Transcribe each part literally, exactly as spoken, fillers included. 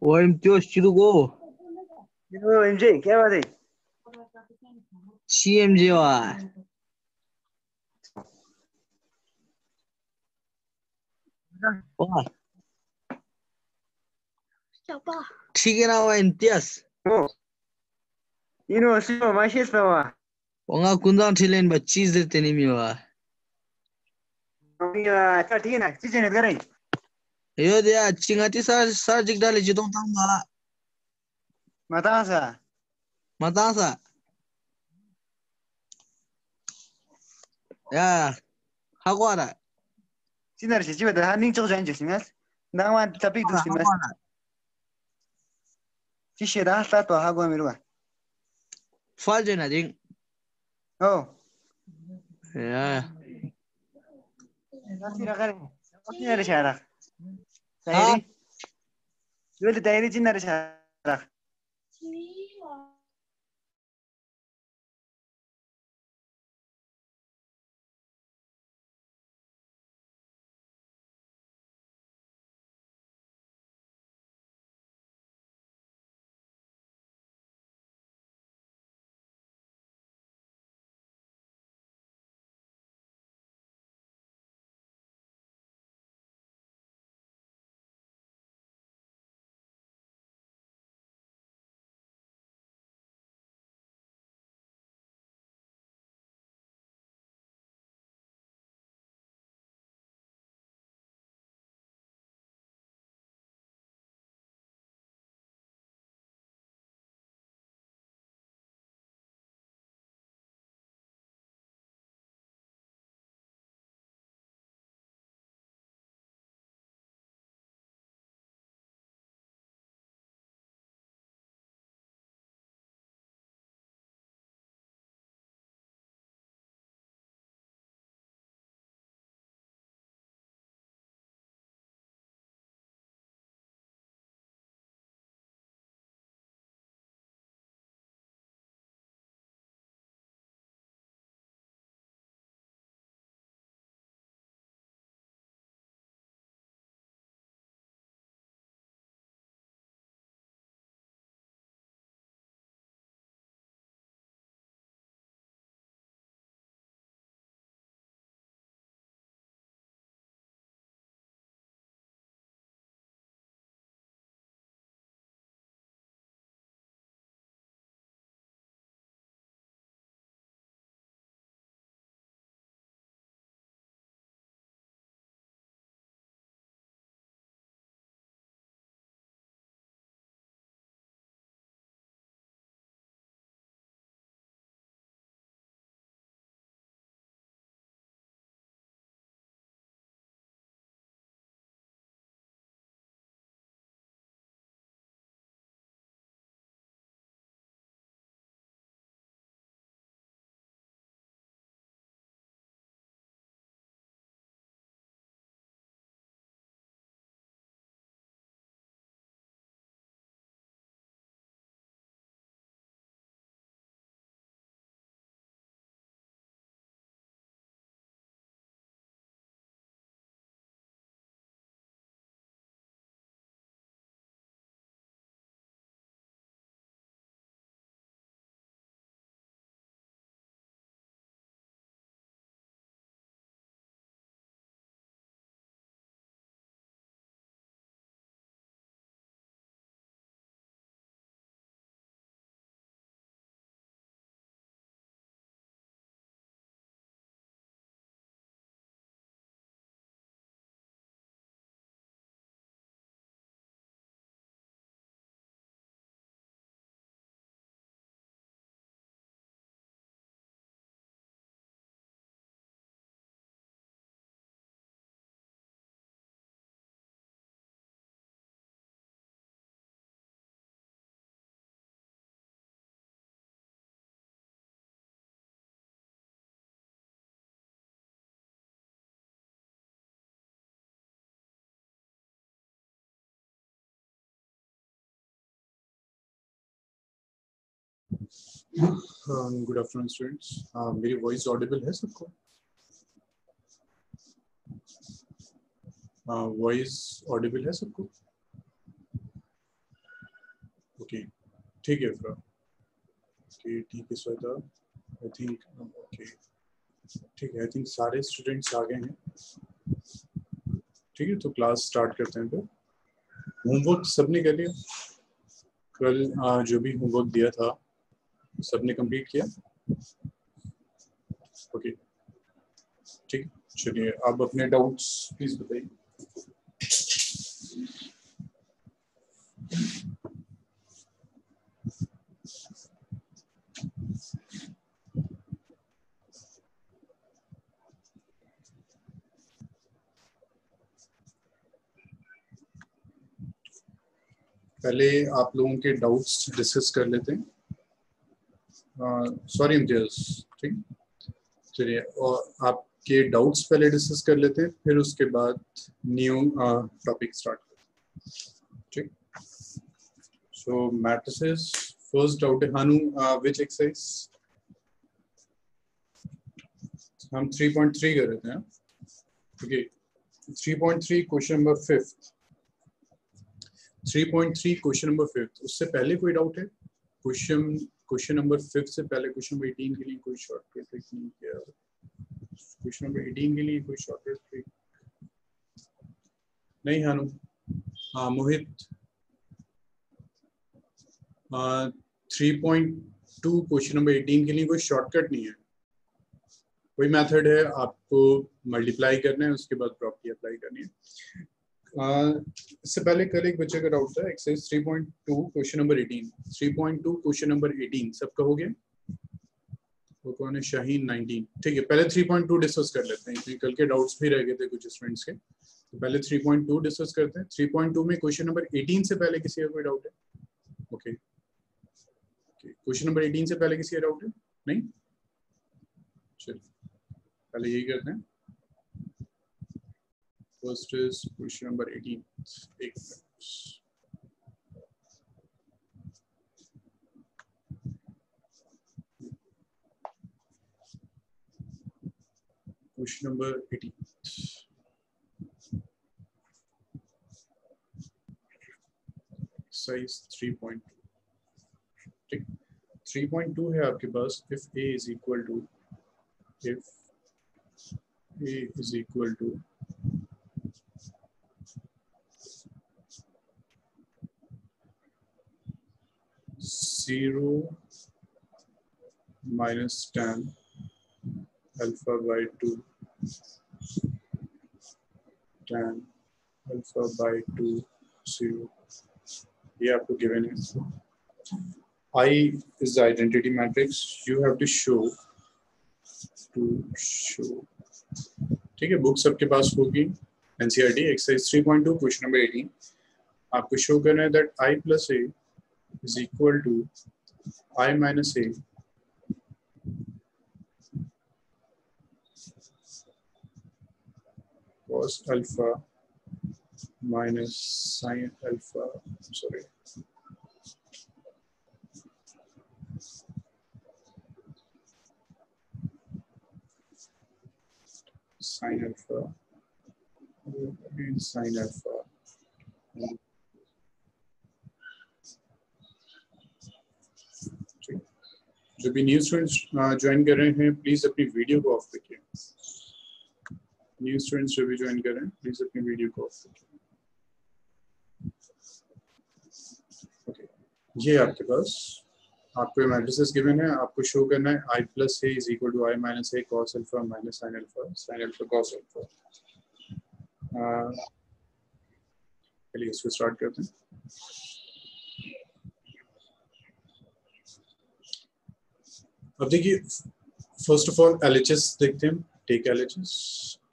ओ इम्तियाज चिरू को ओ एमजे क्या बात है? सीएमजे वा वाह ठीक है ना वा इम्तियाज ओ इनो सिनो माशिस ना वा वंगा कुंदान ठिलेन बा चीज देते नहीं मी वा अच्छा ठीक है ना चीजें नहीं करें यो दिया चिंगाती सा सा जिक डाले जितों ताम माला मतासा मता सा या हागवारा सिनार से जीवा dah ning चल जाएं जैसे मस नामा tapi हागवारा दूसरी मस हागवारा फिशे dah start तो हागवा मेरुआ फाल जेना जिंग ओ या nanti nak kare nanti ada syarat हाँ tayari dulu tayari cina ada syarat Um, good afternoon, students. Uh, मेरी voice audible है सबको? Uh, voice audible है सबको? ठीक है फ्रा ओके ठीक है श्वेता आई थिंक ओके ठीक है आई थिंक सारे स्टूडेंट्स आ गए हैं ठीक है तो क्लास स्टार्ट करते हैं फिर होमवर्क सबने कर लिया कल आ, जो भी होमवर्क दिया था सबने कंप्लीट किया ओके ठीक चलिए आप अपने डाउट्स प्लीज बताइए पहले आप लोगों के डाउट्स डिस्कस कर लेते हैं सॉरी इम्तियाज ठीक चलिए और आपके डाउट्स पहले डिस्कस कर लेते हैं फिर उसके बाद न्यू टॉपिक स्टार्ट करते हैं ठीक सो मैट्रिसेस फर्स्ट डाउट है हानू व्हिच एक्सरसाइज हम थ्री पॉइंट थ्री कर रहे थे okay three point three question number fifth three point three question number fifth उससे पहले कोई डाउट है क्वेश्चन क्वेश्चन नंबर फिफ्थ से पहले क्वेश्चन नंबर एटीन के लिए कोई शॉर्टकट ट्रिक नहीं किया क्वेश्चन नंबर एटीन के लिए कोई शॉर्टकट ट्रिक नहीं हानू हाँ Mohit three point two question number eighteen के लिए कोई शॉर्टकट नहीं है कोई मेथड है आपको मल्टीप्लाई करना है उसके बाद प्रॉपर्टी अप्लाई करनी है Uh, इससे पहले कल एक बच्चे का डाउट था exercise three point two question number eighteen three point two question number eighteen सब कहोगे वो कौन है शाहीन नाइनटीन ठीक है पहले थ्री पॉइंट टू डिस्कस कर लेते हैं क्योंकि कल के डाउट्स भी रह गए थे कुछ स्टूडेंट्स के तो पहले थ्री पॉइंट टू डिस्कस करते हैं थ्री पॉइंट टू में क्वेश्चन नंबर एटीन से पहले किसी का कोई डाउट है ओके क्वेश्चन नंबर एटीन से पहले किसी का डाउट है नहीं चलिए पहले यही करते हैं First is question number eighteen. Eight minutes. Question number eighteen. Size three point two. ठीक three point two है आपके पास if a is equal to if a is equal to zero minus tan alpha by two tan alpha by two zero ये आपको given है I is the identity matrix you have to show to show ठीक है book सबके पास होगी N C E R T exercise three point two question number eighteen आपको show करना है that I plus a is equal to I minus a cos alpha minus sin alpha sorry sin alpha again sin alpha जो भी new students join कर रहे हैं please अपनी video को ऑफ रखिए न्यू स्टूडेंट्स जो भी ज्वाइन कर रहे हैं प्लीज अपनी वीडियो को ऑफ रखिए ओके ये आपके पास आपको मैट्रिसेस गिवन है आपको शो करना है I plus A is equal to I minus A cos alpha minus sin alpha sin alpha cos alpha चलिए इसको स्टार्ट करते हैं अब देखिए first of all L H S देखते हैं take L H S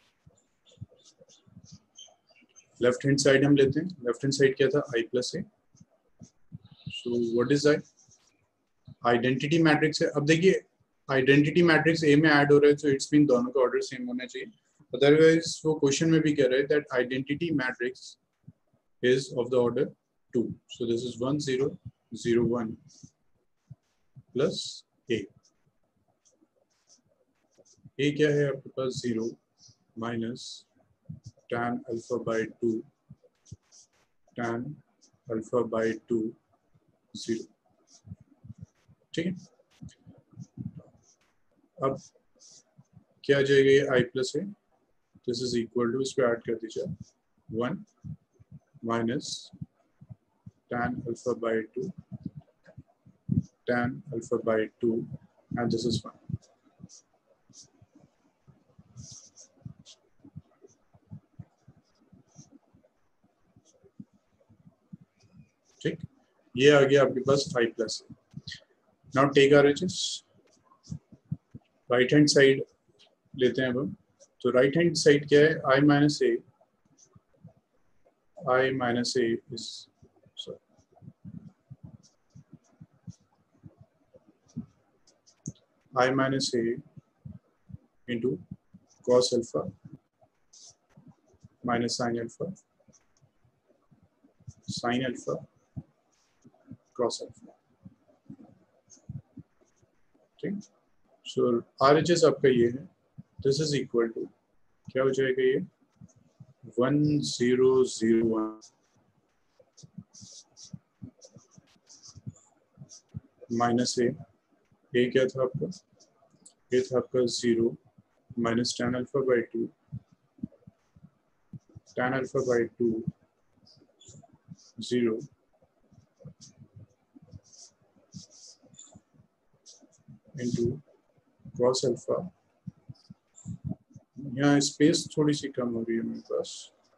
left hand side हम लेते हैं लेफ्ट हैंड साइड क्या था I plus A so what is I identity matrix है अब देखिए आइडेंटिटी मैट्रिक्स ए में ऐड हो रहा है तो इट्स मीन दोनों का ऑर्डर सेम होना चाहिए अदरवाइज वो क्वेश्चन में भी कह रहे हैं that identity matrix is of the order two so this is one zero zero one plus A A क्या है आपके पास zero minus tan alpha by two tan alpha by two zero ठीक है, अब क्या आ जाएगा ये आई प्लस है, दिस इज इक्वल टू, इसको ऐड कर दीजिए one minus tan alpha by two tan alpha by two and this is one. ठीक, ये आ गया आपके पास five plus. Now take R H S, right hand side लेते हैं अब हम। तो राइट हैंड साइड क्या है, I minus A, I minus A is I minus a into cos alpha minus sin alpha sin alpha cos alpha। ठीक, सो are H S आपका ये है, दिस इज इक्वल टू क्या हो जाएगा ये one zero zero one minus A, ये क्या था आपका, ये था आपका zero minus ten alpha by two, ten alpha by two zero into cross alpha. यहाँ स्पेस थोड़ी सी कम हो रही है मेरे पास,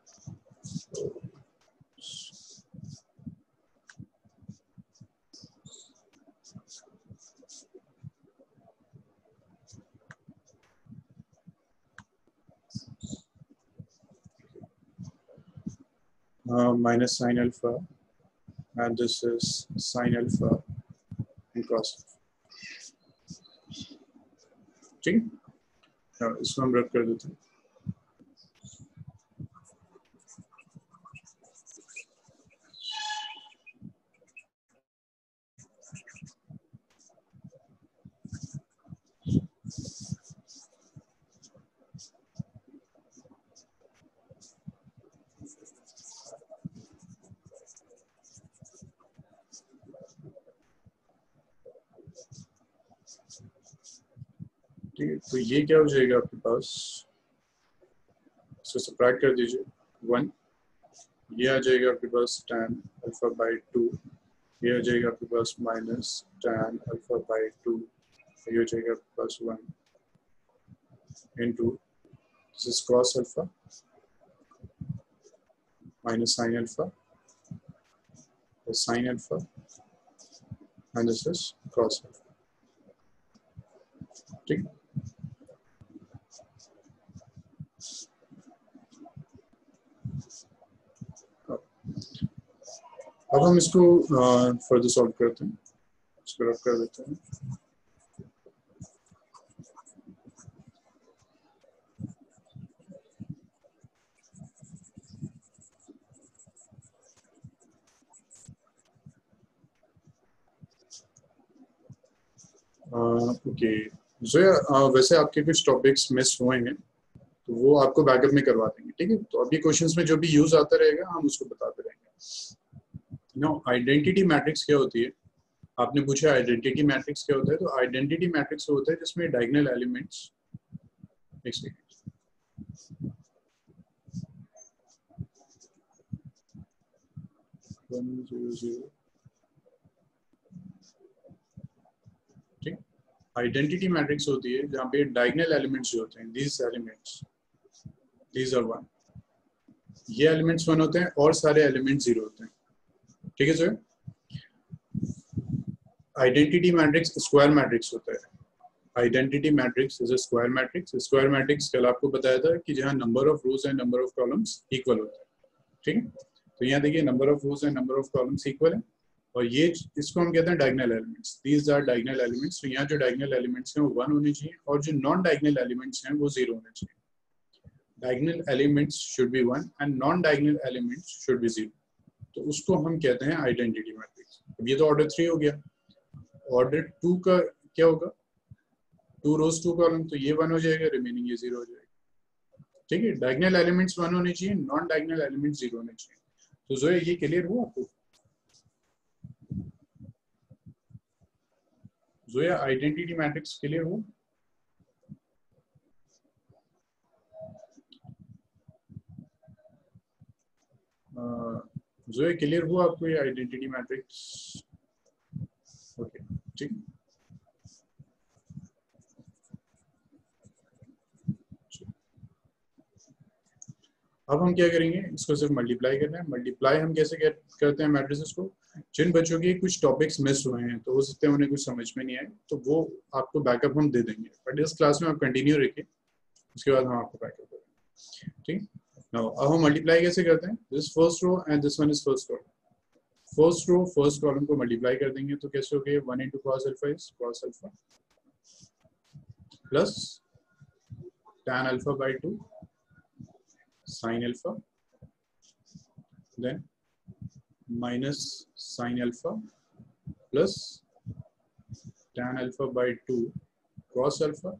Uh, minus sin alpha and this is sin alpha and cos alpha। ठीक, इसको हम रख कर देते हैं। ठीक है, तो ये क्या हो जाएगा आपके पास, इसको सब्ट्रैक्ट कर दीजिए वन, ये आ जाएगा आपके पास tan अल्फा बाई टू, ये आ जाएगा आपके पास minus tan alpha by two, ये हो जाएगा आपके पास one into this is cos alpha minus sin alpha sin alpha and this is cos alpha. ठीक, अब हम इसको फर्दर सॉल्व करते हैं, इसको रफ कर देते हैं। ओके जोया, वैसे आपके कुछ टॉपिक्स मिस हुए हैं तो वो आपको बैकअप में करवा देंगे, ठीक है। तो अभी क्वेश्चंस में जो भी यूज आता रहेगा हम उसको बताते रहेंगे। नो, आइडेंटिटी मैट्रिक्स क्या होती है, आपने पूछा आइडेंटिटी मैट्रिक्स क्या होता है, तो आइडेंटिटी मैट्रिक्स होता है जिसमें डायगोनल एलिमेंट्स, एक सेकंड, वन जीरो जीरो, ठीक, आइडेंटिटी मैट्रिक्स होती है जहाँ पे डायगोनल एलिमेंट्स जो होते हैं, these elements, these are one, ये एलिमेंट्स वन होते हैं और सारे एलिमेंट्स जीरो होते हैं, ठीक है sir. Identity matrix square matrix होता है, identity matrix is a square matrix. Square matrix कल आपको बताया था कि जहाँ number of rows and number of columns equal होता है, ठीक है। तो यहाँ देखिए number of rows and number of columns equal है और ये इसको हम कहते हैं diagonal elements, these are diagonal elements. तो यहाँ जो डायगोनल एलिमेंट्स हैं वो वन होने चाहिए और जो नॉन डायगोनल एलिमेंट्स हैं वो जीरो होने चाहिए। Diagonal elements should be one and non diagonal elements should be zero, तो उसको हम कहते हैं आइडेंटिटी मैट्रिक्स। अब ये तो ऑर्डर थ्री हो गया, ऑर्डर टू का क्या होगा, टू रोज टू कॉलम, तो ये वन हो जाएगा, रिमेनिंग ये जीरो हो जाएगा, ठीक है। डायगोनल एलिमेंट्स वन होने चाहिए, नॉन डायगोनल एलिमेंट्स जीरो होने चाहिए। तो जो है ये क्लियर हुआ आपको? जोया आइडेंटिटी मैट्रिक्स क्लियर हो? जोया क्लियर हुआ आपको ये आइडेंटिटी मैट्रिक्स? ओके ठीक। अब हम क्या करेंगे, इसको सिर्फ मल्टीप्लाई करना है। मल्टीप्लाई हम कैसे करते हैं मैट्रिसेस को? जिन बच्चों के कुछ टॉपिक्स मिस हुए हैं तो हो सकते हैं उन्हें कुछ समझ में नहीं आए, तो वो आपको बैकअप हम दे देंगे, बट इस क्लास में आप कंटिन्यू रखिए, उसके बाद हम आपको बैकअप देंगे। ठीक, नाउ अब हम मल्टीप्लाई कैसे करते हैं? This first row and this one is first column. First row first column को मल्टीप्लाई कर देंगे तो कैसे हो गए? One into cos alpha is cos alpha plus tan alpha by two sin alpha, then minus sin alpha plus tan alpha by two cos alpha,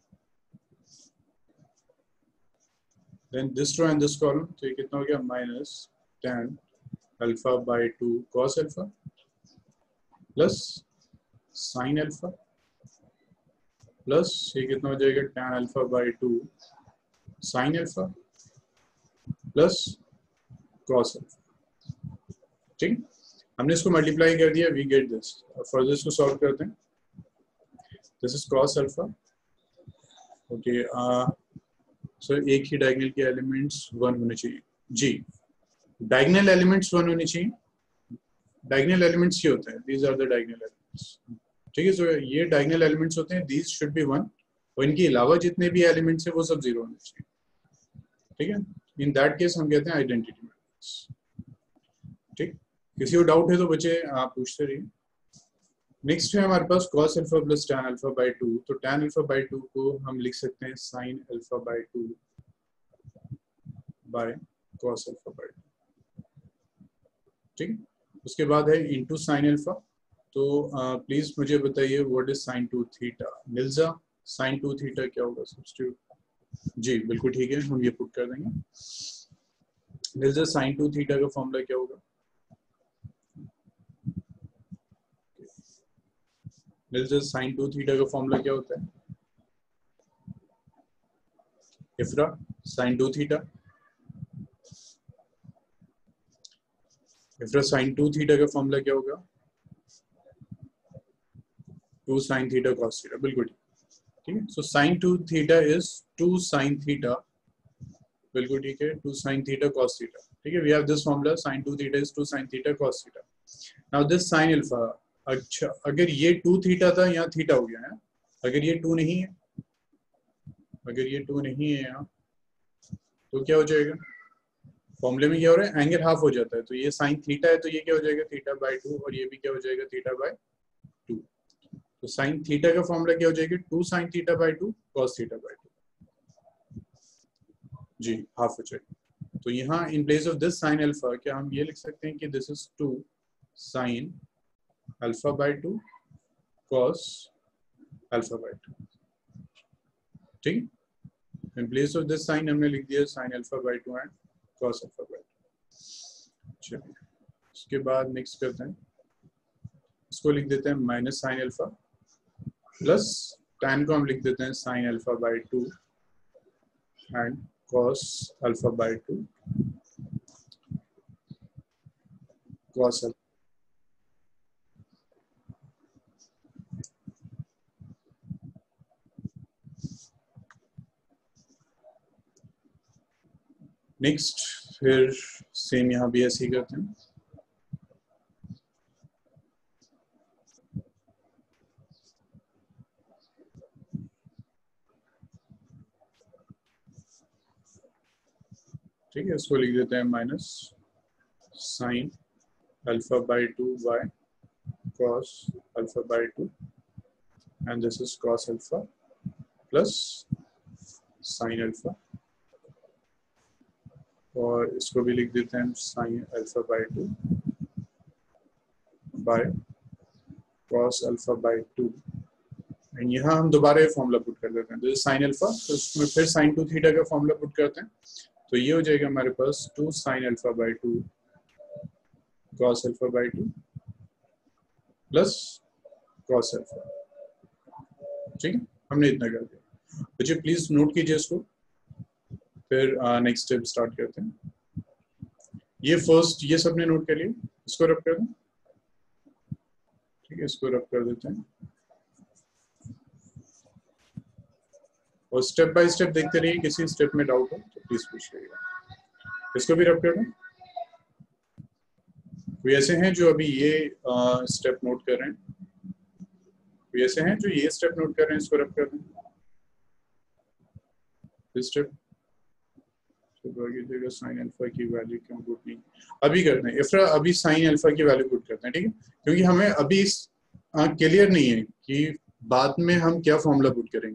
then this row and this column, तो ये कितना हो गया? minus tan alpha by two cos alpha plus sin alpha plus ये कितना हो जाएगा? tan alpha by two sin alpha plus cos alpha। ठीक, हमने इसको मल्टीप्लाई कर दिया, वी गेट दिस। अब फर्दर इसको सॉल्व करते हैं। This is cos alpha, okay. Sir एक ही डायगोनल के एलिमेंट्स वन होने चाहिए जी, डायगोनल एलिमेंट्स वन होने चाहिए। डायगोनल एलिमेंट्स ये होते हैं, these are the diagonal elements. ठीक है, सो ये डायगोनल एलिमेंट्स होते हैं, दीज शुड बी वन, और इनके अलावा जितने भी एलिमेंट्स हैं वो सब जीरो होने चाहिए। ठीक है, इन दैट केस हम कहते हैं आइडेंटिटी मैट्रिक्स। ठीक, किसी को डाउट है तो बच्चे आप पूछते रहिए। नेक्स्ट है हमारे पास cos alpha plus tan alpha by two, तो tan अल्फा बाई टू को हम लिख सकते हैं sin alpha by two by cos alpha by two. ठीक, उसके बाद है इनटू sin अल्फा, तो प्लीज मुझे बताइए what is sin two theta? Mirza sin two theta क्या होगा? सब्स्टिट्यूट जी, बिल्कुल ठीक है, हम ये पुट कर देंगे। sin टू थीटा का फॉर्मूला क्या होगा? sin टू थीटा का फॉर्मूला क्या होता है? Ifra sin two theta, Ifra sin two theta का फॉर्मूला क्या होगा? Two sin theta cos theta, बिल्कुल ठीक। ठीक है, so sin two theta is two sin theta, बिल्कुल ठीक है, two sin theta cos theta. ठीक है, we have this formula, sin two theta is two sin theta cos theta. Now this sin alpha, अच्छा अगर ये टू थीटा था, यहाँ थीटा हो गया है, अगर ये टू नहीं है, अगर ये टू नहीं है यहाँ, तो क्या हो जाएगा? फॉर्मूले में क्या हो रहा है? एंगल हाफ हो जाता है, तो ये sin थीटा है तो ये क्या हो जाएगा? थीटा बाई टू, और ये भी क्या हो जाएगा? Theta by two. तो sin थीटा का फॉर्मूला क्या हो जाएगा? Two sin theta by two cos theta by two, जी हाफ हो जाएगा। तो यहाँ in place of this sin alpha क्या हम ये लिख सकते हैं कि this is two sin alpha by two cos alpha by two. ठीक, in place of this sin हमने लिख दिया sin alpha by two and cos alpha by two. चलिए उसके बाद नेक्स्ट करते हैं, इसको लिख देते हैं minus sine alpha plus tan को हम लिख देते हैं sin alpha by two and cos alpha by two cos alpha. Next फिर सेम यहाँ भी ऐसे ही करते हैं। ठीक है, इसको लिख देते हैं minus sine alpha by two by cos alpha by two and this is cos alpha plus sine alpha, और इसको भी लिख देते हैं sine alpha by two by cos alpha by two, and यहाँ हम दोबारा ये फॉर्मूला पुट कर देते हैं, तो साइन अल्फा, तो इसमें फिर साइन टू थीटा का फॉर्मूला पुट करते हैं, तो ये हो जाएगा हमारे पास two sine alpha by two cos alpha by two plus cos alpha, ठीक है, हमने इतना कर दिया। बच्चे प्लीज नोट कीजिए इसको, फिर नेक्स्ट स्टेप स्टार्ट करते हैं। ये फर्स्ट ये सबने नोट कर लिया, इसको रब कर दें। ठीक है, इसको रब कर देते हैं और स्टेप बाय स्टेप देखते रहिए। किसी स्टेप में डाउट हो तो प्लीज पूछ लीजिएगा। इसको भी रब कर दें। कोई ऐसे हैं जो अभी ये स्टेप नोट कर रहे हैं, कोई ऐसे हैं जो ये स्टेप नोट कर रहे हैं, इसको रब कर दें। स्टेप साइन अल्फा की वैल्यू क्यों पुट नहीं अभी करते हैं इफ्रा, अभी साइन अल्फा की वैल्यू पुट करते हैं। ठीक है, क्योंकि हमें अभी क्लियर नहीं है कि बाद में हम क्या फॉर्मूला पुट करेंगे।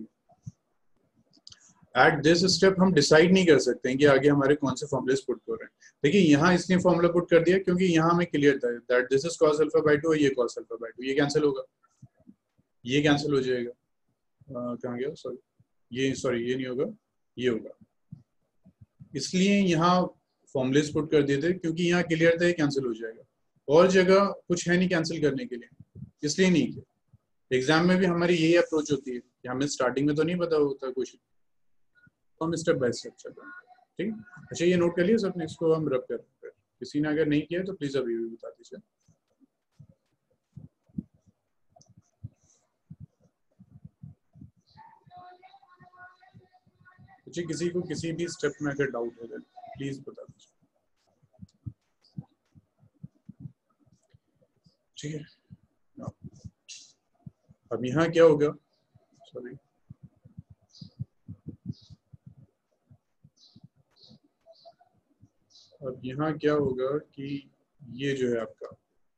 एट दिस स्टेप हम डिसाइड नहीं कर सकते हैं कि आगे हमारे कौन से फॉर्मूलेस पुट कर रहे हैं। देखिए यहाँ इसने फॉर्मूला पुट कर दिया क्योंकि यहाँ हमें क्लियर था that this is cos alpha by two और ये कॉस अल्फा बाय टू, ये कैंसिल होगा, ये कैंसिल हो जाएगा। uh, कहाँ गया, सॉरी ये सॉरी ये नहीं होगा, ये होगा। इसलिए यहाँ फॉर्मूलेस पुट कर दिए थे क्योंकि यहाँ क्लियर था ये कैंसिल हो जाएगा, और जगह कुछ है नहीं कैंसिल करने के लिए, इसलिए नहीं किया। एग्जाम में भी हमारी यही अप्रोच होती है कि हमें स्टार्टिंग में तो नहीं पता होता कुछ, तो हम स्टेप बाय स्टेप चल रहे हैं। ठीक है, अच्छा ये नोट कर लिया सबने, इसको हम रब कर, किसी ने अगर नहीं किया तो प्लीज अभी भी बता दीजिए। अच्छा किसी को किसी भी स्टेप में अगर डाउट है प्लीज बता दीजिए। ठीक है, अब यहाँ क्या होगा, सॉरी अब यहाँ क्या होगा कि ये जो है आपका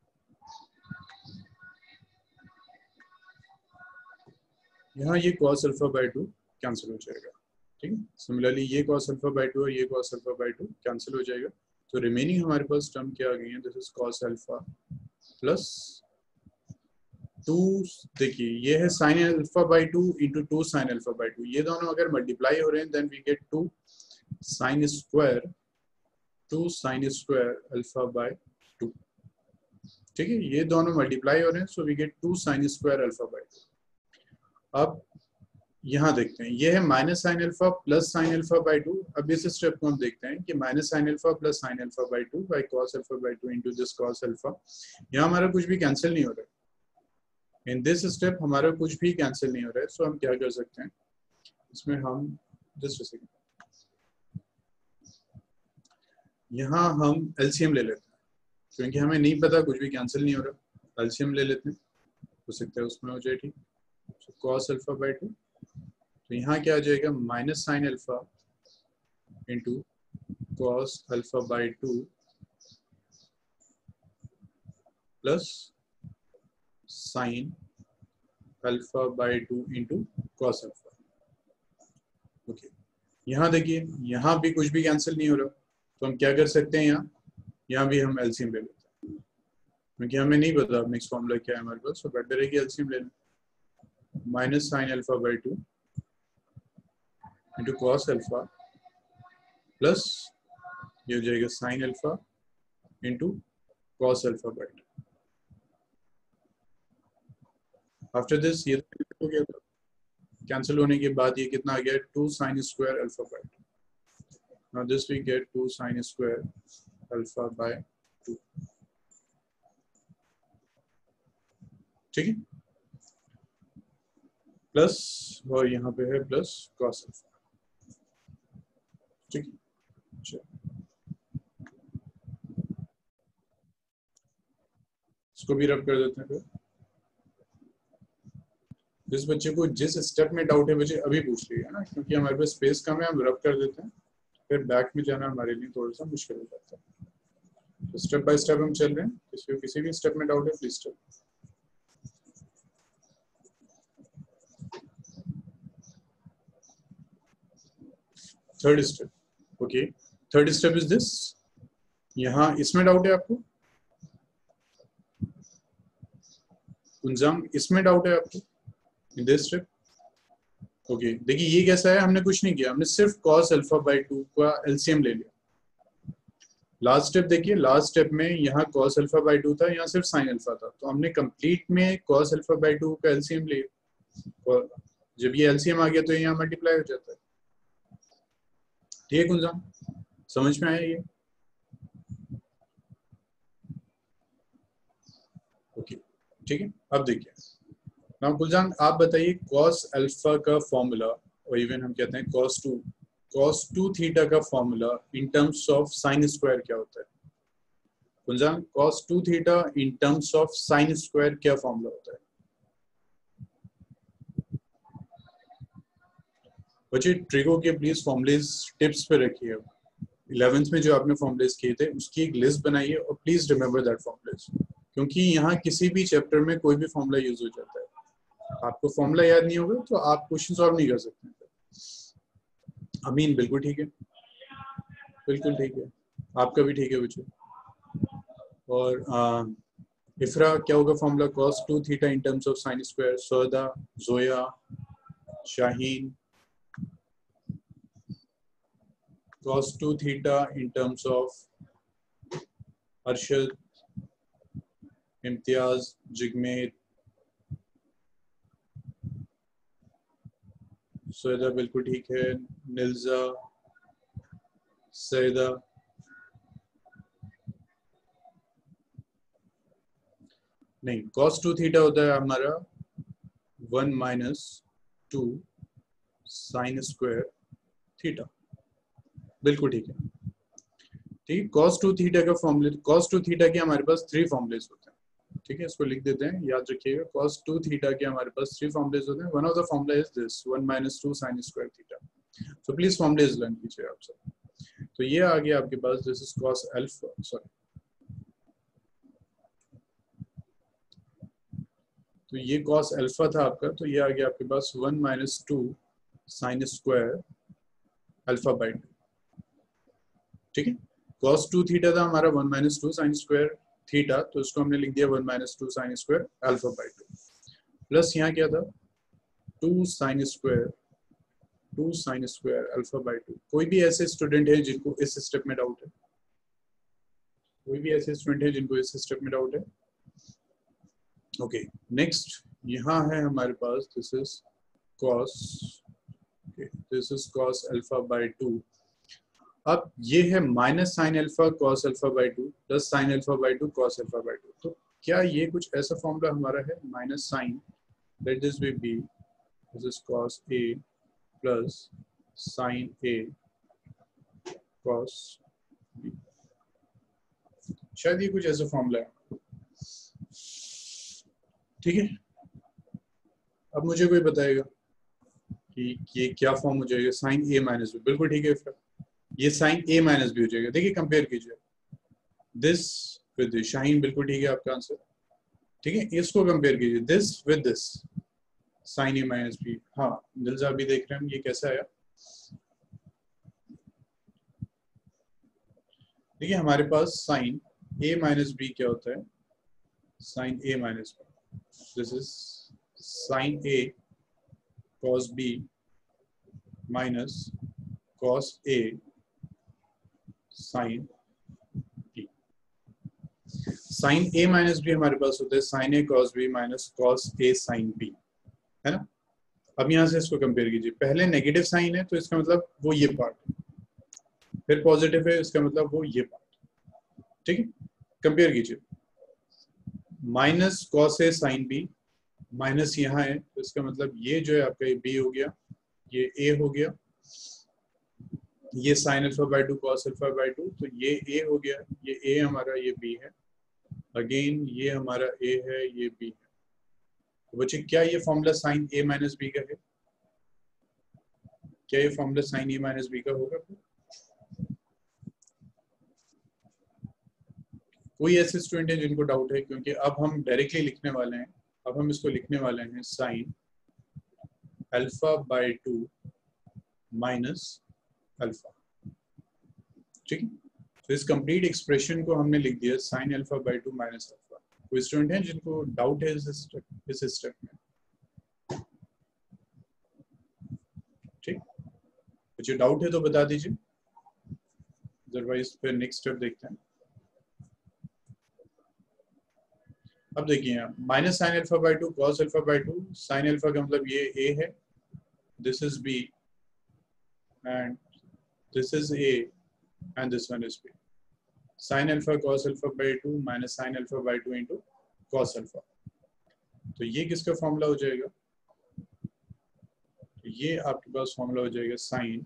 यहाँ ये cos alpha by two cancel हो जाएगा। ठीक है, सिमिलरली ये cos अल्फा बाय टू और ये cos alpha by two cancel हो जाएगा। तो रिमेनिंग हमारे पास टर्म क्या आ गई है, this is cos alpha plus two, देखिए ये है sin alpha by two into two sine alpha by two, ये दोनों अगर मल्टीप्लाई हो रहे हैं then we get two sine square two sine square alpha by two. ठीक है, ये दोनों मल्टीप्लाई हो रहे हैं so we get two sine square alpha by two. अब यहाँ देखते हैं ये है minus sine alpha plus sine alpha by two. अब इस स्टेप को हम देखते हैं कि minus sine alpha plus sine alpha by two by cos alpha by two into this cos alpha. यहाँ हमारा कुछ भी कैंसिल नहीं हो रहा है, इन दिस स्टेप हमारा कुछ भी कैंसिल नहीं हो रहा है। सो हम क्या कर सकते हैं इसमें, हम जस्ट सेकंड यहाँ हम एलसीएम ले लेते हैं क्योंकि हमें नहीं पता, कुछ भी कैंसिल नहीं हो रहा। एलसीएम ले लेते हैं, हो सकता है उसमें हो जाए। ठीक, कॉस अल्फा बाय टू, तो यहाँ क्या आ जाएगा minus sine alpha into cos alpha by two plus sine alpha by two into cos alpha. Okay, यहाँ देखिए यहाँ भी कुछ भी कैंसिल नहीं हो रहा, तो हम क्या कर सकते हैं, यहाँ यहाँ भी हम एलसीएम ले लेते हैं क्योंकि हमें नहीं पता नेक्स्ट फॉर्मूला क्या है हमारे पास। तो बेटर है कि एलसीएम ले लें। Minus sine alpha by two into cos alpha plus ये हो जाएगा sine alpha into cos alpha by two. After this ये हो गया था, कैंसिल होने के बाद ये कितना आ गया, two sine square alpha by two. Now this we get two sin square alpha by two. ठीक है, प्लस और यहाँ पे है प्लस cos अल्फा। ठीक है, चलो इसको भी रब कर देते हैं। फिर जिस बच्चे को जिस स्टेप में डाउट है बच्चे अभी पूछ लीजिए ना, क्योंकि हमारे पास स्पेस कम है, हम रब कर देते हैं, फिर बैक में जाना हमारे लिए थोड़ा सा मुश्किल हो जाता है। तो स्टेप बाय स्टेप हम चल रहे हैं, किसी को किसी भी स्टेप में डाउट है please step. Third step, okay third step is this. यहाँ इसमें डाउट है आपको, कुंजाम इसमें डाउट है आपको in this step. Okay okay, देखिए ये कैसा है, हमने कुछ नहीं किया, हमने सिर्फ cos अल्फा बाय टू का एलसीएम ले लिया। लास्ट स्टेप देखिए, लास्ट स्टेप में यहाँ cos अल्फा बाय टू था, यहाँ सिर्फ sin अल्फा था, तो हमने कंप्लीट में cos अल्फा बाय टू का एलसीएम लिया। जब ये एलसीएम आ गया तो यहाँ मल्टीप्लाई हो जाता है। ठीक है गुंजान, समझ में आया ये? ओके ठीक है। अब देखिए नाउ गुलजान आप बताइए cos अल्फा का फॉर्मूला, और इवन हम कहते हैं cos two cos two theta का formula in terms of sine square क्या होता है? Gulzan cos two theta in terms of sine square क्या फॉर्मूला होता है? बच्चे ट्रिको के प्लीज फॉर्मुलेज टिप्स पे रखिए। इलेवेंथ में जो आपने फॉर्मुलेज किए थे उसकी एक लिस्ट बनाइए और प्लीज रिमेंबर दैट फॉर्मुलेज, क्योंकि यहाँ किसी भी चैप्टर में कोई भी फॉर्मूला यूज हो जाता है। आपको फॉर्मूला याद नहीं होगा तो आप क्वेश्चन सॉल्व नहीं कर सकते। अमीन बिल्कुल ठीक है, बिल्कुल ठीक है, आपका भी ठीक है बच्चों। और आ, इफ्रा क्या होगा formula? cos two theta in terms of sine square. Sauda, Zoya, Shaheen, cos two theta in terms of Arshad, Imtiyaz, Jigmer, Saida बिल्कुल ठीक है, निल्जा, सैदा, नहीं cos टू थीटा होता है हमारा one minus two sine square theta, बिल्कुल ठीक है। ठीक है, cos टू थीटा का फॉर्मूले, cos टू थीटा के हमारे पास थ्री फॉर्मुलेस होते हैं। ठीक है, इसको लिख देते हैं, याद रखिएगा। cos टू थीटा के हमारे पास थ्री फॉर्मुलेस होते हैं। One of the formula is this one minus two sine square theta. So please formulas learn कीजिए आप सब। तो ये आ गया आपके पास, this is cos alpha, sorry, तो ये cos अल्फा था आपका, तो ये आ गया आपके पास one minus two sine square alpha by two. ठीक है, cos टू थीटा था हमारा one minus two sine square theta, तो इसको हमने लिख दिया one minus two sine square alpha by two, plus यहाँ क्या था two sine square two sine square alpha by two. कोई भी ऐसे स्टूडेंट है जिनको इस स्टेप में डाउट है? कोई भी ऐसे स्टूडेंट है जिनको इस स्टेप में डाउट है? ओके, नेक्स्ट यहाँ है हमारे पास, this is cos, this is cos alpha by two. अब ये है minus sine alpha cos alpha by two plus sine alpha by two cos alpha by two. तो क्या ये कुछ ऐसा फॉर्मूला हमारा है? Minus sine, let this be b, this is cos a plus sine a cos b। शायद ये कुछ ऐसा फॉर्मूला है। ठीक है, अब मुझे कोई बताएगा कि ये क्या फॉर्म हो जाएगा? साइन a माइनस बी, बिल्कुल ठीक है। फिर ये साइन a माइनस बी हो जाएगा। देखिए कंपेयर कीजिए दिस विद दिस। शाहीन बिल्कुल ठीक है आपका आंसर। ठीक है, इसको कंपेयर कीजिए this with this, sine a minus b. हाँ दिलजा भी देख रहे हैं हम, ये कैसा आया? देखिए हमारे पास साइन a माइनस बी क्या होता है? Sine a minus b, this is sine a cos b minus cos a sine b। Sine a minus b हमारे पास होता है sine a cos b minus cos a sine b, है ना? अब यहाँ से इसको कंपेयर कीजिए। पहले नेगेटिव साइन है तो इसका मतलब वो ये पार्ट, फिर पॉजिटिव है इसका मतलब वो ये पार्ट। ठीक है, कंपेयर कीजिए। Minus cos a sine b, minus यहाँ है तो इसका मतलब ये जो है आपका ये b हो गया, ये a हो गया, ये sine alpha by two cos alpha by two, तो ये a हो गया, ये a हमारा, ये b है, अगेन ये हमारा a है, ये b है। तो बच्चे क्या ये formula sine a minus b का है? क्या ये formula sine a minus b का होगा? कोई ऐसे स्टूडेंट है जिनको डाउट है? क्योंकि अब हम डायरेक्टली लिखने वाले हैं, अब हम इसको लिखने वाले हैं sine alpha by two minus alpha. ठीक है, तो इस कंप्लीट एक्सप्रेशन को हमने लिख दिया sine alpha by two minus alpha. कोई स्टूडेंट है जिनको डाउट है इस स्टेप इस स्टेप में? ठीक, कुछ डाउट है तो बता दीजिए, अदरवाइज फिर नेक्स्ट स्टेप देखते हैं। अब देखिए यहाँ minus sine alpha by two cos alpha by two, sine alpha का मतलब ये a है this is B, and this is A, and this one is B. Sin alpha cos alpha by two minus sin alpha by two into cos alpha. तो ये किसका formula हो जाएगा? तो ये आपके पास फॉर्मूला हो जाएगा sin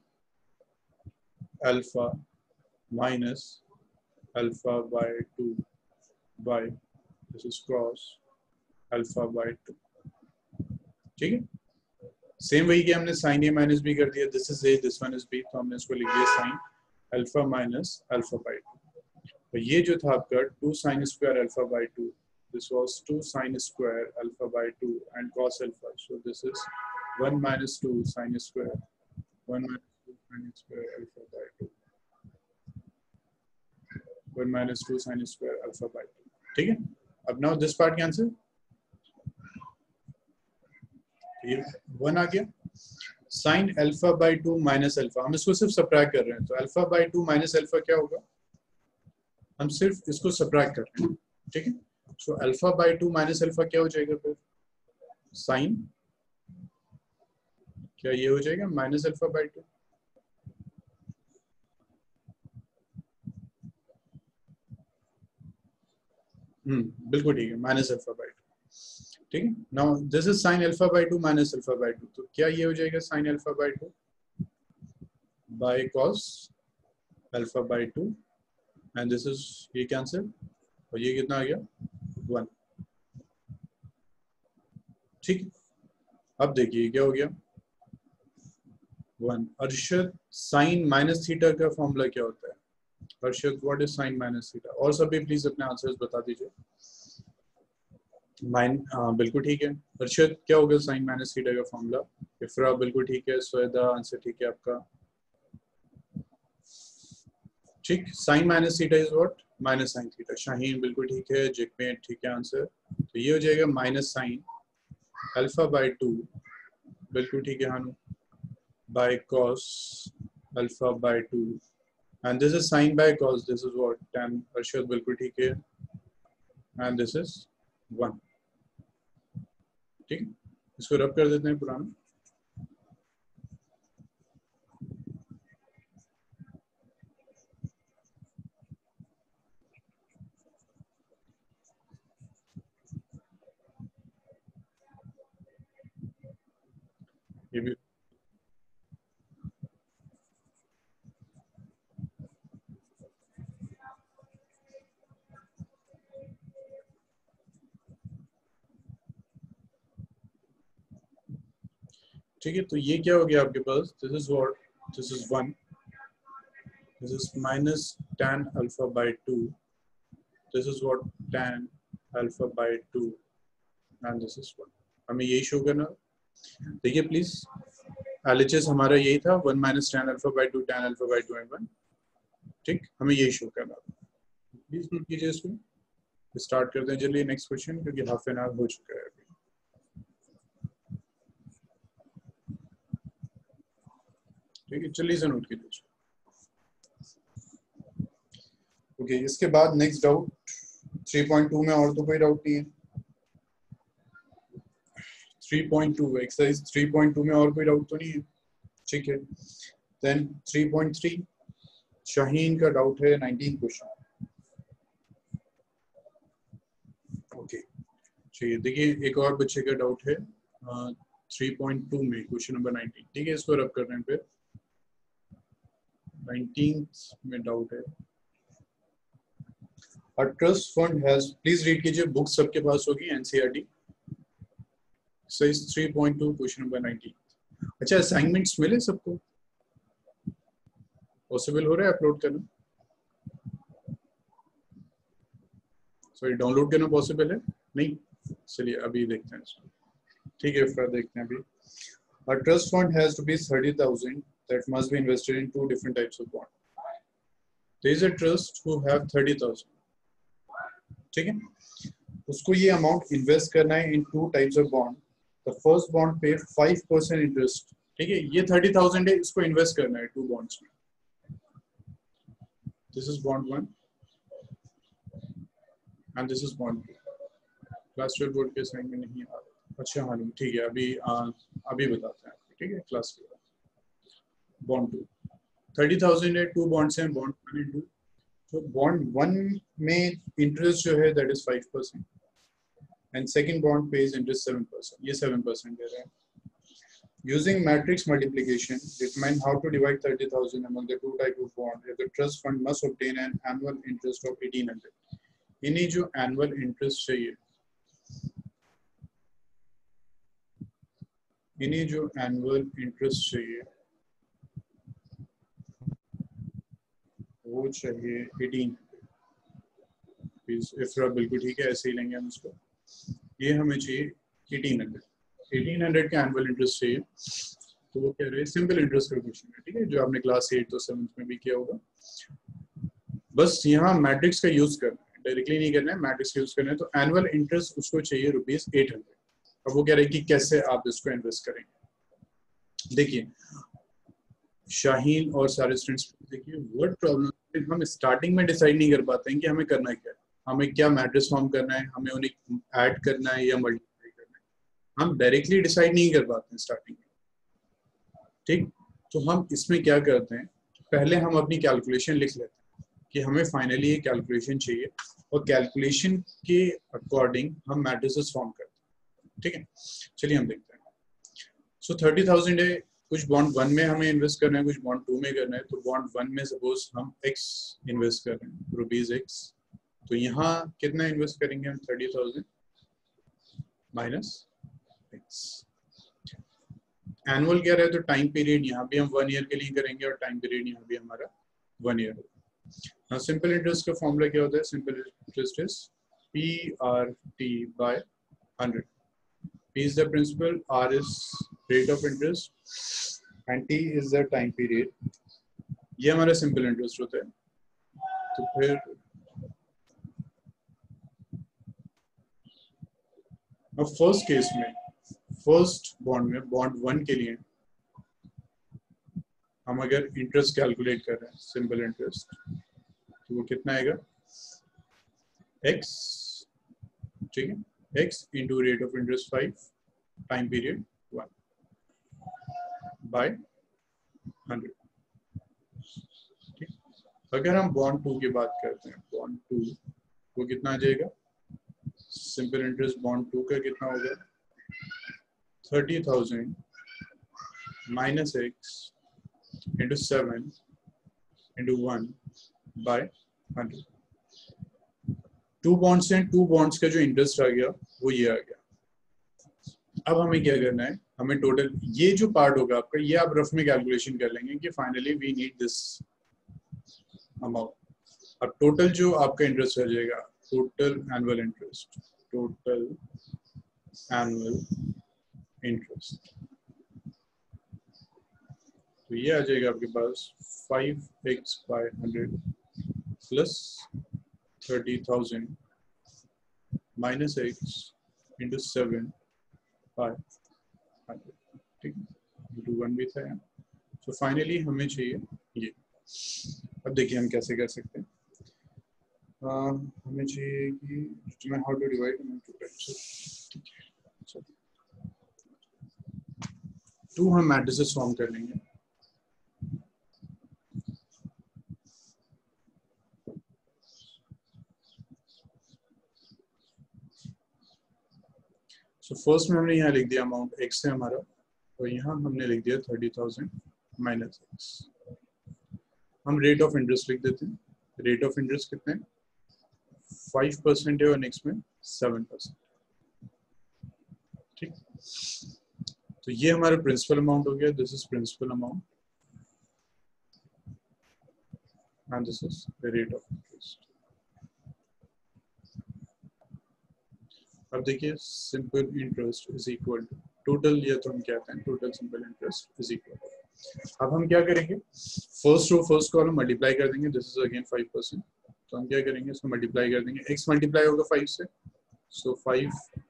alpha minus alpha by two by this is cos alpha by two. ठीक है, सेम वही कि हमने sin a minus b कर दिया. this is a, this one is b, तो हमने इसको लिख दिया sin alpha minus alpha by two. तो ये जो था आपका two sin square alpha by two, this was two sin square alpha by two and cos alpha, so this is one minus two sin square, one minus two sin square alpha by two, one minus two sin square alpha by two. ठीक है, अब now this part का answer ये one आ गया. sin alpha by two minus alpha, हम इसको सिर्फ सब्ट्रैक्ट कर रहे हैं, तो alpha by two minus alpha क्या होगा? हम सिर्फ इसको सब्ट्रैक्ट कर रहे हैं. ठीक है, so alpha by two minus alpha क्या हो जाएगा फिर? साइन क्या ये हो जाएगा minus alpha by two. Hmm बिल्कुल ठीक है, माइनस अल्फा बाय टू. ठीक है, now this is sine alpha by two minus alpha by two, तो क्या ये हो जाएगा sine alpha by two by cos alpha by two, and this is ये कैंसिल, और ये कितना आ गया? वन. ठीक, अब देखिए क्या हो गया? One. Arshad, sine minus theta का फॉर्मूला क्या होता है? Arshad, what is sine minus theta? और सभी प्लीज अपने आंसर्स बता दीजिए. माइन बिल्कुल ठीक है. अर्शद, क्या होगा साइन माइनस थीटा का फॉर्मूला? इफ्रा बिल्कुल ठीक है. सोएदा आंसर ठीक है आपका. ठीक, sine minus theta is what? Minus sine theta. Shaheen बिल्कुल ठीक है. जिकमेट ठीक है आंसर. तो ये हो जाएगा minus sine alpha by two, बिल्कुल ठीक है Hanu, by cos alpha by two, and this is sine by cos, this is what? Ten. Arshad बिल्कुल ठीक है, एंड दिस इज वन. ठीक, इसको रब कर देते हैं पुराना. ये भी ठीक है. तो ये क्या हो गया आपके पास? This is what? This is one. This is minus ten alpha by two. This is what? Ten alpha by two, and this is one. हमें यही शो करना. देखिए प्लीज, एलएचएस हमारा यही था, one minus ten alpha by two, ten alpha by two and one. ठीक, हमें यही शो करना. प्लीज नोट कीजिए इसको. स्टार्ट करते हैं जल्दी नेक्स्ट क्वेश्चन, क्योंकि हाफ एन आवर हो चुका है. ठीक है, चलिए से नोट कीजिए. ओके, इसके बाद next doubt three point two में. और तो कोई डाउट नहीं है. Three point two exercise three point two में और कोई डाउट तो नहीं है. ठीक है, then three point three Shaheen का डाउट है नाइनटीन क्वेश्चन. ओके, चलिए देखिए एक और बच्चे का डाउट है थ्री पॉइंट टू में क्वेश्चन नंबर नाइनटीन. ठीक है, इसको रब कर रहे हैं. फिर नाइनटीन में डाउट है. A trust fund has, please read कीजिए, बुक सबके पास होगी NCERT. Exercise three point two question number nineteen. अच्छा, असाइनमेंट्स मिले सबको? पॉसिबल हो रहा है अपलोड करना? सॉरी, डाउनलोड करना पॉसिबल है? नहीं, चलिए अभी देखते हैं. ठीक है, फिर देखते हैं अभी. A trust fund has rupees thirty thousand that must be invested in two different types of bond. There is a trust who have thirty thousand. ठीक है, उसको ये अमाउंट इन्वेस्ट करना है in two types of bond. The first bond pay five percent interest. ठीक है, ये thirty thousand है, इसको इन्वेस्ट करना है टू बॉन्ड्स में. This is bond one and this is bond two. Class twelve board के असाइनमेंट नहीं आ रहा. अच्छा हाँ ठीक है, अभी आ, अभी बताते हैं. ठीक है क्लास के बाद। बॉन्ड टू थर्टी थाउजेंड है, टू बॉन्ड्स हैं, बॉन्ड वन एंड टू। तो बॉन्ड वन में इंटरेस्ट जो है that is five percent and second bond pays interest seven percent, ये सेवन परसेंट दे रहा है। Using matrix multiplication, determine how to divide thirty thousand among the two type of bond. If the trust fund must obtain an annual interest of eighteen hundred. इन्हीं जो annual interest चाहिए, इन्हीं जो annual interest चाहिए, वो चाहिए eighteen hundred. इफ्रा बिल्कुल ठीक है, ऐसे ही लेंगे हम इसको। ये हमें चाहिए eighteen hundred. eighteen hundred का एनुअल इंटरेस्ट चाहिए, तो वो कह रहे हैं सिंपल इंटरेस्ट का क्वेश्चन है, ठीक है, जो आपने क्लास एट तो सेवंथ में भी किया होगा। बस यहाँ मैट्रिक्स का यूज करना है, डायरेक्टली नहीं करना है, मैट्रिक्स का यूज करना है। तो एनुअल इंटरेस्ट उसको चाहिए रुपीज एट हंड्रेड। अब वो कह रहे हैं कि कैसे आप इसको इन्वेस्ट करेंगे। देखिए शाहीन और सारे स्टूडेंट्स, देखिए वर्ड प्रॉब्लम हम स्टार्टिंग में डिसाइड नहीं कर पाते हैं कि हमें करना क्या है, हमें क्या मैट्रिक्स फॉर्म करना है, हमें उन्हें ऐड करना है या मल्टीप्लाई, हम डायरेक्टली डिसाइड नहीं कर पाते हैं स्टार्टिंग में, ठीक। तो हम इसमें क्या करते हैं, पहले हम अपनी कैलकुलेशन लिख लेते हैं कि हमें फाइनली ये कैलकुलेशन चाहिए, और कैलकुलेशन के अकॉर्डिंग हम मैट्रिसेस फॉर्म करते हैं, ठीक है। चलिए हम देखते हैं। सो थर्टी थाउजेंड है, कुछ बॉन्ड वन में हमें इन्वेस्ट करना है, कुछ बॉन्ड टू में करना है। तो बॉन्ड वन में सपोज हम एक्स इन्वेस्ट कर रहे हैं, रुपीज एक्स, तो यहाँ कितना इन्वेस्ट करेंगे हम, थर्टी थाउजेंड माइनस एनुअल कह रहे हैं, तो टाइम पीरियड यहाँ भी हम वन ईयर के लिए करेंगे और टाइम पीरियड यहाँ भी हमारा वन ईयर होगा। सिंपल इंटरेस्ट का फॉर्मूला क्या होता है, simple interest is P R T by hundred. P is the principal, R is rate of interest and T is the time period. ये हमारा सिंपल इंटरेस्ट होता है। तो फिर अब फर्स्ट केस में, फर्स्ट बॉन्ड में, बॉन्ड वन के लिए हम अगर इंटरेस्ट कैलकुलेट कर रहे हैं, सिंपल इंटरेस्ट, तो वो कितना आएगा, x, ठीक है, x into rate of interest five, time period one, by hundred, ठीक। अगर हम बॉन्ड टू की बात करते हैं, बॉन्ड टू वो कितना आ जाएगा, सिंपल इंटरेस्ट बॉन्ड टू का कितना होगा, thirty thousand minus x into seven into one by hundred. Two bonds हैं, टू बॉन्ड्स का जो इंटरेस्ट आ गया वो ये आ गया। अब हमें क्या करना है, हमें टोटल ये जो पार्ट होगा आपका, ये आप रफ में कैलकुलेशन कर लेंगे कि finally we need this amount. अब टोटल जो आपका इंटरेस्ट आ जाएगा, total annual interest, total annual interest, तो ये आ जाएगा आपके पास five x by hundred plus thirty thousand minus x into seven by hundred, ठीक है, इंटू वन भी था। तो फाइनली हमें चाहिए ये। अब देखिए हम कैसे कर सकते हैं। uh, हमें चाहिए कि हाउ टू डिवाइड टू, हम मैट्रिसेस फॉर्म कर लेंगे। सो फर्स्ट में हमने यहाँ लिख दिया अमाउंट एक्स है हमारा, और यहाँ हमने लिख दिया थर्टी थाउजेंड माइनस एक्स। हम रेट ऑफ इंटरेस्ट लिख देते हैं। रेट ऑफ इंटरेस्ट कितने, फाइव परसेंट है और नेक्स्ट में सेवन परसेंट, ठीक। तो ये हमारा प्रिंसिपल अमाउंट हो गया, this is principal amount and this is the rate of interest. अब देखिए simple interest is equal to total, या तो हम कहते हैं total simple interest is equal to. अब हम क्या करेंगे, first row first column multiply कर देंगे, this is again five percent, तो हम क्या करेंगे, इसको मल्टीप्लाई कर देंगे, x मल्टीप्लाई होगा फाइव से, so five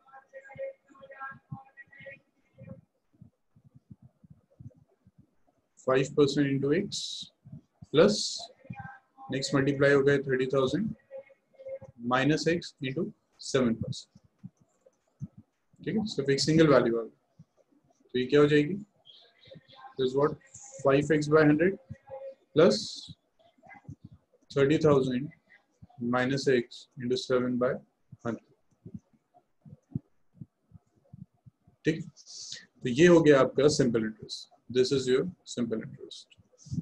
five percent into x plus next multiply हो गया thirty thousand minus x into seven percent, ठीक है, सिर्फ एक सिंगल वैल्यू आ गई। तो ये क्या हो जाएगी, is what five x by one hundred plus thirty thousand minus x into seven by one hundred. ठीक, तो ये हो गया आपका simple interest. This is your simple interest,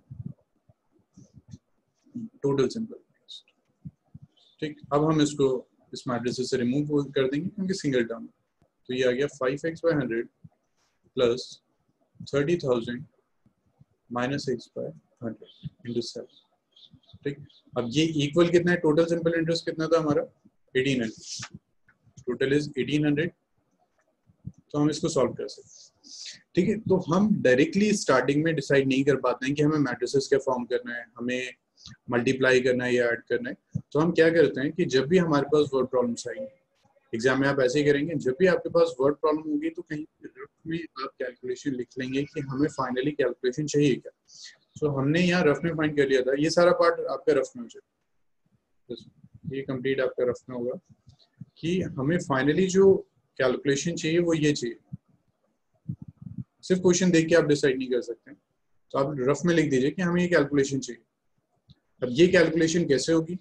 total simple interest. ठीक, अब हम इसको इस मैट्रिक्स से रिमूव कर देंगे क्योंकि सिंगल टर्म. तो ये आ गया five x by hundred plus thirty thousand minus x by hundred into seven. ठीक, अब ये इक्वल कितना है, टोटल सिंपल इंटरेस्ट कितना था हमारा eighteen hundred. Total is eighteen hundred. तो हम इसको सॉल्व कर सकते हैं. ठीक है, तो हम डायरेक्टली स्टार्टिंग में डिसाइड नहीं कर पाते हैं कि हमें मैट्रिसेस क्या फॉर्म करना है, हमें मल्टीप्लाई करना है या ऐड करना है. तो हम क्या करते हैं कि जब भी हमारे पास वर्ड प्रॉब्लम्स आएंगे, एग्जाम में आप ऐसे ही करेंगे, जब भी आपके पास वर्ड प्रॉब्लम होगी तो कहीं में आप कैलकुलेशन लिख लेंगे कि हमें फाइनली कैलकुलेशन चाहिए क्या. सो so, हमने यहाँ रफ में फाइंड कर लिया था. ये सारा पार्ट आपका रफ में हो जाएगा, ये कंप्लीट आपका रफ में होगा कि हमें फाइनली जो कैलकुलेशन चाहिए वो ये चाहिए. सिर्फ क्वेश्चन देख के आप डिसाइड नहीं कर सकते, तो आप रफ में लिख दीजिए कि हमें ये कैलकुलेशन चाहिए. अब ये कैलकुलेशन कैसे होगी,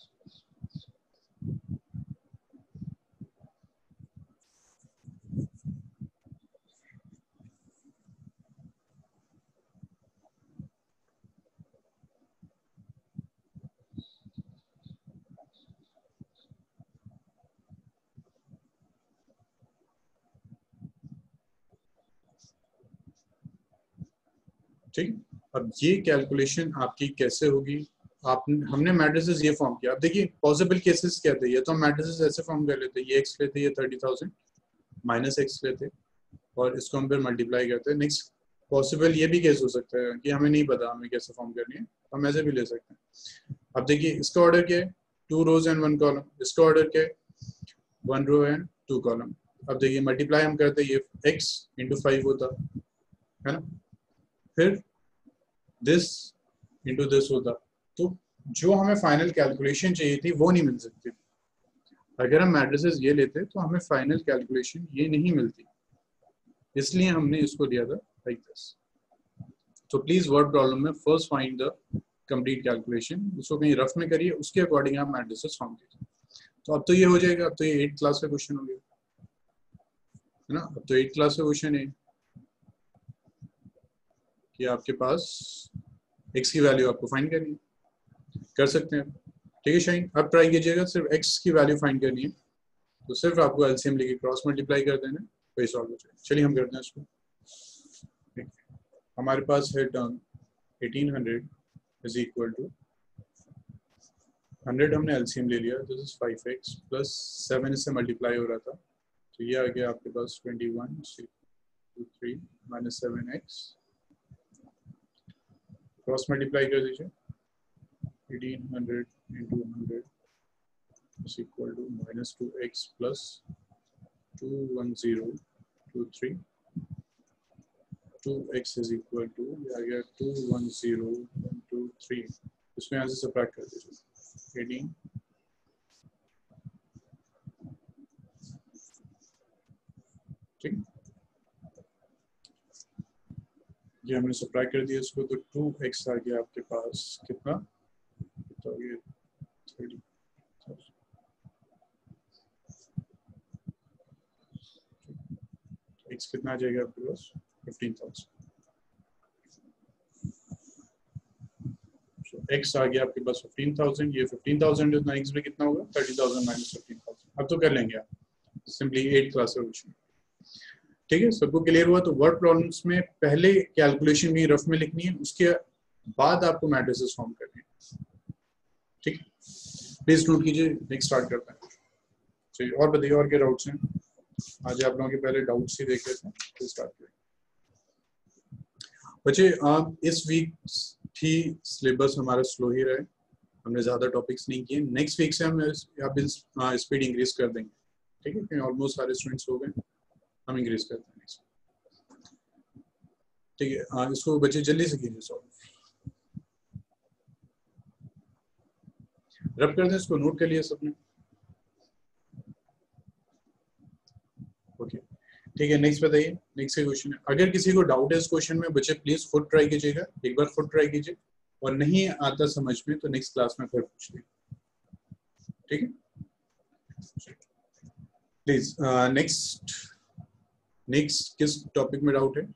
ठीक. अब ये कैलकुलेशन आपकी कैसे होगी, आप हमने मैट्रिसेस ये फॉर्म किया. अब देखिए पॉसिबल केसेस क्या थे, ये तो हम मैट्रिसेस ऐसे फॉर्म कर लेते, ये एक्स लेते, ये थर्टी थाउजेंड माइनस एक्स लेते और इसको हम फिर मल्टीप्लाई करते. नेक्स्ट पॉसिबल ये भी केस हो सकता है कि हमें नहीं पता हमें कैसे फॉर्म करनी है, हम ऐसे भी ले सकते हैं. अब देखिए इसका ऑर्डर क्या है, two rows and one column. इसका ऑर्डर क्या है, one row and two column. अब देखिए मल्टीप्लाई हम करते, ये एक्स इंटू फाइव होता है ना, फिर दिस इंटू दिस होता. तो जो हमें फाइनल कैलकुलेशन चाहिए थी वो नहीं मिल सकती. अगर हम मैट्रिसेस ये लेते तो हमें फाइनल कैलकुलेशन ये नहीं मिलती, इसलिए हमने इसको लिया था लाइक दिस. तो प्लीज वर्ड प्रॉब्लम में first find the complete calculation, उसको कहीं रफ में करिए, उसके अकॉर्डिंग आप मैट्रिसेस फॉर्म कीजिए. तो अब तो ये हो जाएगा. अब तो ये एट क्लास का क्वेश्चन हो गया है ना. अब तो एट क्लास का क्वेश्चन है कि आपके पास x की वैल्यू आपको फाइंड करनी है, कर सकते हैं. ठीक है शाइन, अब ट्राई कीजिएगा, सिर्फ x की वैल्यू फाइंड करनी है. तो सिर्फ आपको एलसीएम लेके क्रॉस मल्टीप्लाई कर देना, वही सॉल्व हो जाएगा. चलिए हम करते हैं इसको. हमारे पास है term eighteen hundred is equal to hundred, हमने एलसीएम ले लिया, this is five x plus seven इससे मल्टीप्लाई हो रहा था. तो ये आ गया आपके पास twenty one three minus seven x, cross multiply कर दीजिए. Eighteen hundred into hundred is equal to minus two x plus two one zero two three. Two x is equal to आ गया two one zero one two three. इसमें यहाँ से subtract कर दीजिए eighteen ठीक. ये हमने सब्ट्रैक्ट कर दिया इसको, तो टू एक्स आ गया आपके पास कितना, तो ये थर्टी. एक्स कितना आ जाएगा आपके पास फिफ्टीन थाउजेंड. एक्स आ गया आपके पास फिफ्टीन थाउजेंड. ये फिफ्टीन थाउजेंड उतना एक्स में कितना होगा, thirty thousand minus fifteen thousand. अब तो कर लेंगे आप सिंपली एट क्लास क्वेश्चन. ठीक है, सबको क्लियर हुआ. तो वर्ड प्रॉब्लम्स में पहले कैलकुलेशन भी रफ में लिखनी है, उसके बाद आपको मैट्रिसेस फॉर्म करनी है. ठीक, प्लीज नोट कीजिए. नेक्स्ट स्टार्ट करते हैं. चलिए और बताइए और क्या डाउट्स हैं. आज आप लोगों के पहले डाउट्स ही देख लेते हैं, फिर स्टार्ट करें. बच्चे आप इस वीक ही सिलेबस हमारा स्लो ही रहे, हमने ज्यादा टॉपिक्स नहीं किए. नेक्स्ट वीक से हम आप स्पीड इंक्रीज कर देंगे. ठीक है, क्योंकि ऑलमोस्ट सारे स्टूडेंट्स हो गए, हम इंक्रीज करते हैं नेक्स्ट. ठीक है, आ, इसको बच्चे जल्दी से कीजिए सॉल्व. रब कर दें, इसको नोट कर लिया सबने. ओके ठीक ठीक है, नेक्स्ट बताइए, नेक्स्ट का क्वेश्चन है। अगर किसी को डाउट है इस क्वेश्चन में बच्चे प्लीज खुद ट्राई कीजिएगा, एक बार खुद ट्राई कीजिए, और नहीं आता समझ में तो नेक्स्ट क्लास में फिर पूछ लीजिए, ठीक है। प्लीज नेक्स्ट नेक्स्ट किस टॉपिक में डाउट है?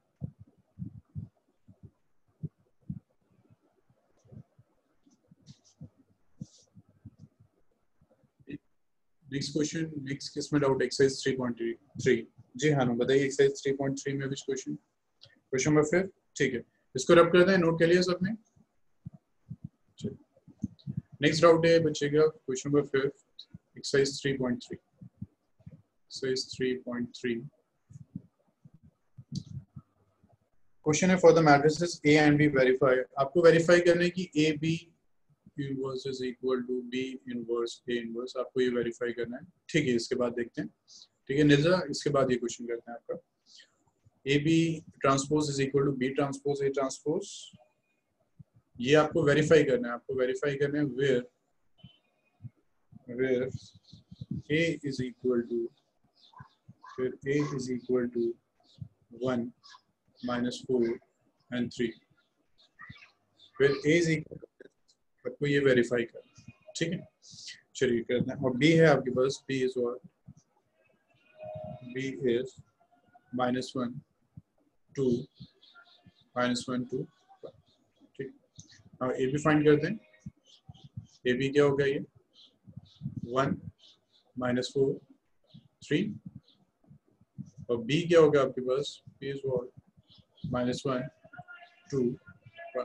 नेक्स्ट क्वेश्चन, नेक्स्ट किस में doubt? Exercise three point three. जी हाँ, बताइए एक्सरसाइज थ्री पॉइंट थ्री में विच क्वेश्चन? क्वेश्चन नंबर फिर, ठीक है, इसको रब करते हैं, नोट कर लिया सबने? नेक्स्ट डाउट है बच्चे का क्वेश्चन नंबर फिर, exercise three point three. Exercise three point three question है, for the matrices A and B verify. आपको वेरीफाई करने की A B inverse is equal to B inverse A inverse, आपको ये वेरीफाई करना है, ठीक है। इसके बाद देखते हैं, ठीक है निजा, इसके बाद ये क्वेश्चन करते हैं आपका, A B transpose is equal to B transpose A transpose, ये आपको वेरीफाई करना है। आपको वेरीफाई करना है where where A is equal to फिर A is equal to one minus four and three, फिर ए इज इक्वल, आपको ये वेरीफाई करना है, ठीक है। चलिए करते हैं, और बी है आपके पास, B is what, B is minus one two minus one two, ठीक। अब ए बी फाइंड करते हैं, ए बी क्या होगा, ये वन माइनस फोर थ्री, और बी क्या होगा आपके पास, B is what minus one two one,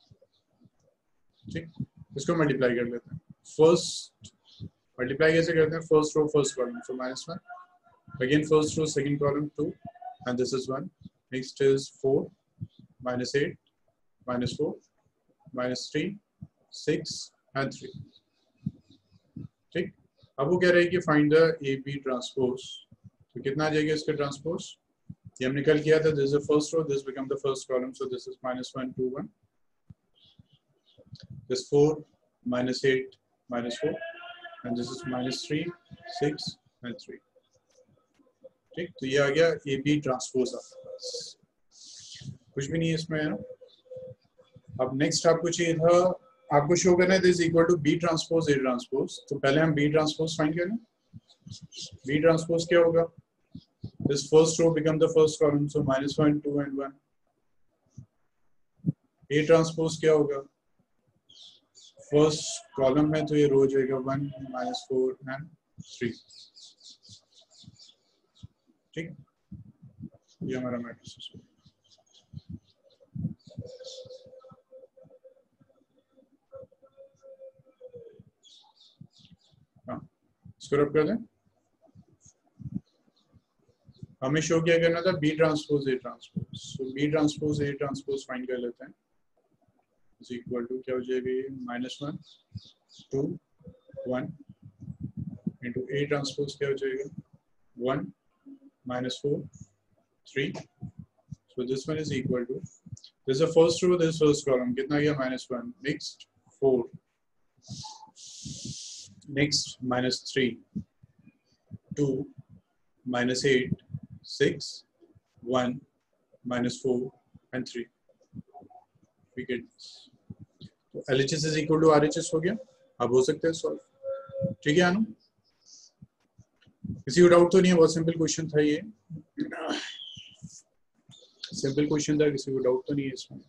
ठीक। इसको मल्टीप्लाई कर लेते हैं, फर्स्ट मल्टीप्लाई कैसे करते हैं, first row first column, so minus one, again first row second column two and this is one, next is four minus eight minus four minus three six and three, ठीक। अब वो कह रहे हैं कि find the A B transpose, तो कितना आ जाएगा इसका ट्रांसपोज, ये हमने कल किया था, this is first row, this become the first column, so this is minus one two one, this four minus eight minus four and this is minus three six and three, ठीक। तो ये आ गया ए बी ट्रांसपोज, आपके पास कुछ भी नहीं है इसमें, है ना। अब नेक्स्ट आपको चाहिए था, आपको शो करना है this equal to B transpose A transpose, तो पहले हम बी ट्रांसपोज फाइंड करें। बी ट्रांसपोज क्या होगा, this first row become the first column, so minus one two and one. A transpose क्या होगा, फर्स्ट कॉलम में तो ये रो हो जाएगा one minus four and three, ठीक। ये हमारा मैट्रिक्स है। हाँ, इसको रब कर दें, हमें शो क्या करना था, B transpose A transpose, so B transpose A transpose find कर लेते हैं, इज इक्वल टू क्या हो जाएगी, minus one two one into A transpose क्या हो जाएगा, one minus four three, so this one is equal to, this is first row, this first column, कितना गया minus one, next four, next minus three two minus eight six one minus four and three, ठीक है। तो L H S is equal to R H S हो गया, अब हो सकता है सॉल्व, ठीक है अनु, किसी को डाउट तो नहीं है, बहुत सिंपल क्वेश्चन था ये, सिंपल क्वेश्चन था, किसी को डाउट तो नहीं है इसमें,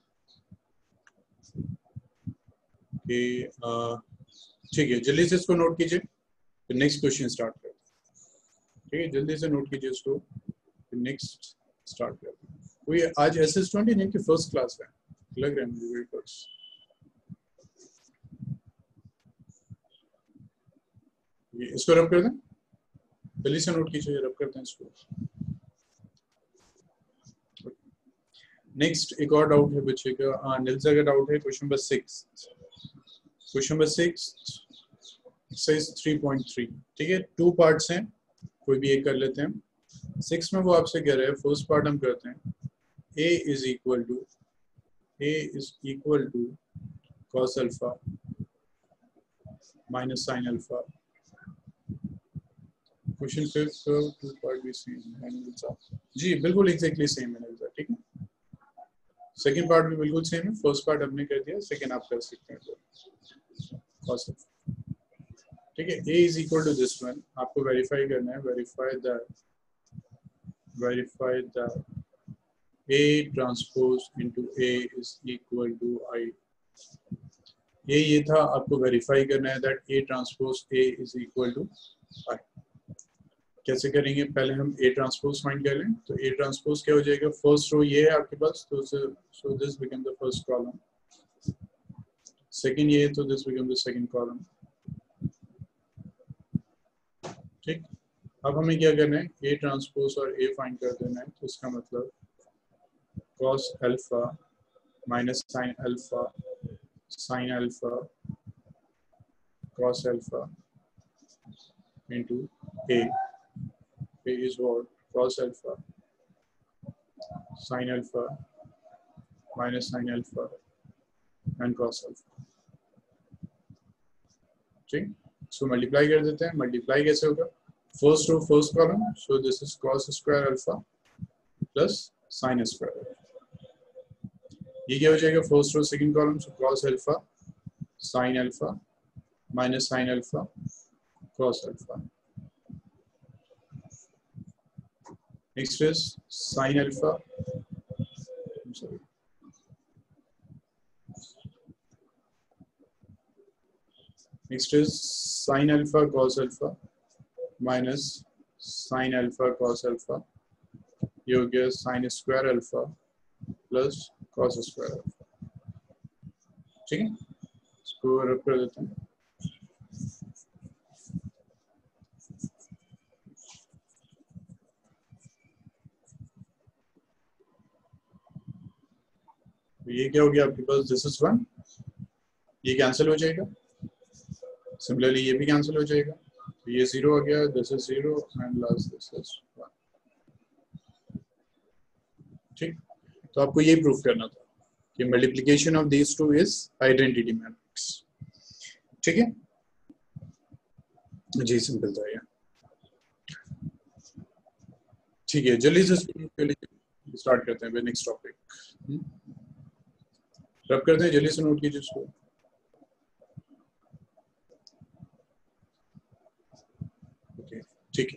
ठीक है। जल्दी से इसको नोट कीजिए, तो नेक्स्ट क्वेश्चन स्टार्ट करते हैं, ठीक है, जल्दी से नोट कीजिए इसको, नेक्स्ट स्टार्ट करते हैं। कोई आज ऐसे स्टूडेंट है जिनकी फर्स्ट क्लास है, लग रहा है मुझे वेरी फर्स्ट, इसको रब कर दें, जल्दी से नोट कीजिए, रब करते हैं इसको। नेक्स्ट एक और डाउट है बच्चे का, नीलजा का डाउट है, question number six, question number six exercise three point three, ठीक है, टू पार्ट्स हैं, कोई भी एक कर लेते हैं। सिक्स में वो आपसे कह रहे हैं, फर्स्ट पार्ट हम करते हैं, a is equal to a is equal to cos alpha minus sine alpha question fifth two part B same जी बिल्कुल एग्जैक्टली सेम है नवीसा, ठीक है। सेकंड पार्ट भी बिल्कुल सेम है, फर्स्ट पार्ट हमने कर दिया, सेकंड आप कर सकते हैं cos f, ठीक है। a is equal to this one, आपको वेरीफाई करना है, verify that verify that a transpose into a is equal to i। ये ये था, आपको वेरीफाई करना है that a transpose a is equal to i। कैसे करेंगे, पहले हम a ट्रांसपोज फाइंड कर लें। तो a ट्रांसपोज क्या हो जाएगा, फर्स्ट रो ये है आपके पास, तो so this become the first column, second ये, तो this become the second column, ठीक। अब हमें क्या करना है, a ट्रांसपोज और a फाइंड कर देना है। तो इसका मतलब cos alpha minus sin alpha sin alpha cos alpha into a, a is what, cos alpha sin alpha minus sin alpha and cos alpha, ठीक। सो मल्टीप्लाई कर देते हैं, मल्टीप्लाई कैसे होगा, first row first column, so this is cos square alpha plus sin square, ये क्या हो जाएगा, first row second column, so cos alpha sin अल्फा minus sin alpha cos alpha. Next is sin alpha. I'm sorry. Next is sin alpha cos alpha minus sin alpha cos alpha. ये हो गया sin square alpha plus cos square alpha, ठीक है। इसको rub कर देते हैं। ये क्या हो गया आपके पास, दिस इज वन, ये कैंसिल हो जाएगा, सिमिलरली ये भी कैंसिल हो जाएगा, तो ये जीरो आ गया, this is zero and last this is one, ठीक। तो आपको ये प्रूफ करना था कि multiplication of these two is identity matrix, ठीक है जी, सिंपल था ये, ठीक है। जल्दी से स्टार्ट करते हैं नेक्स्ट टॉपिक, रब करते हैं, जल्दी से नोट कीजिए इसको। ओके ठीक है,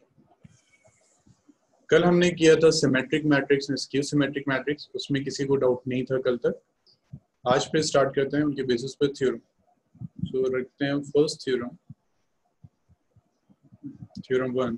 कल हमने किया था symmetric matrix and skew symmetric matrix, उसमें किसी को डाउट नहीं था कल तक। आज पे स्टार्ट करते हैं उनके बेसिस पे थ्योरम। सो so, रखते हैं first theorem, theorem one,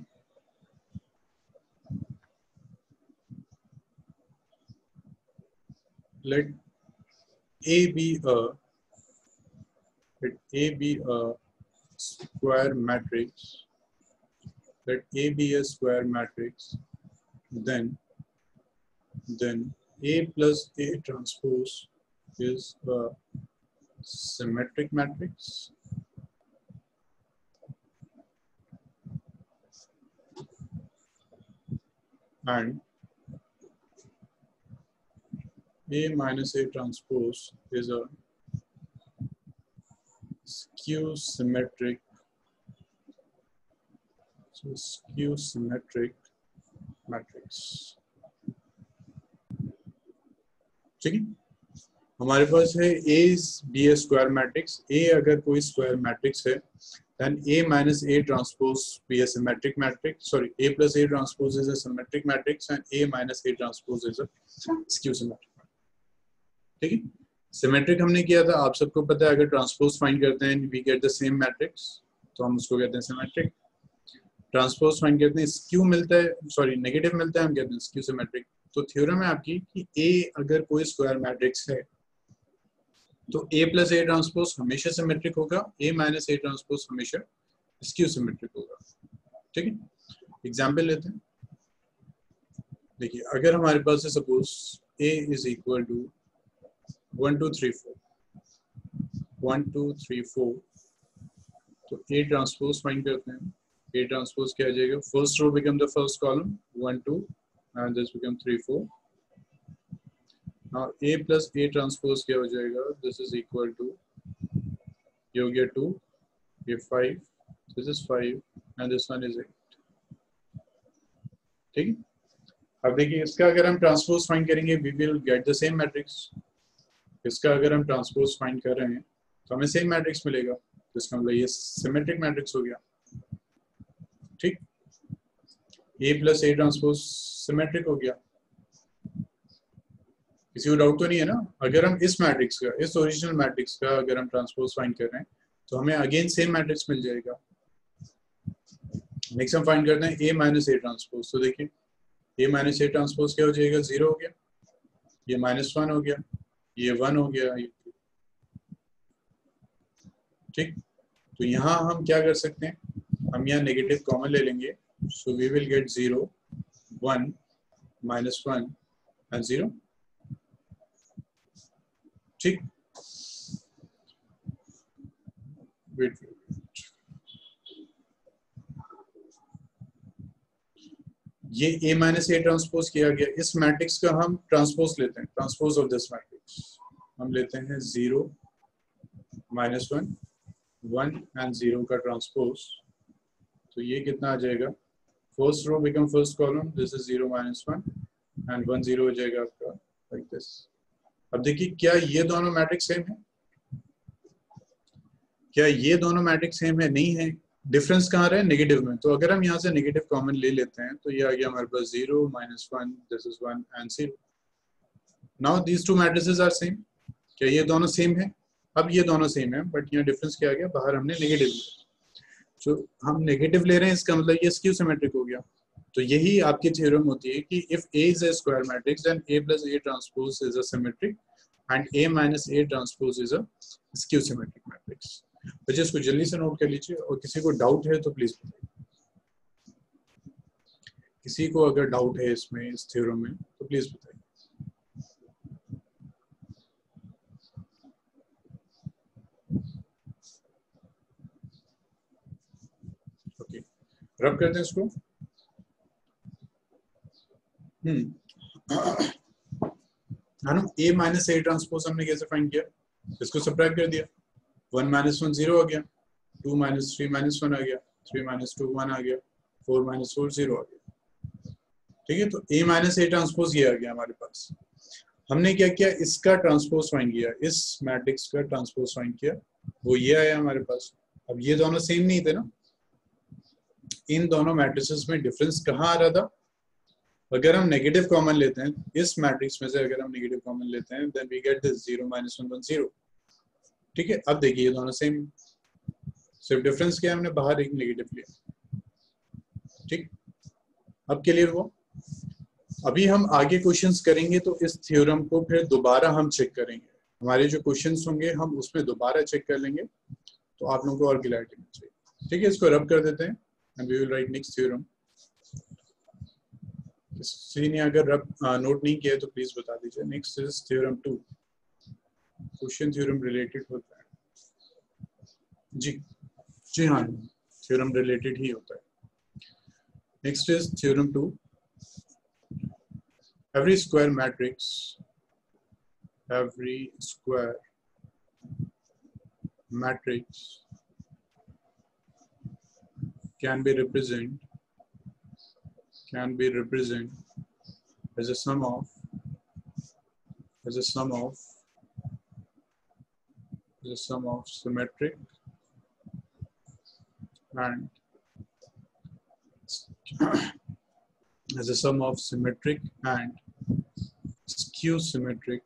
let A be a let A be a square matrix, let A be a square matrix, then then A plus A transpose is a symmetric matrix, and A minus A transpose is a skew symmetric, so skew symmetric matrix, ठीक है। हमारे पास है A is be a square matrix, A अगर कोई square matrix है, then A minus A transpose be a symmetric matrix, sorry A plus A transpose is a symmetric matrix and A minus A transpose is a skew symmetric, ठीक है। Symmetric हमने किया था, आप सबको पता है, अगर ट्रांसपोज फाइंड करते हैं we get the same matrix, तो हम उसको कहते हैं सिमेट्रिक। ट्रांसपोज फाइंड करते हैं, स्क्यू मिलता है, सॉरी नेगेटिव मिलता है, हम कहते हैं स्क्यू सिमेट्रिक। तो थ्योरम है आपकी कि ए अगर कोई स्क्वायर मैट्रिक्स है तो ए प्लस ए ट्रांसपोज हमेशा सिमेट्रिक होगा, ए माइनस ए ट्रांसपोज हमेशा स्क्यू सिमेट्रिक होगा, ठीक है। एग्जाम्पल लेते हैं, देखिए अगर हमारे पास है suppose A is equal to one two three four, one two three four, तो ए ट्रांसपोज फाइंड करते हैं। ए ट्रांसपोज क्या आ जाएगा, first row become the first column, one two and this become three four. Now A plus A transpose क्या हो जाएगा, this is equal to, ये हो गया टू, ये five, this is five and this one is eight, ठीक है। अब देखिए इसका अगर हम ट्रांसपोज फाइंड करेंगे we will get the same matrix. इसका अगर हम ट्रांसपोज फाइंड कर रहे हैं तो हमें सेम मैट्रिक्स मिलेगा, तो इसका मतलब ये सिमेट्रिक मैट्रिक्स हो गया। ठीक, A plus A transpose symmetric हो गया। किसी को डाउट तो नहीं है ना? अगर हम इस मैट्रिक्स का, इस ओरिजिनल मैट्रिक्स का अगर हम ट्रांसपोज फाइंड कर रहे हैं तो हमें अगेन सेम मैट्रिक्स मिल जाएगा। नेक्स्ट हम फाइंड करते हैं ए माइनस ए ट्रांसपोज। तो देखिए ए माइनस ए ट्रांसपोज क्या हो जाएगा, जीरो हो गया, ये माइनस वन हो गया, ये वन हो गया। ठीक, तो यहाँ हम क्या कर सकते हैं, हम यहाँ नेगेटिव कॉमन ले लेंगे, so we will get zero, one, minus one and zero. ठीक, वेट ये ए माइनस ए ट्रांसपोज किया गया। इस मैट्रिक्स का हम ट्रांसपोज लेते हैं, ट्रांसपोज ऑफ दिस मैट्रिक्स हम लेते हैं zero, minus one, one and zero का ट्रांसपोज। तो ये कितना आ जाएगा, first row become first column, this is zero minus one and one zero हो जाएगा आपका लाइक दिस। अब देखिए क्या ये दोनों मैट्रिक्स सेम है, क्या ये दोनों मैट्रिक्स सेम है? नहीं है। डिफरेंस कहाँ रहे, नेगेटिव में। तो अगर हम यहाँ से नेगेटिव कॉमन ले लेते हैं तो ये आ गया हमारे पास zero minus one, this is one and zero. Now these two matrices are same. क्या ये दोनों सेम है? अब ये दोनों सेम है, बट यहाँ डिफरेंस क्या आ गया, बाहर हमने नेगेटिव लिया। तो हम नेगेटिव ले रहे हैं, इसका मतलब ये स्क्यू सिमेट्रिक हो गया। तो यही आपकी थ्योरम होती है कि if A is a square matrix then A plus A transpose is a symmetric and A minus A transpose is a skew symmetric matrix। बच्चे इसको जल्दी से नोट कर लीजिए, और किसी को डाउट है तो प्लीज बताइए। किसी को अगर डाउट है इसमें, इस थ्योरम में, तो प्लीज बताइए। ओके, रब करते हैं इसको। हम्म ए माइनस ए ट्रांसपोज हमने कैसे फाइंड किया, इसको सब्ट्रैक्ट कर दिया, वन माइनस वन जीरो आ गया, two minus three minus one आ गया, थ्री माइनस टू वन आ गया, फोर माइनस फोर जीरो आ गया। ठीक है, तो ए माइनस ए ट्रांसपोज ये आ गया हमारे पास। हमने क्या किया, इसका ट्रांसपोज फाइंड किया, इस मैट्रिक्स का ट्रांसपोज फाइंड किया, वो ये आया हमारे पास। अब ये दोनों सेम नहीं थे ना, इन दोनों मैट्रिसेस में डिफरेंस कहाँ आ रहा था, अगर हम नेगेटिव कॉमन लेते हैं, इस मैट्रिक्स में से अगर हम नेगेटिव कॉमन लेते हैं, then we get this zero minus one one zero. ठीक है, अब देखिए ये दोनों सेम, सिर्फ डिफरेंस क्या है, हमने बाहर एक नेगेटिव लिया। ठीक, अब क्लियर हुआ। अभी हम आगे क्वेश्चंस करेंगे तो इस थ्योरम को फिर दोबारा हम चेक करेंगे, हमारे जो क्वेश्चंस होंगे हम उसमें दोबारा चेक कर लेंगे, तो आप लोगों को और क्लैरिटी मिल जाएगी। ठीक है, इसको रब कर देते हैं and we will write next theorem. किसी ने अगर रब नोट नहीं किया तो प्लीज बता दीजिए। Next is theorem two, question theorem related होता है जी जी हाँ, थ्योरम रिलेटेड ही होता है। Next is theorem two, every square matrix every square matrix can be represented can be represented as a sum of as a sum of as a sum of symmetric and as a sum of symmetric and skew symmetric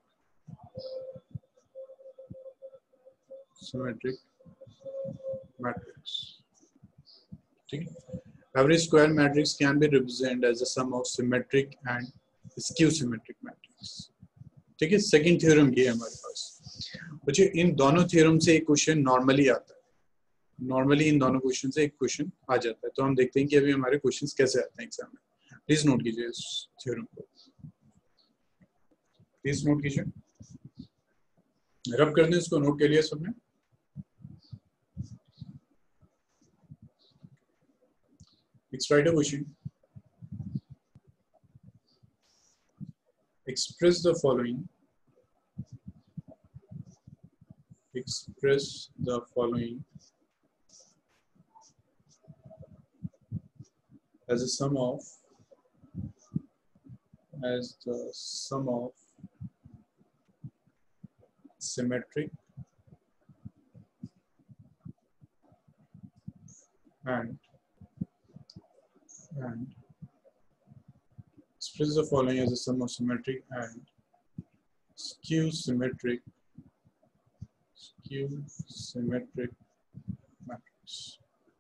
symmetric matrix. ठीक है, every square matrix can be represented as a sum of symmetric and skew symmetric matrix। ठीक है, second theorem ये है हमारे पास। बच्चे इन दोनों theorem से एक क्वेश्चन नॉर्मली आता है, नॉर्मली इन दोनों क्वेश्चन से एक क्वेश्चन आ जाता है। तो हम देखते हैं कि अभी हमारे क्वेश्चंस कैसे आते हैं एग्जाम में। प्लीज नोट कीजिए इस थ्योरम को, प्लीज नोट कीजिए, रब कर दें इसको, नोट कर लिया सबने। Let's write a question. Express the following. Express the following as a sum of as the sum of symmetric and and express the following as the sum of symmetric and skew symmetric skew symmetric matrix.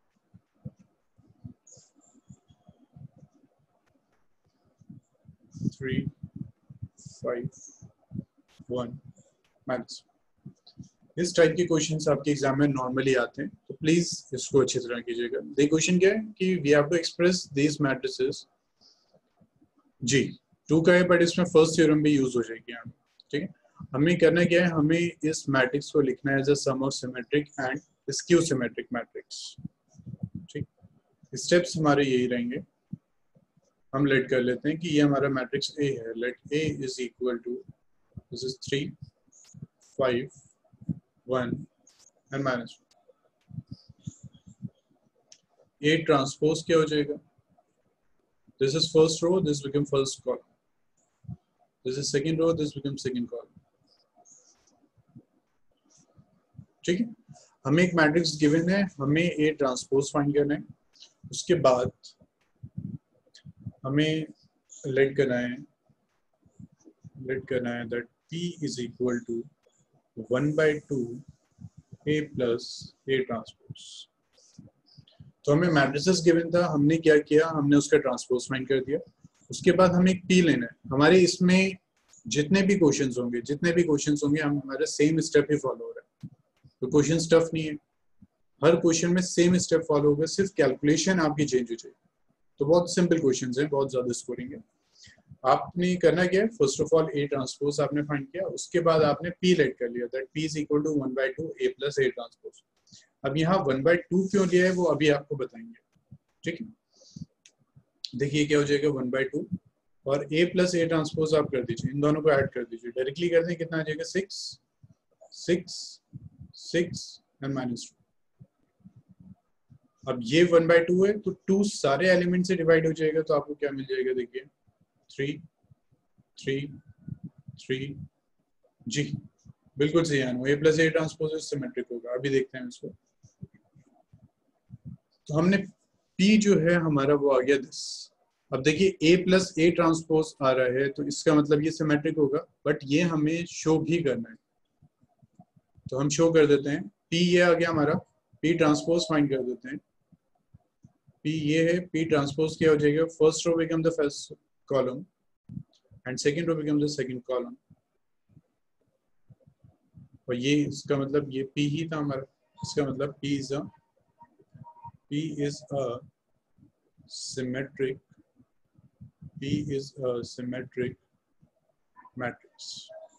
Three, five, one minus. इस type के questions आपके exam में normally आते हैं, तो please इसको अच्छी तरह कीजिएगा। देखिए क्वेश्चन क्या है कि we have to express these matrices G two का है, बट इसमें फर्स्ट थ्योरम भी यूज हो जाएगी यहाँ, ठीक है। हमें करना क्या है, हमें इस मैट्रिक्स को लिखना है as a sum of symmetric and skew symmetric matrix, ठीक। स्टेप्स हमारे यही रहेंगे। हम लेट कर लेते हैं कि ये हमारा मैट्रिक्स ए है। Let A is equal to this is three five one and minus. A transpose क्या हो जाएगा, this is first row, this become first column, this is second row, this become second column, ठीक है। हमें एक matrix given है, हमें ए transpose find करना है। उसके बाद हमें लेट करना है लेट करना है that P is equal to one by two A plus A transpose. तो हमें मैट्रिसेस गिवन था, हमने क्या किया, हमने उसका ट्रांसपोज फाइंड कर दिया। उसके बाद हमें एक P लेना है। हमारे इसमें जितने भी क्वेश्चंस होंगे जितने भी क्वेश्चंस होंगे हम हमारा सेम स्टेप ही फॉलो हो रहा है, तो क्वेश्चन टफ नहीं है। हर क्वेश्चन में सेम स्टेप फॉलो होगा, सिर्फ कैलकुलेशन आपकी चेंज हो जाएगी। तो बहुत सिंपल क्वेश्चंस हैं, बहुत ज्यादा स्कोरिंग है। आपने करना क्या है, first of all A transpose आपने फाइंड किया, उसके बाद आपने पी लेट कर लिया, that P is equal to one by two A plus A transpose. अब यहाँ वन बाई टू क्यों लिया है वो अभी आपको बताएंगे, ठीक है। देखिए क्या हो जाएगा, वन बाई टू और ए प्लस ए ट्रांसपोज आप कर दीजिए, इन दोनों को ऐड कर दीजिए, डायरेक्टली कर दें, कितना आ जाएगा, six six six and minus two. अब ये वन बाई टू है तो टू सारे एलिमेंट से डिवाइड हो जाएगा, तो आपको क्या मिल जाएगा, देखिए थ्री थ्री थ्री जी बिल्कुल सही है। A plus A transpose symmetric होगा। अभी देखते हैं इसको। तो हमने P जो है हमारा वो आ गया दिस। अब देखिए ए प्लस ए ट्रांसपोज आ रहा है तो इसका मतलब ये सिमेट्रिक होगा, बट ये हमें शो भी करना है, तो हम शो कर देते हैं। P ये आ गया हमारा, P ट्रांसपोज फाइंड कर देते हैं। P ये है, P ट्रांसपोज क्या हो जाएगा, first row become the first column and second row become the second column. और ये इसका मतलब ये P ही था हमारा, इसका मतलब P is a P is a symmetric P is a symmetric matrix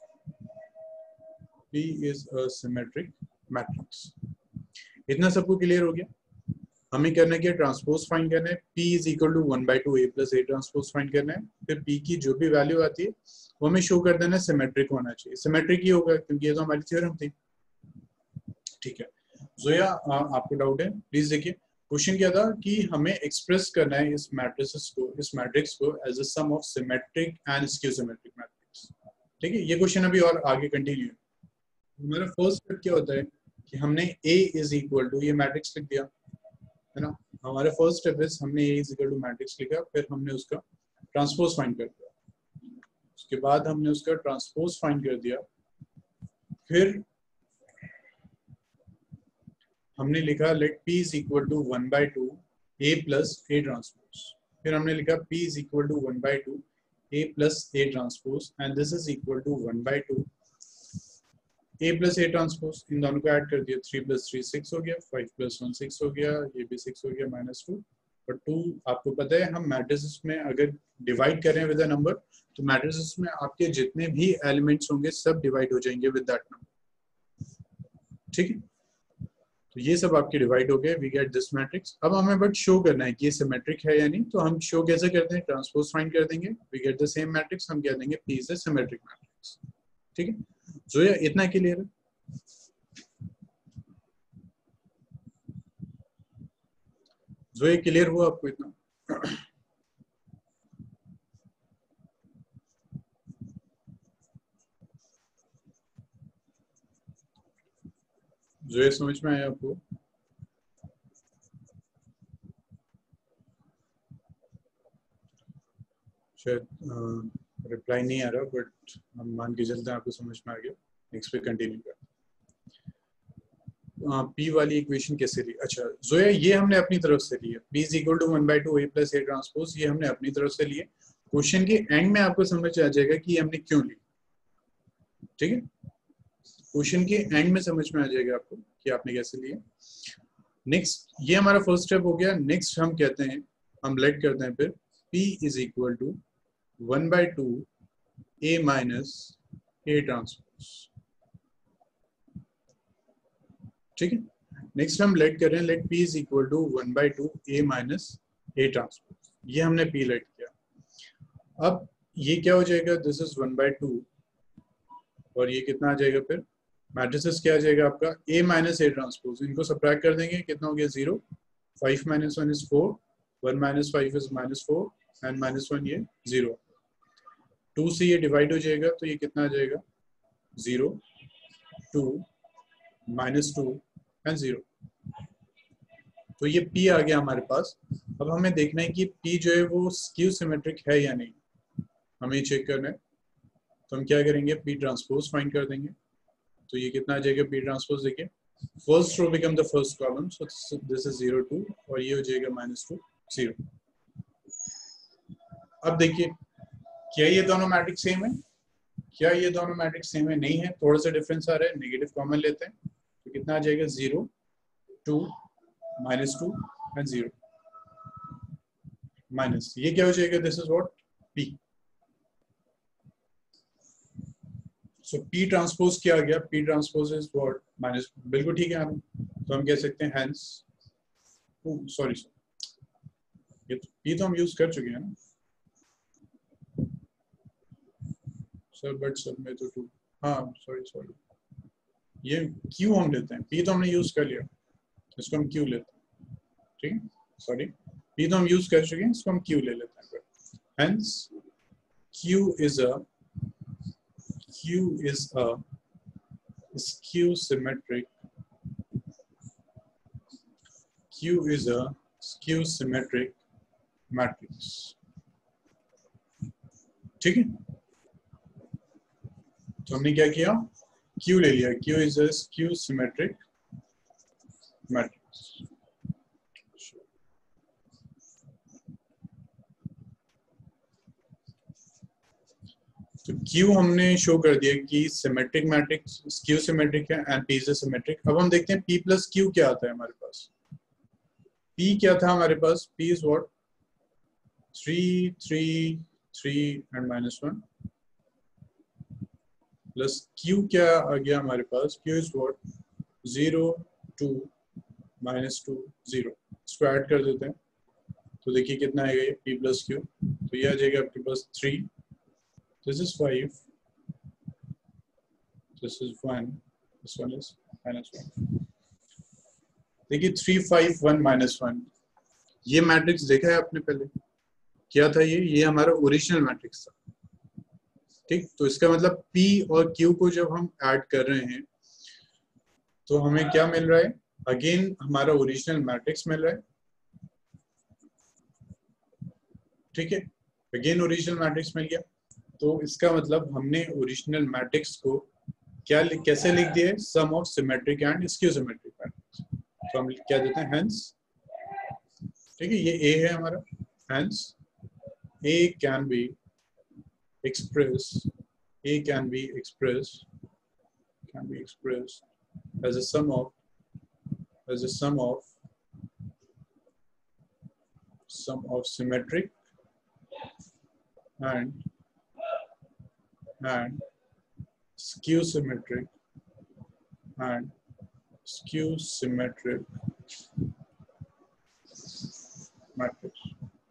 P is a symmetric matrix। इतना सबको क्लियर हो गया। हमें करना क्या, ट्रांसपोज फाइंड करना है। P is equal to one by two A plus A transpose find करना है। फिर P की जो भी वैल्यू आती है वो हमें शो कर देना है सिमेट्रिक होना चाहिए। सिमेट्रिक ही होगा क्योंकि ये तो हमारी थ्योरम थी, ठीक है। जोया आपको डाउट है प्लीज देखिए। क्वेश्चन क्या था कि हमें एक्सप्रेस करना है इस मैट्रिसेस को, इस मैट्रिक्स को as a sum of symmetric and skew symmetric matrix, ठीक है। ये क्वेश्चन अभी और आगे कंटिन्यू है। हमारा फर्स्ट स्टेप क्या होता है कि हमने A इज इक्वल टू ये मैट्रिक्स लिख दिया है ना। हमारा फर्स्ट स्टेप इज हमने A is equal to matrix लिखा, फिर हमने उसका ट्रांसपोज फाइंड कर दिया। उसके बाद हमने उसका ट्रांसपोज फाइंड कर दिया, फिर हमने लिखा let P is equal to one by two A plus A transpose. फिर हमने लिखा P is equal to one by two A plus A transpose and this is equal to one by two A plus A transpose. इन दोनों को add कर दिया, three plus three six हो गया, फाइव प्लस वन सिक्स हो गया, ये भी सिक्स हो गया, माइनस टू। और टू आपको पता है हम मैट्रिसेस में अगर डिवाइड करें विद अ नंबर तो मैट्रिसेस में आपके जितने भी एलिमेंट्स होंगे सब डिवाइड हो जाएंगे विद दैट नंबर, ठीक है। तो ये सब आपके डिवाइड हो गए, वी गेट दिस मैट्रिक्स। अब हमें बट शो करना है कि ये सिमेट्रिक है या नहीं, तो हम शो कैसे करते हैं, ट्रांसपोज फाइंड कर देंगे, we get the same matrix, हम कह देंगे P is a symmetric matrix, ठीक है। जोया इतना क्लियर है? जोया क्लियर हुआ आपको इतना? जो ये समझ में आया आपको? शायद रिप्लाई नहीं आ रहा, बट हम मान के चलते हैं आपको समझ में आ गया। नेक्स्ट पे कंटिन्यू कर। पी वाली इक्वेशन कैसे ली? अच्छा जोया, ये हमने अपनी तरफ से ली है। P is equal to one by two A plus A transpose, ये हमने अपनी तरफ से लिए। क्वेश्चन के एंड में आपको समझ आ जाएगा कि हमने क्यों ली। ठीक है, क्वेश्चन के एंड में समझ में आ जाएगा आपको कि आपने कैसे लिया। नेक्स्ट, ये हमारा फर्स्ट स्टेप हो गया। नेक्स्ट हम कहते हैं, हम लेट करते हैं फिर P is equal to one by two A minus A transpose. ठीक है, नेक्स्ट हम लेट कर रहे हैं, let P is equal to one by two A minus A transpose. ये हमने P लेट किया। अब ये क्या हो जाएगा, this is one by two और ये कितना आ जाएगा, फिर मैट्रिसेस क्या आ जाएगा आपका A माइनस ए ट्रांसपोज। इनको सब्ट्रैक्ट कर देंगे, कितना हो गया zero. Five minus one is four, one minus five is minus four and minus one ये जीरो। टू से ये डिवाइड हो जाएगा तो ये कितना आ जाएगा, zero, two, minus two and zero. तो ये P आ गया हमारे पास। अब हमें देखना है कि P जो है वो स्क्यू सिमेट्रिक है या नहीं, हमें चेक करना है। तो हम क्या करेंगे, P ट्रांसपोज फाइंड कर देंगे। तो ये कितना आ जाएगा, P ट्रांसपोज देखिए, first row become the first column, so this is zero two और ये हो जाएगा माइनस टू जीरो। अब देखिए, क्या ये दोनों मैट्रिक्स सेम है? क्या ये दोनों मैट्रिक्स सेम है? नहीं है, थोड़ा सा डिफरेंस आ रहा है। नेगेटिव कॉमन लेते हैं तो कितना आ जाएगा, zero, two, minus two and zero, minus ये क्या हो जाएगा, this is what, P। So P transpose क्या आ गया, P transpose is what, minus. बिल्कुल ठीक है आप, तो हम कह सकते हैं हेंस, सॉरी सर, ये तो P तो हम यूज कर चुके हैं ना सर, बट सब में तो टू, हाँ सॉरी सॉरी, ये Q हम लेते हैं, P तो हमने यूज कर लिया, इसको हम Q लेते हैं। ठीक है, सॉरी, P तो हम यूज कर चुके हैं, इसको हम Q ले लेते हैं। Hence Q is a Q is a skew symmetric Q is a skew symmetric matrix। ठीक है, तो हमने क्या किया, Q ले लिया, Q is a skew symmetric matrix। तो Q हमने शो कर दिया कि सिमेट्रिक मैट्रिक्स, स्क्यू सिमेट्रिक है एंड P इज सिमेट्रिक। अब हम देखते हैं P प्लस Q क्या आता है हमारे पास। P क्या था हमारे पास, P is what, three, three, three and minus one, plus Q क्या आ गया हमारे पास, Q is what, zero, two, minus two, zero. इसको ऐड कर देते हैं तो देखिए कितना आएगा ये P प्लस Q। तो ये आ जाएगा आपके पास three, this is five, this is one, this one is minus one। देखिए three, five, one, minus one, ये मैट्रिक्स देखा है आपने पहले, क्या था ये ये हमारा ओरिजिनल मैट्रिक्स था। ठीक, तो इसका मतलब P और Q को जब हम ऐड कर रहे हैं तो हमें क्या मिल रहा है, अगेन हमारा ओरिजिनल मैट्रिक्स मिल रहा है। ठीक है, अगेन ओरिजिनल मैट्रिक्स मिल गया। तो इसका मतलब हमने ओरिजिनल मैट्रिक्स को क्या कैसे लिख दिया, sum of symmetric and skew symmetric matrix. तो हम क्या देते हैं, हेंस, ठीक है, ये A है हमारा, hence A can be express A can be express can be express as a sum of as a sum of sum of symmetric and and skew symmetric and skew symmetric matrix।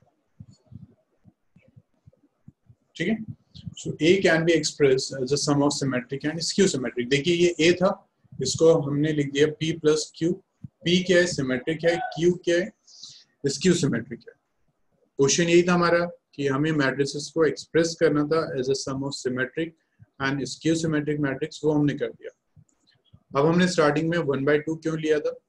ठीक है, so A can be expressed as a sum of symmetric and skew symmetric। देखिए ये A था, इसको हमने लिख दिया P plus Q। P क्या है, सिमेट्रिक है, Q क्या है, स्क्यू सिमेट्रिक है। क्वेश्चन यही था हमारा कि हमें मैट्रिसेस को एक्सप्रेस करना था as a sum of symmetric and skew symmetric matrix, वो हमने कर दिया। अब हमने स्टार्टिंग में वन बाई टू क्यों लिया था,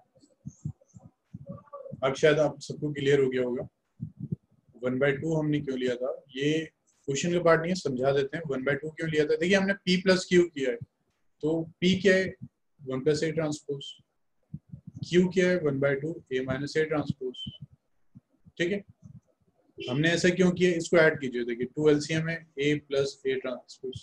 अब शायद आप सबको क्लियर हो गया होगा वन बाई टू हमने क्यों लिया था। ये क्वेश्चन का पार्ट नहीं है, समझा देते हैं वन बाई टू क्यों लिया था। देखिए हमने p प्लस क्यू किया है, तो p क्या है one plus A transpose, q क्या है one by two A minus A transpose. ठीक है, हमने ऐसा क्यों किया, इसको ऐड कीजिए। देखिए टू एलसीएम है a plus A transpose,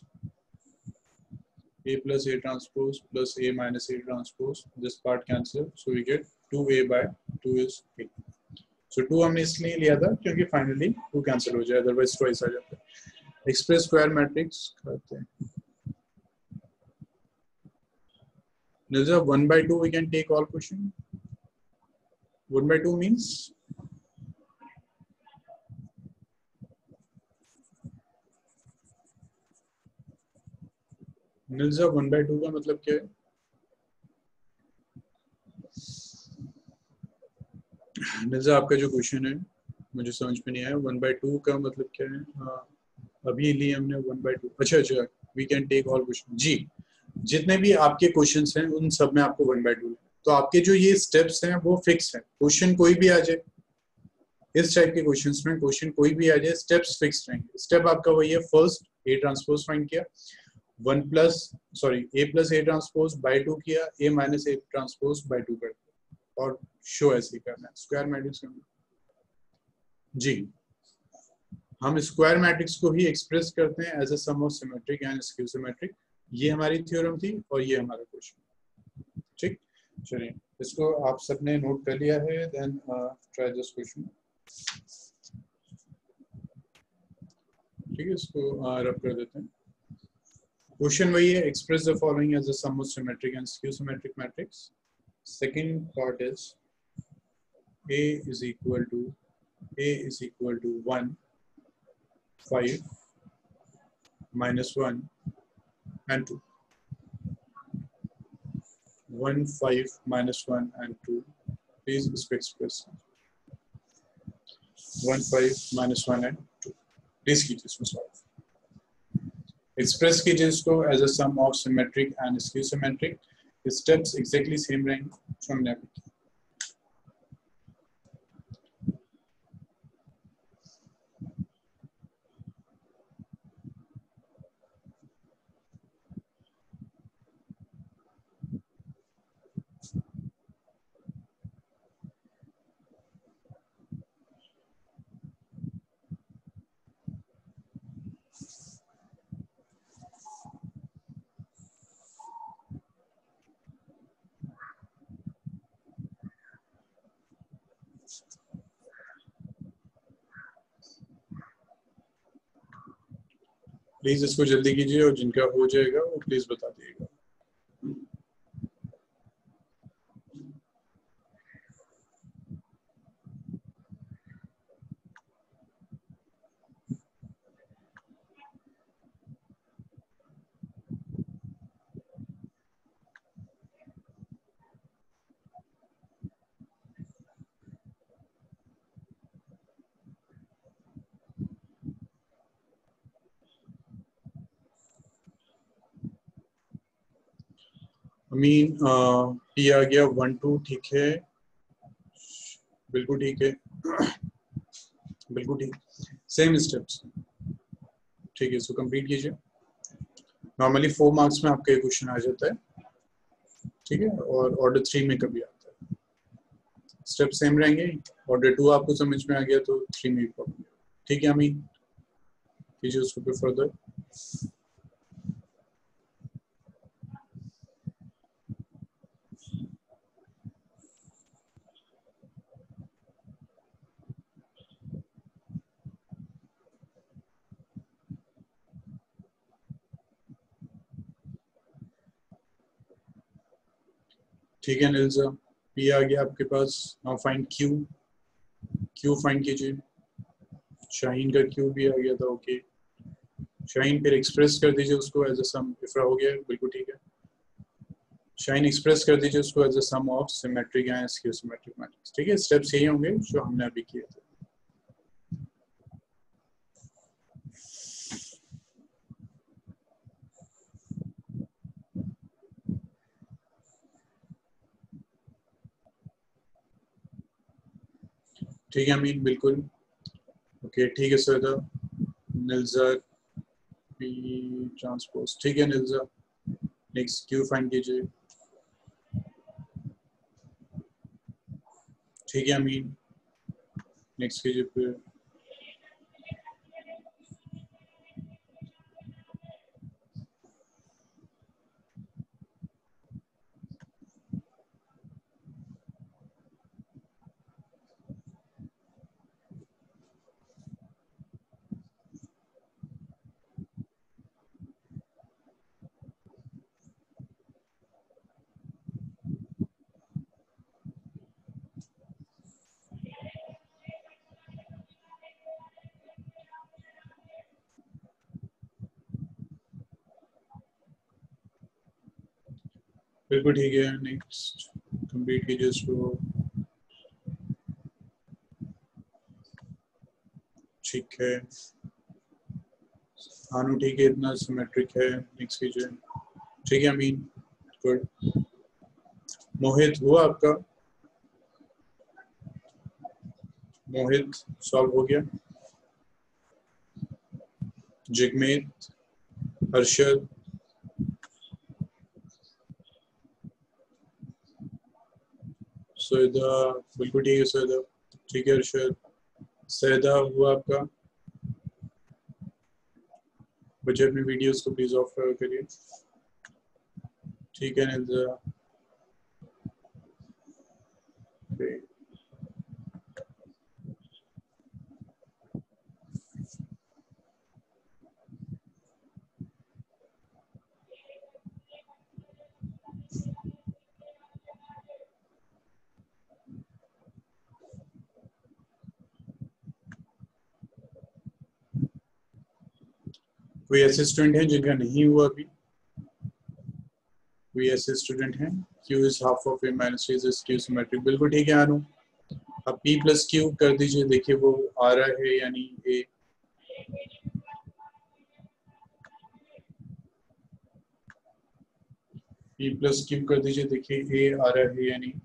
a plus a transpose plus a minus a transpose, this part cancel, so we get two A by two is a. So two हमने इसलिए लिया था क्योंकि फाइनली टू कैंसिल हो जाए, otherwise twice आ जाता है। Express square matrix करते हैं। Nilza, one by two we can take all question. one by two means Nilza, one by two का मतलब क्या है? Nilza, आपका जो क्वेश्चन है मुझे समझ में नहीं आया। वन बाई टू का मतलब क्या है? हाँ, अभी लिए हमने वन बाई टू। अच्छा अच्छा, we can take all question. जी, जितने भी आपके क्वेश्चंस हैं उन सब में आपको वन बाई टू, तो आपके जो ये स्टेप्स हैं वो फिक्स हैं। क्वेश्चन कोई भी आ जाए, इस टाइप के क्वेश्चंस में क्वेश्चन कोई भी आ जाए, स्टेप्स फिक्स रहेंगे। स्टेप आपका वही है, फर्स्ट ए ट्रांसपोज फाइंड किया, one plus sorry A plus A transpose by two किया, A minus A transpose by two कर दिया, और शो ऐसे ही करना है। स्क्वायर मैट्रिक्स करना जी, हम स्क्वायर मैट्रिक्स को ही एक्सप्रेस करते हैं as a sum of symmetric and skew symmetric. ये हमारी थ्योरम थी और ये हमारा क्वेश्चन। ठीक, चलिए इसको आप सबने नोट कर लिया है, देन ट्राई दिस क्वेश्चन। ठीक है, इसको रब कर देते हैं। क्वेश्चन वही है, express the following as a sum of symmetric and skew symmetric matrix. Second part is A is equal to A is equal to one, five, minus one, and two. one, five, minus one, and two. Please express one, five, minus one, and two. Please कीजिए इसको solve. Express कीजिए इसको as a sum of symmetric and skew symmetric. Steps exactly same रहेंगे जो हमने अभी किया। Please इसको जल्दी कीजिए और जिनका हो जाएगा वो प्लीज बता दिएगा। अमीन, पी आ गया वन टू, ठीक है, बिल्कुल ठीक है, बिल्कुल ठीक, सेम स्टेप्स। ठीक है, इसको कंप्लीट कीजिए। नॉर्मली फोर मार्क्स में आपका ये क्वेश्चन आ जाता है, ठीक है, और ऑर्डर थ्री में कभी आता है। स्टेप सेम रहेंगे। ऑर्डर टू आपको समझ में आ गया तो थ्री में भी प्रॉब्लम। ठीक है अमीन, कीजिए उसको पे फर्दर। ठीक है निल्जा, पी आ गया आपके पास। Now find Q, Q find कीजिए। शाहीन का क्यू भी आ गया था, ओके। शाहीन फिर एक्सप्रेस कर दीजिए उसको एज अ सम, इफ्रा हो गया, बिल्कुल ठीक है। शाहीन एक्सप्रेस कर दीजिए उसको as a sum of symmetric and skew symmetric matrix. ठीक है, स्टेप्स यही होंगे जो हमने अभी किए थे। ठीक है अमीन, बिल्कुल ओके, ठीक है सर। निल्जा पी ट्रांसपोज, ठीक है निल्जा। नेक्स्ट क्यू फाइंड कीजिए, ठीक है अमीन। नेक्स्ट कीजिए फिर। बिल्कुल ठीक है, नेक्स्ट कंप्लीट कीजिए इसको। ठीक है हानु, ठीक है, इतना सिमेट्रिक है। नेक्स्ट कीजिए, ठीक है अमीन, गुड। मोहित हुआ आपका? मोहित सॉल्व हो गया। जिगमेत, हर्षद, सैदा, बिल्कुल ठीक है सैदा, ठीक है हर्षद। सैदा हुआ आपका? बजट में वीडियोस को प्लीज ऑफ करिए, ठीक है निल्जा। कोई ऐसे स्टूडेंट हैं जिनका नहीं हुआ अभी? कोई ऐसे स्टूडेंट हैं? Q is half of A minus A is Q symmetric, बिल्कुल ठीक है आनु। अब P plus Q कर दीजिए, देखिए वो आ रहा है यानी A। P plus Q कर दीजिए, देखिए A आ रहा है यानी।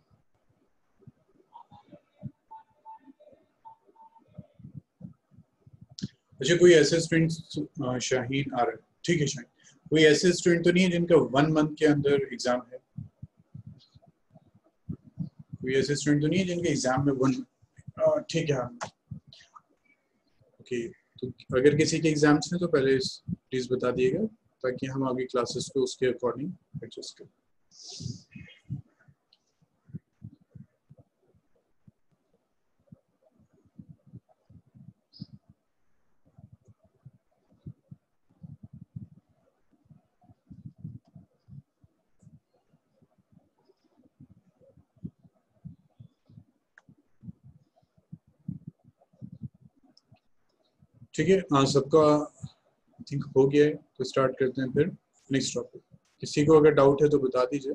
अच्छा कोई ऐसे स्टूडेंट, शाहीन आ रहा है, ठीक है शाहीन। कोई ऐसे स्टूडेंट तो नहीं है जिनका वन मंथ के अंदर एग्जाम है? कोई ऐसे स्टूडेंट तो नहीं है जिनके एग्जाम में वन, ठीक है ओके। तो अगर किसी के एग्जाम्स हैं तो पहले प्लीज बता दिएगा ताकि हम आगे क्लासेस को उसके अकॉर्डिंग एडजस्ट करें। ठीक है हाँ, सबका थिंक हो गया है, तो स्टार्ट करते हैं फिर नेक्स्ट टॉपिक। किसी को अगर डाउट है तो बता दीजिए।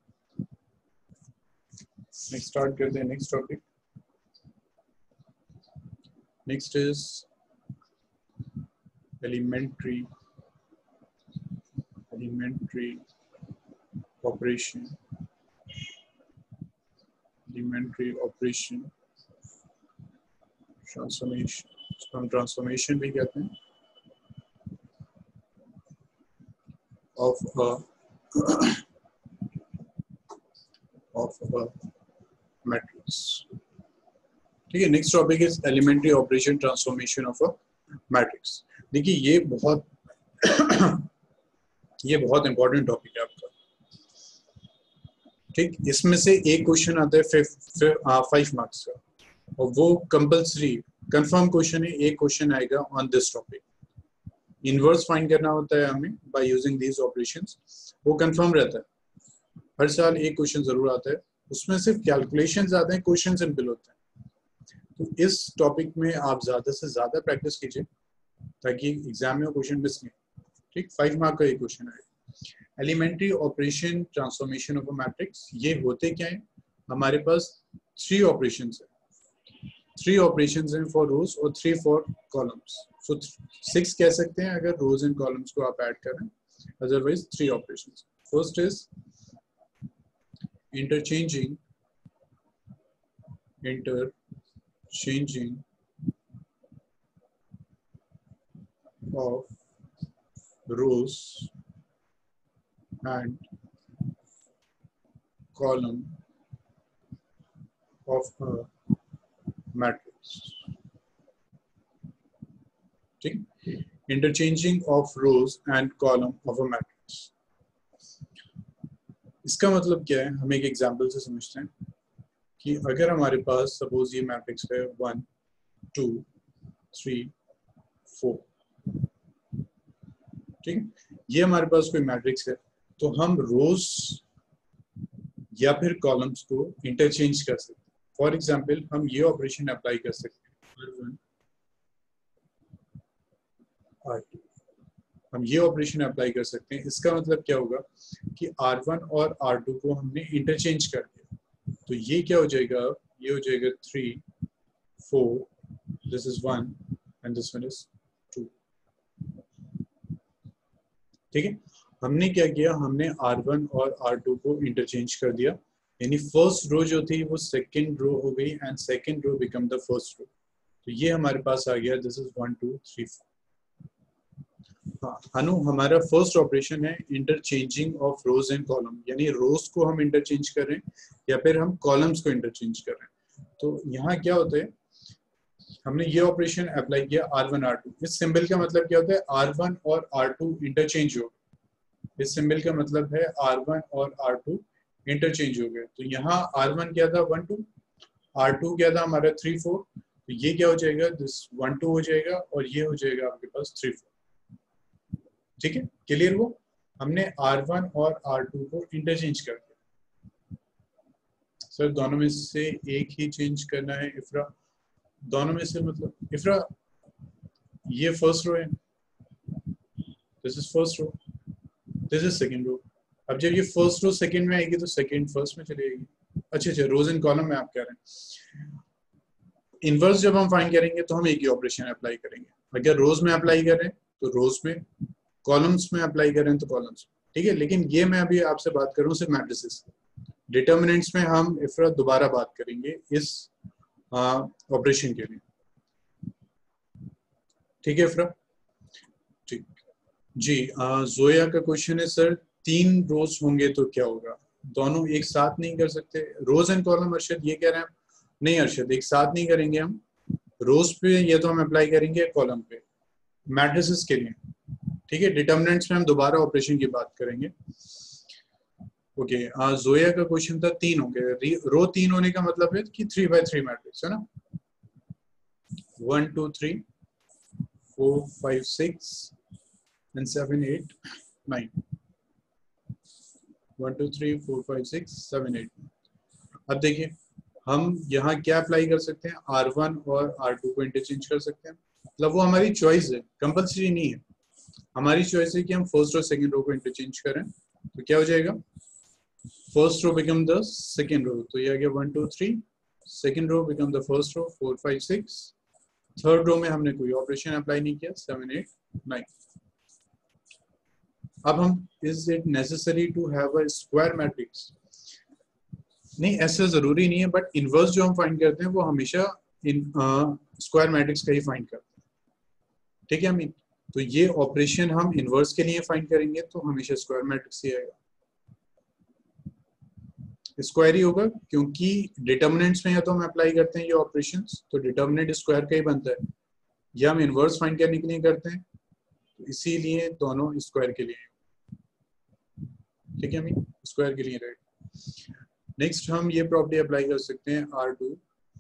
नेक्स्ट स्टार्ट करते हैं next topic. Next is elementary elementary operation elementary operation transformation, हम ट्रांसफॉर्मेशन भी कहते हैं, of a of a matrix। ठीक है, next topic is elementary operation transformation of a matrix. देखिए ये बहुत ये बहुत इंपॉर्टेंट टॉपिक है आपका। ठीक, इसमें से एक क्वेश्चन आता है फाइव मार्क्स का, और वो कंपल्सरी कंफर्म क्वेश्चन है। एक क्वेश्चन आएगा on this topic. Inverse find करना होता है हमें बाय यूजिंग दीज ऑपरेशंस, वो कंफर्म रहता है। हर साल एक क्वेश्चन जरूर आता है, उसमें सिर्फ कैलकुलेशंस आते हैं, क्वेश्चन सिंपल होते हैं। तो इस टॉपिक में आप ज्यादा से ज्यादा प्रैक्टिस कीजिए ताकि एग्जाम में क्वेश्चन मिस नहीं। ठीक, फाइव मार्क का एक क्वेश्चन आएगा। Elementary operation transformation of a matrix, ये होते क्या है? हमारे पास थ्री ऑपरेशंस है, थ्री ऑपरेशंस हैं फॉर रोज और three for columns. So six कह सकते हैं अगर रोज एंड कॉलम्स को आप ऐड करें, otherwise three operations. First is interchanging changing of rows and column of a matrix. ठीक, interchanging of rows and column of a matrix. इसका मतलब क्या है, हम एक एग्जांपल से समझते हैं कि अगर हमारे पास सपोज ये मैट्रिक्स है वन टू थ्री फोर, ठीक, ये हमारे पास कोई मैट्रिक्स है, तो हम रोज या फिर कॉलम्स को इंटरचेंज कर सकते हैं. फॉर एग्जांपल हम ये ऑपरेशन अप्लाई कर सकते हैं, आर टू, हम ये ऑपरेशन अप्लाई कर सकते हैं. इसका मतलब क्या होगा कि आर वन और आर टू को हमने इंटरचेंज कर दिया, तो ये क्या हो जाएगा, ये हो जाएगा three four, this is one and this one is two. ठीक है, हमने क्या किया, हमने आर वन और आर टू को इंटरचेंज कर दिया, यानी फर्स्ट रो जो थी वो सेकंड रो हो गई and second row become the first row. तो ये हमारे पास आ गया, this is one two three four. हाँ अनु, हमारा फर्स्ट ऑपरेशन है interchanging of rows and column, यानी रोज को हम इंटरचेंज कर रहे हैं या फिर हम कॉलम्स को इंटरचेंज कर रहे हैं. तो यहाँ क्या होता है, हमने ये ऑपरेशन अप्लाई किया आर वन आर टू. इस सिंबल का मतलब क्या होता है, आर वन और आर टू इंटरचेंज हो. इस सिंबल का मतलब है आर वन और आर टू इंटरचेंज हो गए. तो यहाँ आर वन क्या था, वन टू, आर टू क्या था हमारा थ्री फोर. तो ये क्या हो जाएगा, दिस वन टू हो जाएगा और ये हो जाएगा आपके पास थ्री फोर. ठीक है, क्लियर. वो हमने आर वन और आर टू को इंटरचेंज कर दिया. सर दोनों में से एक ही चेंज करना है इफ्रा, दोनों में से मतलब इफ्रा ये फर्स्ट रो है, this is first row, this is second row. अब जब ये फर्स्ट रो सेकंड में आएगी तो सेकंड फर्स्ट में चली जाएगी. अच्छा अच्छा, रोज एंड कॉलम में आप कह रहे हैं. इनवर्स जब हम फाइंड करेंगे तो हम एक ही ऑपरेशन अप्लाई करेंगे. अगर रोज में अप्लाई करें तो रोज में, कॉलम्स में अप्लाई करें तो कॉलम्स. ठीक है, लेकिन ये मैं अभी आपसे बात कर रहा हूँ सिर्फ मैट्रिसेस. डिटर्मिनेंट्स में हम इफ्रा दोबारा बात करेंगे इस ऑपरेशन के लिए. ठीक है इफ्रा, ठीक जी. आ, जोया का क्वेश्चन है सर तीन रोज होंगे तो क्या होगा, दोनों एक साथ नहीं कर सकते रोज एंड कॉलम. अर्शद ये कह रहे हैं, नहीं अर्शद एक साथ नहीं करेंगे हम, रोज पे ये तो हम अप्लाई करेंगे कॉलम पे, मैट्रिसेस के लिए. ठीक है, डिटर्मिनेंट्स में हम दोबारा ऑपरेशन की बात करेंगे. ओके, जोया का क्वेश्चन था तीन हो गए. रो तीन होने का मतलब है कि थ्री बाय थ्री मैट्रिक्स है ना, one two three four five six and seven eight nine, one two three four five six seven eight. अब देखिए हम यहाँ क्या अप्लाई कर सकते हैं, आर वन और आर टू को इंटरचेंज कर सकते हैं. मतलब वो हमारी चॉइस है, कंपल्सरी नहीं है. हमारी चॉइस है कि हम फर्स्ट और सेकंड रो को इंटरचेंज करें. तो क्या हो जाएगा, first row become the second row, तो ये आ गया one two three, second row become the first row four five six, third row में हमने कोई ऑपरेशन अप्लाई नहीं किया सेवन एट नाइन. अब हम, is it necessary to have a square matrix, नहीं ऐसा जरूरी नहीं है, बट इनवर्स जो हम फाइंड करते हैं वो हमेशा इन स्क्वायर मैट्रिक्स का ही फाइंड करते हैं. ठीक है अमीन, तो ये ऑपरेशन हम इनवर्स के लिए फाइंड करेंगे तो हमेशा स्क्वायर मैट्रिक्स ही आएगा, स्क्वायर ही होगा, क्योंकि डिटर्मिनेंट्स में या तो हम अप्लाई करते हैं ये ऑपरेशंस तो डिटर्मिनेंट स्क्वायर का ही बनता है, या हम इनवर्स फाइंड करने के लिए करते हैं तो इसीलिए दोनों स्क्वायर के लिए. ठीक है अमीन, स्क्वायर के लिए रहेगा. नेक्स्ट हम ये प्रॉपर्टी अप्लाई कर सकते हैं आर टू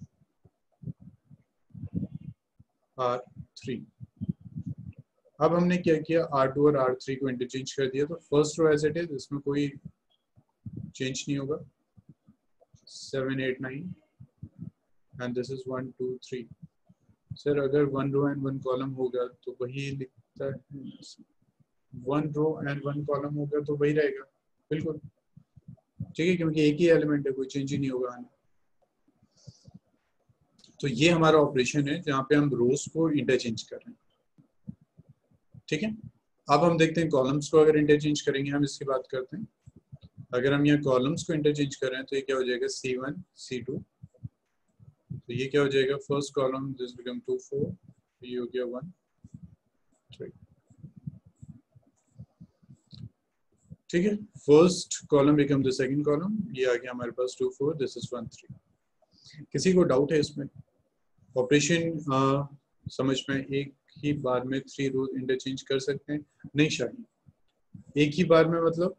आर थ्री. अब हमने क्या किया, आर टू और आर थ्री को इंटरचेंज कर दिया, तो first row as it is, इसमें कोई चेंज नहीं होगा, seven eight nine and this is one two three. Sir अगर one row and one column होगा तो वही लिखता है, one row and one column होगा तो वही रहेगा बिल्कुल. ठीक है, क्योंकि एक ही एलिमेंट है, कोई चेंज ही नहीं होगा. तो ये हमारा ऑपरेशन है जहाँ पे हम रोज को इंटरचेंज कर रहे हैं. ठीक है, अब हम देखते हैं कॉलम्स को अगर इंटरचेंज करेंगे, हम इसकी बात करते हैं. अगर हम यहाँ कॉलम्स को इंटरचेंज कर रहे हैं तो ये क्या हो जाएगा, सी वन सी टू, तो ये क्या हो जाएगा, first column this become two four, ये हो गया वन थ्री। ठीक है, first column become the second column, ये आ गया हमारे पास two four, this is one three. किसी को डाउट है इसमें? ऑपरेशन समझ में एक ही बार में थ्री रो इंटरचेंज कर सकते हैं? नहीं शायद एक ही बार में, मतलब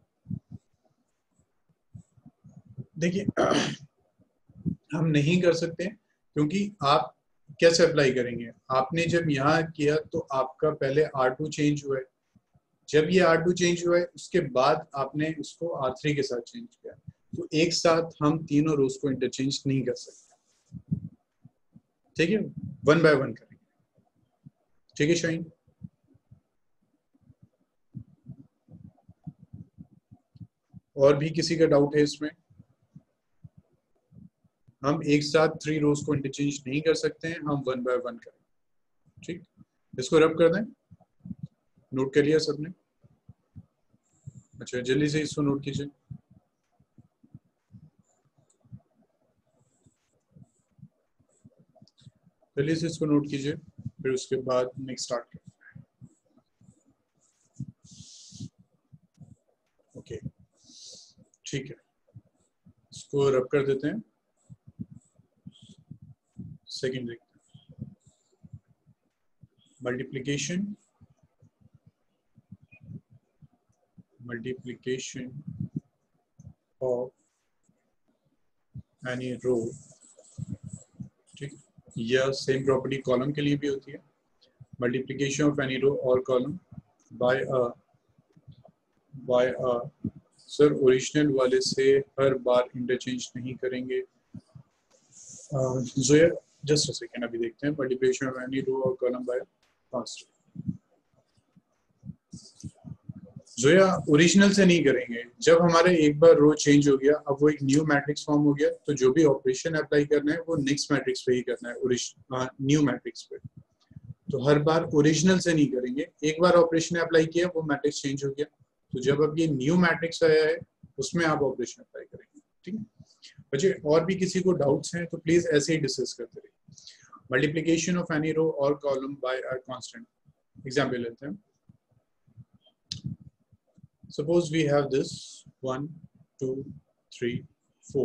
देखिए हम नहीं कर सकते क्योंकि आप कैसे अप्लाई करेंगे, आपने जब यहाँ किया तो आपका पहले आर टू चेंज हुआ है, जब ये आर टू चेंज हुआ है उसके बाद आपने इसको आर थ्री के साथ चेंज किया, तो एक साथ हम तीनों रोज को इंटरचेंज नहीं कर सकते। ठीक है, वन बाय वन करेंगे। ठीक है शाहीन, और भी किसी का डाउट है इसमें? हम एक साथ थ्री रोज को इंटरचेंज नहीं कर सकते हैं, हम वन बाय वन करें। ठीक, इसको रब कर दें। नोट कर लिया सबने? अच्छा जल्दी से इसको नोट कीजिए। जल्दी से इसको नोट कीजिए, फिर उसके बाद नेक्स्ट स्टार्ट करें। ओके ठीक है, इसको रब कर देते हैं। सेकेंड देखते हैं, multiplication multiplication of any row. ठीक, यह सेम प्रॉपर्टी कॉलम के लिए भी होती है। मल्टीप्लिकेशन ऑफ एनी रो और column by a by a sir original वाले से हर बार इंटरचेंज नहीं करेंगे। जोया जस्ट अ सेकेंड, अभी देखते हैं। मल्टीप्लिकेशन ऑफ एनी रो और column by constant. Zoya original से नहीं करेंगे, जब हमारे एक बार रो चेंज हो गया, अब वो एक न्यू मैट्रिक्स फॉर्म हो गया, तो जो भी ऑपरेशन अप्लाई करना है वो नेक्स्ट मैट्रिक्स पे ही करना है, न्यू मैट्रिक्स पे। तो हर बार ओरिजिनल से नहीं करेंगे, एक बार ऑपरेशन अप्लाई किया वो मैट्रिक्स चेंज हो गया, तो जब अब ये न्यू मैट्रिक्स आया है उसमें आप ऑपरेशन अप्लाई करेंगे। ठीक है बच्चे, और भी किसी को डाउट्स हैं तो प्लीज ऐसे ही डिस्कस करते रहिए। मल्टीप्लिकेशन ऑफ एनी रो और column by a constant, example लेते हैं। Suppose we have this one, two, three, four.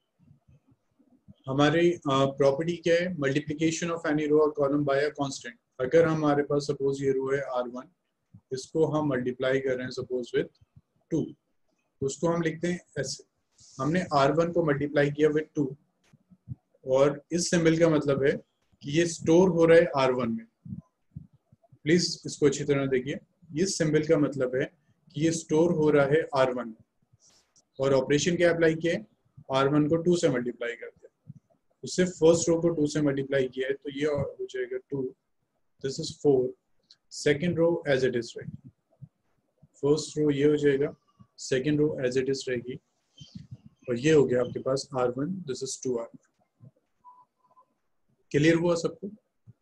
हमारी प्रॉपर्टी uh, क्या है? मल्टीप्लिकेशन ऑफ एनी रो और कॉलम बाय अ कांस्टेंट। अगर हमारे पास सपोज ये रो है आर वन, इसको हम मल्टीप्लाई कर रहे हैं सपोज विथ टू, तो उसको हम लिखते हैं ऐसे। हमने आर वन को मल्टीप्लाई किया विथ टू, और इस सिंबल का मतलब है कि ये स्टोर हो रहा है आर वन में। प्लीज इसको अच्छी तरह देखिए, ये सिंबल का मतलब है कि ये स्टोर हो रहा है आर वन में, और ऑपरेशन क्या अप्लाई किया है? आर वन को टू से मल्टीप्लाई कर दिया, उससे फर्स्ट रो को टू से मल्टीप्लाई किया है, तो ये हो जाएगा two, this is four, second row as it is रहेगी, फर्स्ट रो ये हो जाएगा, second row as it is रहेगी, और ये हो गया आपके पास R one, this is two R one. Clear हुआ सबको?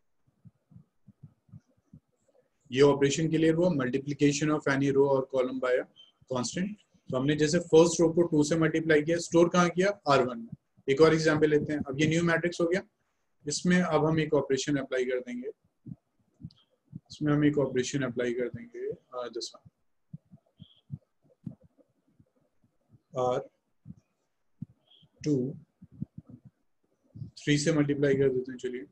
ये ऑपरेशन क्लियर हुआ, मल्टीप्लिकेशन ऑफ एनी रो और कॉलम बाय कांस्टेंट। तो हमने जैसे फर्स्ट रो को टू से मल्टीप्लाई किया, स्टोर कहाँ किया? आर वन में। एक और एग्जांपल लेते हैं। अब ये न्यू मैट्रिक्स हो गया, इसमें अब हम एक ऑपरेशन अप्लाई कर देंगे, इसमें हम एक ऑपरेशन अप्लाई कर देंगे this one, R two, three से मल्टीप्लाई कर देते हैं, चलिए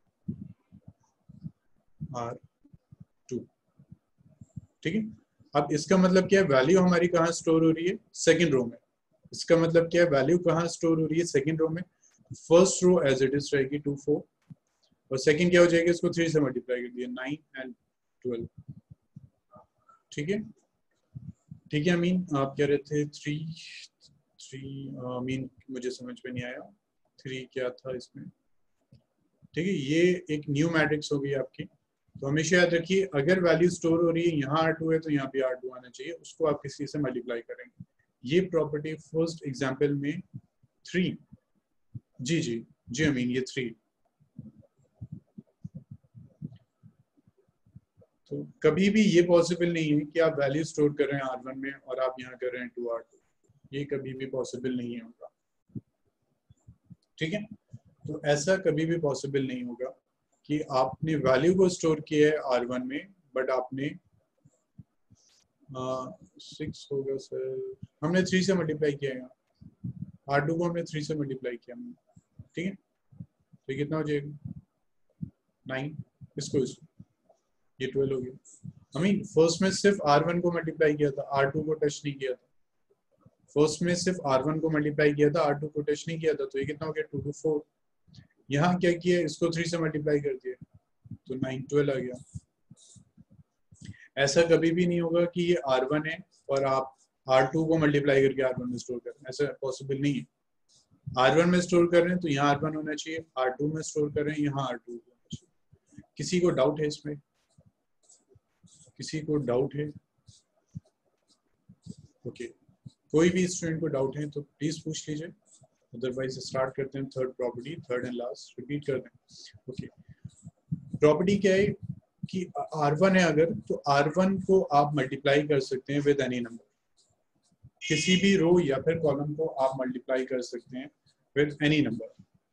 आर टू। ठीक है, अब इसका मतलब क्या है? वैल्यू हमारी कहाँ स्टोर हो रही है? सेकंड रो में। इसका मतलब क्या है? वैल्यू कहाँ स्टोर हो रही है? सेकंड रो में। First row as it is रहेगी टू फोर, और सेकंड क्या हो जाएगा? इसको थ्री से मल्टीप्लाई कर दिया, नाइन एंड ट्वेल्व। ठीक है, ठीक है अमीन, आप कह रहे थे थ्री थ्री अमीन, मुझे समझ में नहीं आया थ्री क्या था इसमें। ठीक है, ये एक न्यू मैट्रिक्स हो गई आपकी। तो हमेशा याद रखिए, अगर वैल्यू स्टोर हो रही है, यहाँ आर टू है तो यहाँ पे आर टू आना चाहिए, उसको आप किसी से मल्टीप्लाई करेंगे। ये प्रॉपर्टी फर्स्ट एग्जांपल में थ्री, जी जी जी अमीन, ये थ्री। तो कभी भी ये पॉसिबल नहीं है कि आप वैल्यू स्टोर कर रहे हैं आर वन में और आप यहाँ कर रहे हैं टू आर टू, ये कभी भी पॉसिबल नहीं होगा। ठीक है, तो ऐसा कभी भी पॉसिबल नहीं होगा कि आपने वैल्यू को स्टोर किया है आर वन में, बट आपने सिक्स होगा सर, हमने थ्री से मल्टीप्लाई किया है, आर टू को हमने थ्री से मल्टीप्लाई किया हमने, ठीक है, तो ये कितना हो जाएगा नाइन, इसको इसको ये ट्वेल्व हो गया। आई मीन फर्स्ट में सिर्फ आर वन को मल्टीप्लाई किया था, आर टू को टच नहीं किया था। फर्स्ट में सिर्फ आर वन को मल्टीप्लाई किया था, आर टू को टच नहीं किया था, तो ये कितना हो गया टू टू फोर। यहाँ क्या किया, इसको थ्री से मल्टीप्लाई कर दिया तो नाइन ट्वेल्व आ गया। ऐसा कभी भी नहीं होगा कि ये आर वन है और आप आर टू को मल्टीप्लाई करके आर वन में स्टोर कर रहे हैं, ऐसा पॉसिबल नहीं है। आर वन में स्टोर कर रहे हैं तो यहाँ आर वन होना चाहिए, आर टू में स्टोर कर रहे हैं यहाँ आर टू होना चाहिए। किसी को डाउट है इसमें? किसी को डाउट है? ओके, कोई भी स्टूडेंट को डाउट है तो प्लीज पूछ लीजिए, अदरवाइज स्टार्ट करते हैं third property, third and last repeat करते हैं। ओके, प्रॉपर्टी क्या है कि आर वन है अगर, तो आर वन को आप मल्टीप्लाई कर सकते हैं विद एनी नंबर, किसी भी रो या फिर कॉलम को आप मल्टीप्लाई कर सकते हैं विद एनी नंबर,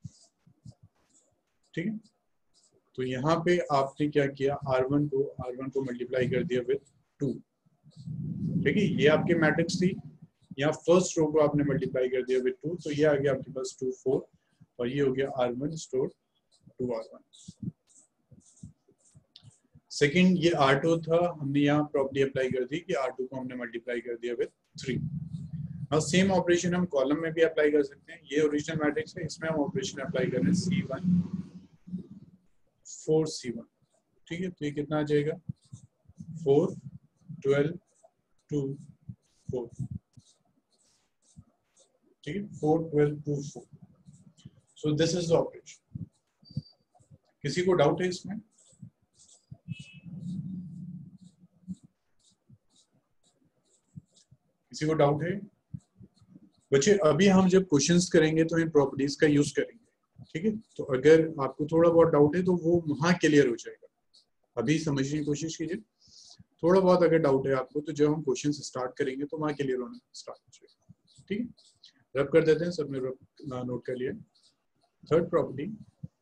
ठीक है। तो यहाँ पे आपने क्या किया, आर वन को आर वन को मल्टीप्लाई कर दिया विद टू, ठीक है, ये आपकी मैट्रिक्स थी। यहाँ फर्स्ट रो को आपने मल्टीप्लाई कर दिया विद टू, तो ये आ गया आपके पास टू फोर, और ये हो गया R one store two R one. Second ये आर टू था, हमने यहाँ प्रॉपर्टी अप्लाई कर दी कि आर टू को हमने मल्टीप्लाई कर दिया विद थ्री। और सेम ऑपरेशन हम कॉलम में भी अप्लाई कर सकते हैं, ये ओरिजिनल मैट्रिक्स है, इसमें हम ऑपरेशन अप्लाई कर रहे हैं C one four C one, ठीक है। तो ये कितना आ जाएगा फोर ट्वेल्व टू फोर, ठीक है, four twelve two four. So this is the operation. किसी को डाउट है इसमें? किसी को डाउट है? बच्चे अभी हम जब क्वेश्चंस करेंगे तो इन प्रॉपर्टीज का यूज करेंगे, ठीक है। तो अगर आपको थोड़ा बहुत डाउट है तो वो वहां क्लियर हो जाएगा, अभी समझने की कोशिश कीजिए। थोड़ा बहुत अगर डाउट है आपको तो जब हम क्वेश्चन स्टार्ट करेंगे तो वहां क्लियर होना स्टार्ट हो जाएगा, ठीक है। रब कर देते हैं, सबने रब नोट कर लिया। Third property,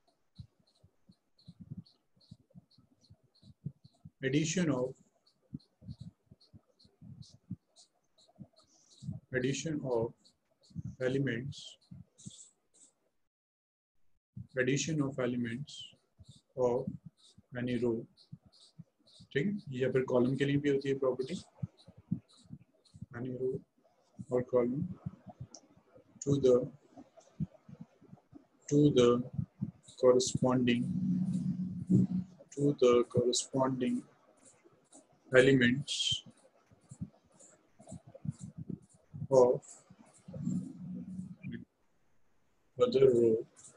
addition of addition of elements addition of elements of any row, ठीक है, या फिर कॉलम के लिए भी होती है property, any row or column to the to the corresponding to the corresponding elements of other row,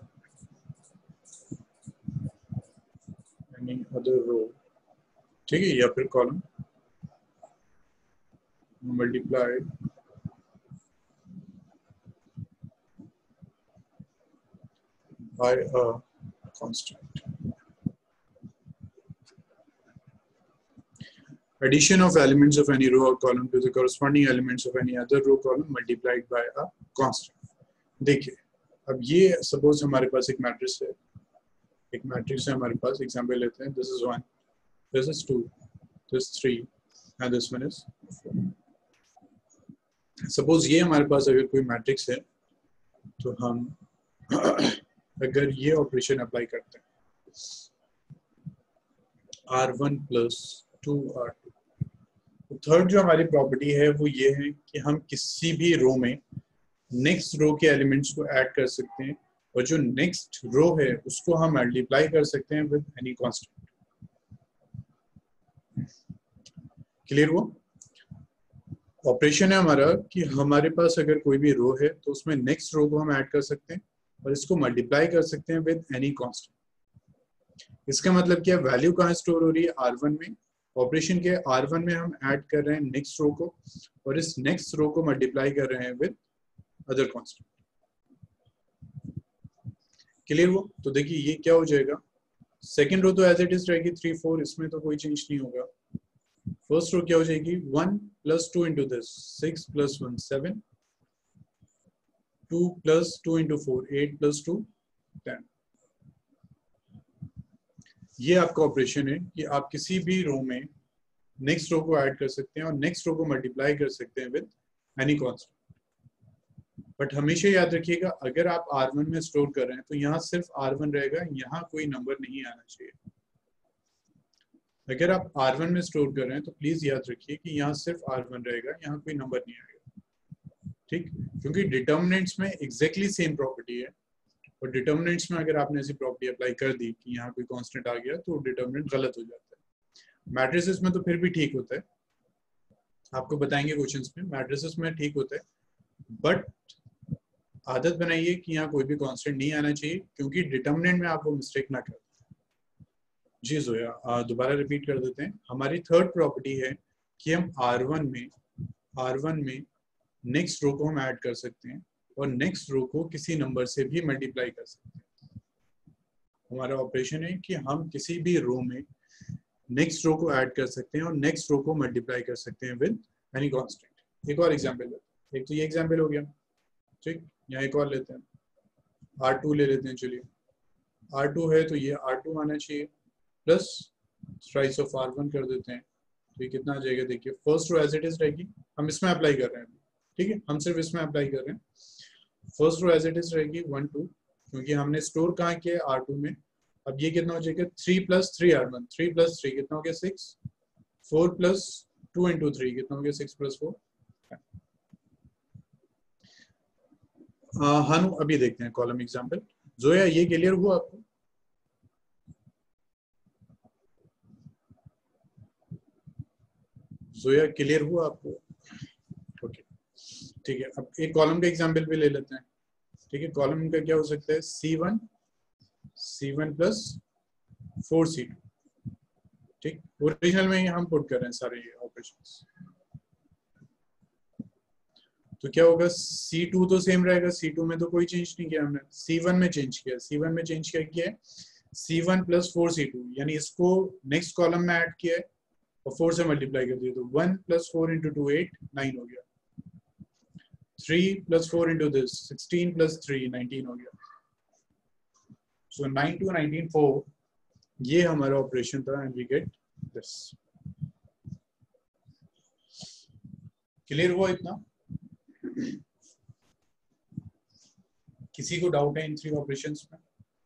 any other row, ठीक है, या फिर column multiplied by a constant. Addition of elements of any row or column to the corresponding elements of any other row column multiplied by a constant. देखिए, अब ये suppose हमारे पास एक matrix है, एक मैट्रिक्स है हमारे पास, एग्जांपल लेते हैं, this is one, this is two, this is three, and this one is four. Suppose ये हमारे पास अगर कोई मैट्रिक्स है तो हम अगर ये ऑपरेशन अप्लाई करते हैं, R one plus two R two, third जो हमारी प्रॉपर्टी है वो ये है कि हम किसी भी रो में नेक्स्ट रो के एलिमेंट्स को ऐड कर सकते हैं, और जो नेक्स्ट रो है उसको हम मल्टीप्लाई कर सकते हैं विद एनी कांस्टेंट। क्लियर हुआ? ऑपरेशन है हमारा कि हमारे पास अगर कोई भी रो है तो उसमें नेक्स्ट रो को हम ऐड कर सकते हैं और इसको मल्टीप्लाई कर सकते हैं विद एनी कांस्टेंट। इसका मतलब क्या, वैल्यू कहाँ स्टोर हो रही है, आर वन में। ऑपरेशन के आर वन में हम ऐड कर रहे हैं नेक्स्ट रो को, और इस नेक्स्ट रो को मल्टीप्लाई कर रहे हैं विद अदर कांस्टेंट। क्लियर हुआ? तो देखिए ये क्या हो जाएगा, सेकंड रो तो एज इट इज रहेगी थ्री फोर, इसमें तो कोई चेंज नहीं होगा। फर्स्ट रो क्या हो जाएगी, one plus two into this, six plus one seven, two plus two into four, eight plus two ten. ये आपका ऑपरेशन है कि आप किसी भी रो में नेक्स्ट रो को ऐड कर सकते हैं और नेक्स्ट रो को मल्टीप्लाई कर सकते हैं विद एनी कांस्टेंट। बट हमेशा याद रखिएगा, अगर आप आर वन में स्टोर कर रहे हैं तो यहाँ सिर्फ आर वन रहेगा, यहाँ कोई नंबर नहीं आना चाहिए। अगर आप आर वन में स्टोर कर रहे हैं तो प्लीज याद रखिए कि यहाँ सिर्फ आर वन रहेगा, यहाँ कोई नंबर नहीं आएगा, ठीक? क्योंकि डिटर्मिनेंट्स में एग्जैक्टली सेम प्रॉपर्टी है, और डिटर्मिनेंट्स में अगर आपने ऐसी प्रॉपर्टी अप्लाई कर दी कि यहाँ कोई कांस्टेंट आ गया तो डिटर्मिनेंट गलत हो जाता है। मैट्रिसेस में तो फिर भी ठीक होता है, आपको बताएंगे क्वेश्चंस में, मैट्रिसेस में ठीक होता है, बट आदत बनाइए कि यहाँ कोई भी कांस्टेंट नहीं आना चाहिए, क्योंकि डिटर्मिनेंट में आप वो मिस्टेक ना करें। जी जोया, दोबारा रिपीट कर देते हैं। हमारी थर्ड प्रॉपर्टी है कि हम आर वन में आर वन में नेक्स्ट रो को हम ऐड कर सकते हैं और नेक्स्ट रो को किसी नंबर से भी मल्टीप्लाई कर सकते हैं। हमारा ऑपरेशन है कि हम किसी भी रो में नेक्स्ट रो को ऐड कर सकते हैं और नेक्स्ट रो को मल्टीप्लाई कर सकते हैं विद एनी कांस्टेंट। एक और एग्जांपल लेते हैं, एक तो ये एग्जांपल हो गया, ठीक? यहाँ एक और लेते हैं, आर टू ले लेते हैं। चलिए, आर टू है तो ये आर टू आना चाहिए plus thrice of R one कर देते हैं, तो ये कितना आ जाएगा? देखिए, first row as it is रहेगी, हम इसमें अप्लाई कर रहे हैं, ठीक है? हम सिर्फ इसमें अप्लाई कर रहे हैं। First row as it is रहेगी वन टू, क्योंकि हमने स्टोर कहाँ किया? आर टू में। अब ये कितना हो जाएगा? Three plus three R one, three plus three कितना हो गया? Six. Four plus two into three कितना हो गया? Six plus four. हनु अभी देखते हैं कॉलम एग्जाम्पल। जोया, ये क्लियर हुआ आपको? जोया, क्लियर हुआ आपको? ओके, ठीक है। अब एक कॉलम का एग्जाम्पल भी ले लेते हैं, ठीक है? कॉलम का क्या हो सकता है? C one C one plus four C two, ठीक? ओरिजिनल में ही हम पुट कर रहे हैं सारे ये ऑपरेशंस, तो क्या होगा? सी टू तो सेम रहेगा, सी टू में तो कोई चेंज नहीं किया हमने, सी वन में चेंज किया। सी वन में चेंज क्या किया है? C one plus four C two, यानी इसको नेक्स्ट कॉलम में ऐड किया है और फोर से मल्टीप्लाई कर दिया, तो one plus four into two eight, nine हो गया। Three plus four into this sixteen plus three nineteen हो गया। So nine two nineteen four, ये हमारा ऑपरेशन था and we get this. Clear हुआ इतना? किसी को डाउट है इन थ्री ऑपरेशंस में?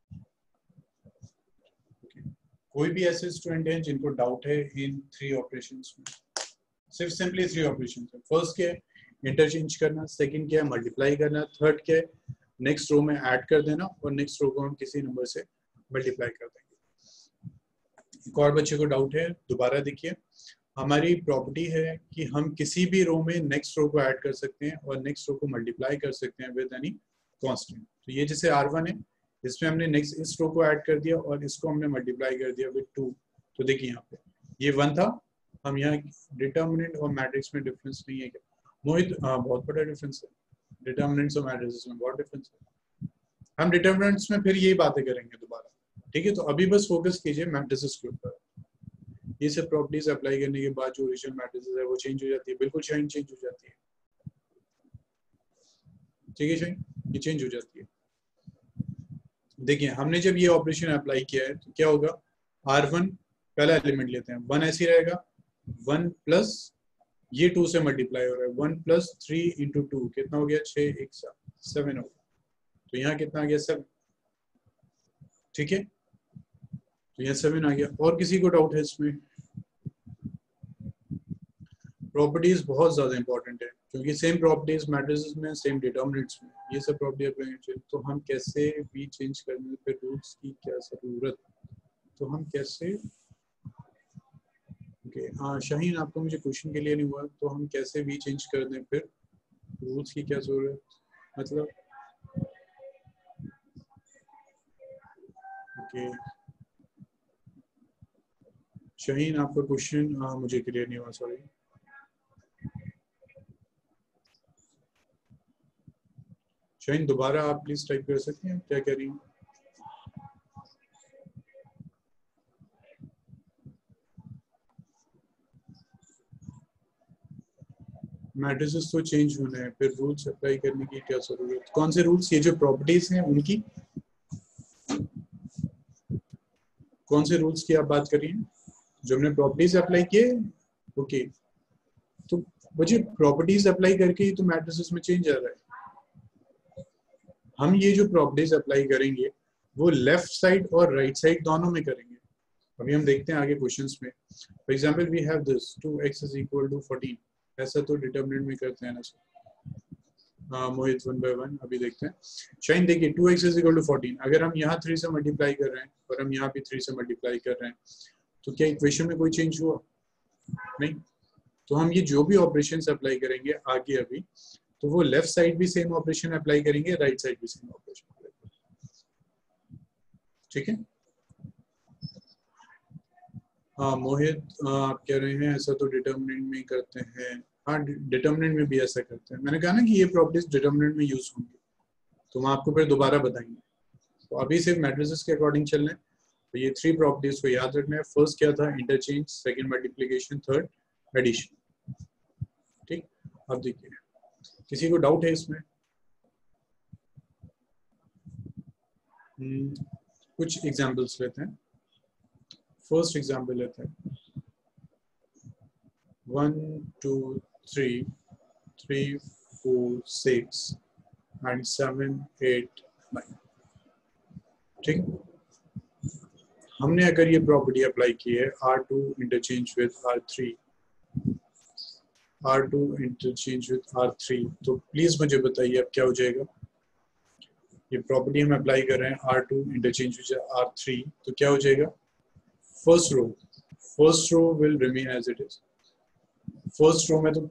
okay. कोई भी ऐसे स्टूडेंट हैं जिनको डाउट है इन थ्री ऑपरेशंस में? सिर्फ सिंपली थ्री ऑपरेशंस है। फर्स्ट क्या है? इंटरचेंज करना, सेकंड क्या है? मल्टीप्लाई करना, थर्ड क्या है? नेक्स्ट रो में ऐड कर देना और नेक्स्ट रो को हम किसी नंबर से मल्टीप्लाई कर देंगे। एक और बच्चे को डाउट है, दोबारा देखिए। हमारी प्रॉपर्टी है कि हम किसी भी रो में नेक्स्ट रो को ऐड कर सकते हैं और नेक्स्ट रो को मल्टीप्लाई कर सकते हैं विद एनी कांस्टेंट। तो ये जैसे आर वन है, इसमें हमने नेक्स्ट इस रो को ऐड कर दिया और इसको हमने मल्टीप्लाई कर दिया विद टू। तो देखिए यहाँ पे ये वन था, हम यहाँ डिटर्मिनेंट और मैट्रिक्स में डिफरेंस नहीं है क्या? मोहित, हाँ, बहुत बड़ा डिफरेंस है डिटर्मिनेंट्स और मैट्रिक्स में, बहुत डिफरेंस है। हम डिटर्मिनेंट्स में फिर यही बातें करेंगे दोबारा, ठीक है? तो अभी बस फोकस कीजिए मैट्रिसेस के ऊपर। ये सब प्रॉपर्टीज अप्लाई करने के बाद जो ओरिजिनल मैट्रिसेस है वो चेंज हो जाती है, बिल्कुल शाइन चेंज हो जाती है, ठीक है? शाइन ये चेंज हो जाती है। देखिए, हमने जब ये ऑपरेशन अप्लाई किया है तो क्या होगा? आर वन पहला एलिमेंट लेते हैं, वन ऐसे रहेगा, वन प्लस ये टू से मल्टीप्लाई हो रहा है, one plus three into two कितना हो गया? छह, एक सात, सेवन हो गया। तो यहाँ कितना आ गया? सेवन, ठीक है? तो यहाँ सेवन आ गया। और किसी को डाउट है इसमें? प्रॉपर्टीज बहुत ज्यादा इंपॉर्टेंट है, क्योंकि सेम प्रॉपर्टीज मैट्रिसेस में, सेम डिटर्मिनेंट्स में, ये सब प्रॉपर्टी अप्लाई। तो हम कैसे भी चेंज करने पे रूट्स की क्या जरूरत? तो हम कैसे, ओके हाँ शाहीन, आपको मुझे क्वेश्चन के लिए नहीं हुआ, तो हम कैसे भी चेंज कर दें फिर रूट्स की क्या जरूरत? मतलब ओके शाहीन, आपका क्वेश्चन मुझे क्लियर नहीं हुआ, सॉरी। शाहीन, दोबारा आप प्लीज टाइप कर सकते हैं, क्या कह रही हैं? मैट्रिसेस तो चेंज होने हैं, फिर रूल्स अप्लाई करने की क्या जरूरत? कौन से रूल्स? ये जो प्रॉपर्टीज हैं उनकी, कौन से रूल्स की आप बात कर रही हैं जो हमने प्रॉपर्टीज अप्लाई किए? ओके, तो मुझे प्रॉपर्टीज अप्लाई करके ही तो मैट्रिसेस में चेंज आ रहा है। हम ये जो प्रॉपर्टीज अप्लाई करेंगे वो लेफ्ट साइड और राइट साइड दोनों में करेंगे। अभी हम देखते हैं आगे क्वेश्चंस में। For example we have this two x is equal to fourteen, ऐसा तो डिटरमिनेंट में करते हैं ना सर। हाँ मोहित, वन बाय वन अभी देखते हैं। शाइन देखिए two x is equal to fourteen, अगर हम यहाँ थ्री से मल्टीप्लाई कर रहे हैं और हम यहाँ भी थ्री से मल्टीप्लाई कर रहे हैं तो क्या इक्वेशन में कोई चेंज हुआ? नहीं। तो हम ये जो भी ऑपरेशन अप्लाई करेंगे आगे अभी, तो वो लेफ्ट साइड भी सेम ऑपरेशन अप्लाई करेंगे, राइट साइड भी सेम ऑपरेशन अप्लाई करेंगे। ठीक है। हाँ मोहित, आप कह रहे हैं ऐसा तो डिटरमिनेंट में करते हैं। हाँ डिटरमिनेंट में भी ऐसा करते हैं। मैंने कहा ना कि ये प्रॉपर्टीज डिटरमिनेंट में यूज होंगी, तो हम आपको फिर दोबारा बताएंगे। तो अभी सिर्फ मैट्रिसेस के अकॉर्डिंग चल रहे हैं। तो ये थ्री प्रॉपर्टीज को याद रखना है। फर्स्ट क्या था? Interchange, second multiplication, third addition. ठीक, अब देखिए किसी को डाउट है इसमें? hmm, कुछ एग्जांपल्स लेते हैं। फर्स्ट एग्जांपल लेते हैं, one two three three four six and seven eight nine. ठीक, हमने अगर ये प्रॉपर्टी अप्लाई की है R two interchange with R three, R two interchange with R three, तो प्लीज मुझे बताइए अब क्या हो जाएगा। ये प्रॉपर्टी हम अप्लाई कर रहे हैं R two interchange with R three, तो क्या हो जाएगा? First row first row will remain as it is. First row में तो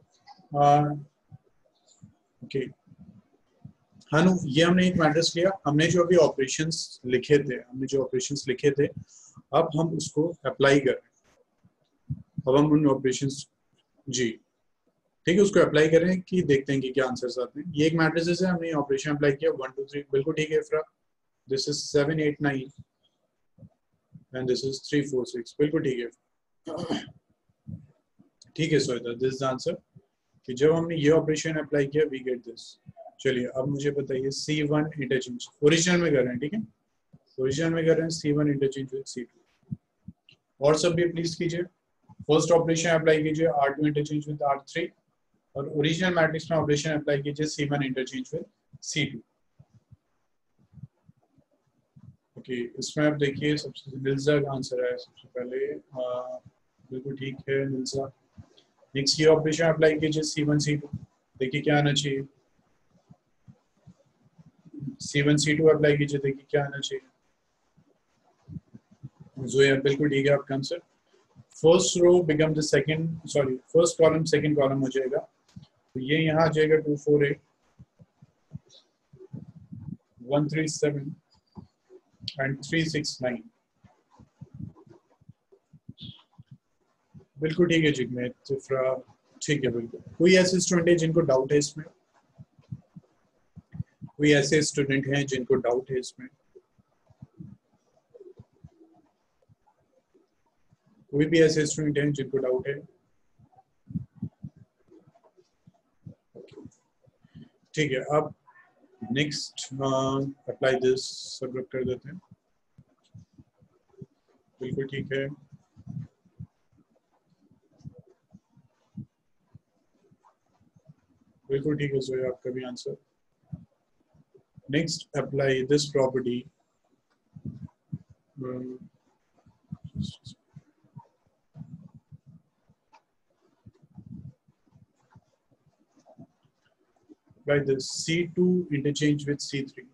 ओके हाँ नो, ये हमने एक मैट्रिक्स लिया, हमने जो अभी ऑपरेशंस लिखे थे हमने जो ऑपरेशंस लिखे थे अब हम उसको अप्लाई कर रहे हैं। अब हम उन ऑपरेशंस, जी ठीक है, उसको अप्लाई कर रहे हैं कि देखते हैं कि क्या आंसर्स आते हैं। ये एक मैट्रिक्स है, हमने ऑपरेशन अप्लाई किया वन टू थ्री, बिल्कुल ठीक है Ifra. This is seven eight nine and this is three four six, बिल्कुल ठीक है। ठीक है श्वेता, दिस इज आंसर कि जब हमने ये ऑपरेशन अप्लाई किया वी गेट दिस। चलिए अब मुझे बताइए सी वन इंटरचेंज ओरिजिनल में कर रहे हैं, ठीक है, ओरिजिनल में कर रहे हैं C one interchange with C two. और सब भी प्लीज कीजिए। फर्स्ट ऑपरेशन अप्लाई कीजिए R two interchange with R three, और ओरिजिनल मैट्रिक्स में ऑपरेशन अप्लाई कीजिए C one interchange with C two. Okay, इसमें आप देखिए सबसे निल्जा का आंसर है सबसे पहले, बिल्कुल ठीक है निल्जा। नेक्स्ट ये ऑपरेशन अप्लाई कीजिए सी वन सी टू, देखिए क्या आना चाहिए। C one C two apply कीजिए, देखिए क्या आना चाहिए। जोया बिल्कुल ठीक है आपका answer. First row become the second, sorry first column second column हो जाएगा, तो ये यहाँ आ जाएगा two four eight one three seven and three six nine. बिल्कुल ठीक है जिग्नेश, ठीक है बिल्कुल। कोई ऐसे स्टूडेंट है जिनको डाउट है इसमें? कोई ऐसे स्टूडेंट हैं जिनको डाउट है इसमें? कोई भी ऐसे स्टूडेंट हैं जिनको डाउट है? ठीक है, अब नेक्स्ट अप्लाई दिस सब रख कर देते हैं। बिल्कुल ठीक है, बिल्कुल ठीक है जोया आपका भी answer. Next apply this property, by the C two interchange with C three।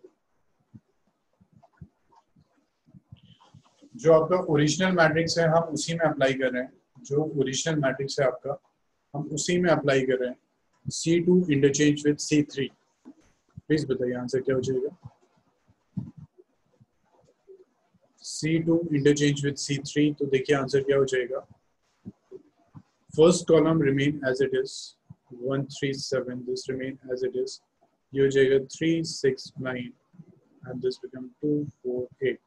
जो आपका ओरिजिनल मैट्रिक्स है हम उसी में अप्लाई कर रहे हैं, जो ओरिजिनल मैट्रिक्स है आपका हम उसी में अप्लाई कर रहे हैं। C two interchange with C three, please बताइए आंसर क्या हो जाएगा। C two interchange with C three, तो देखिए आंसर क्या हो जाएगा। First column remain as it is one three seven, this remain as it is, ये हो जाएगा three six nine and this become two four eight.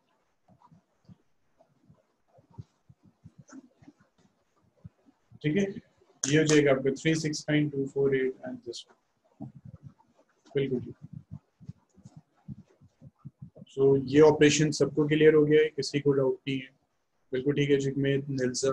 ठीक है, ये हो जाएगा आपका three six nine two four eight and this, बिल्कुल ठीक। सो so, ये ऑपरेशन सबको क्लियर हो गया है, किसी को डाउट नहीं है? बिल्कुल ठीक है जिगमेद, निल्जा,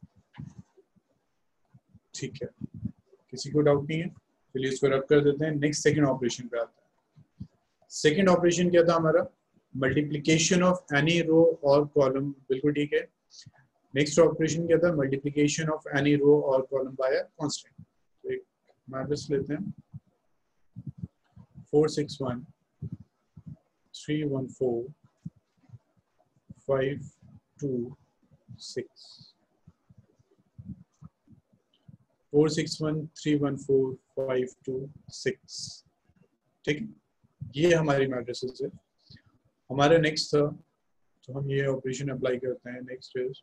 ठीक है, किसी को डाउट नहीं है? चलिए इसको रब कर देते हैं। नेक्स्ट सेकंड ऑपरेशन पे आते हैं। सेकंड ऑपरेशन क्या था हमारा? मल्टीप्लिकेशन ऑफ एनी रो और कॉलम, बिल्कुल ठीक है। नेक्स्ट ऑपरेशन क्या था? मल्टीप्लिकेशन ऑफ एनी रो और कॉलम बाय अ कांस्टेंट। तो एक मैट्रिक्स लेते हैं, four six one three one four five two six, four six one three one four five two six, ठीक है, ये हमारी मैट्रिसेस है। हमारा नेक्स्ट था, तो हम ये ऑपरेशन अप्लाई करते हैं। Next is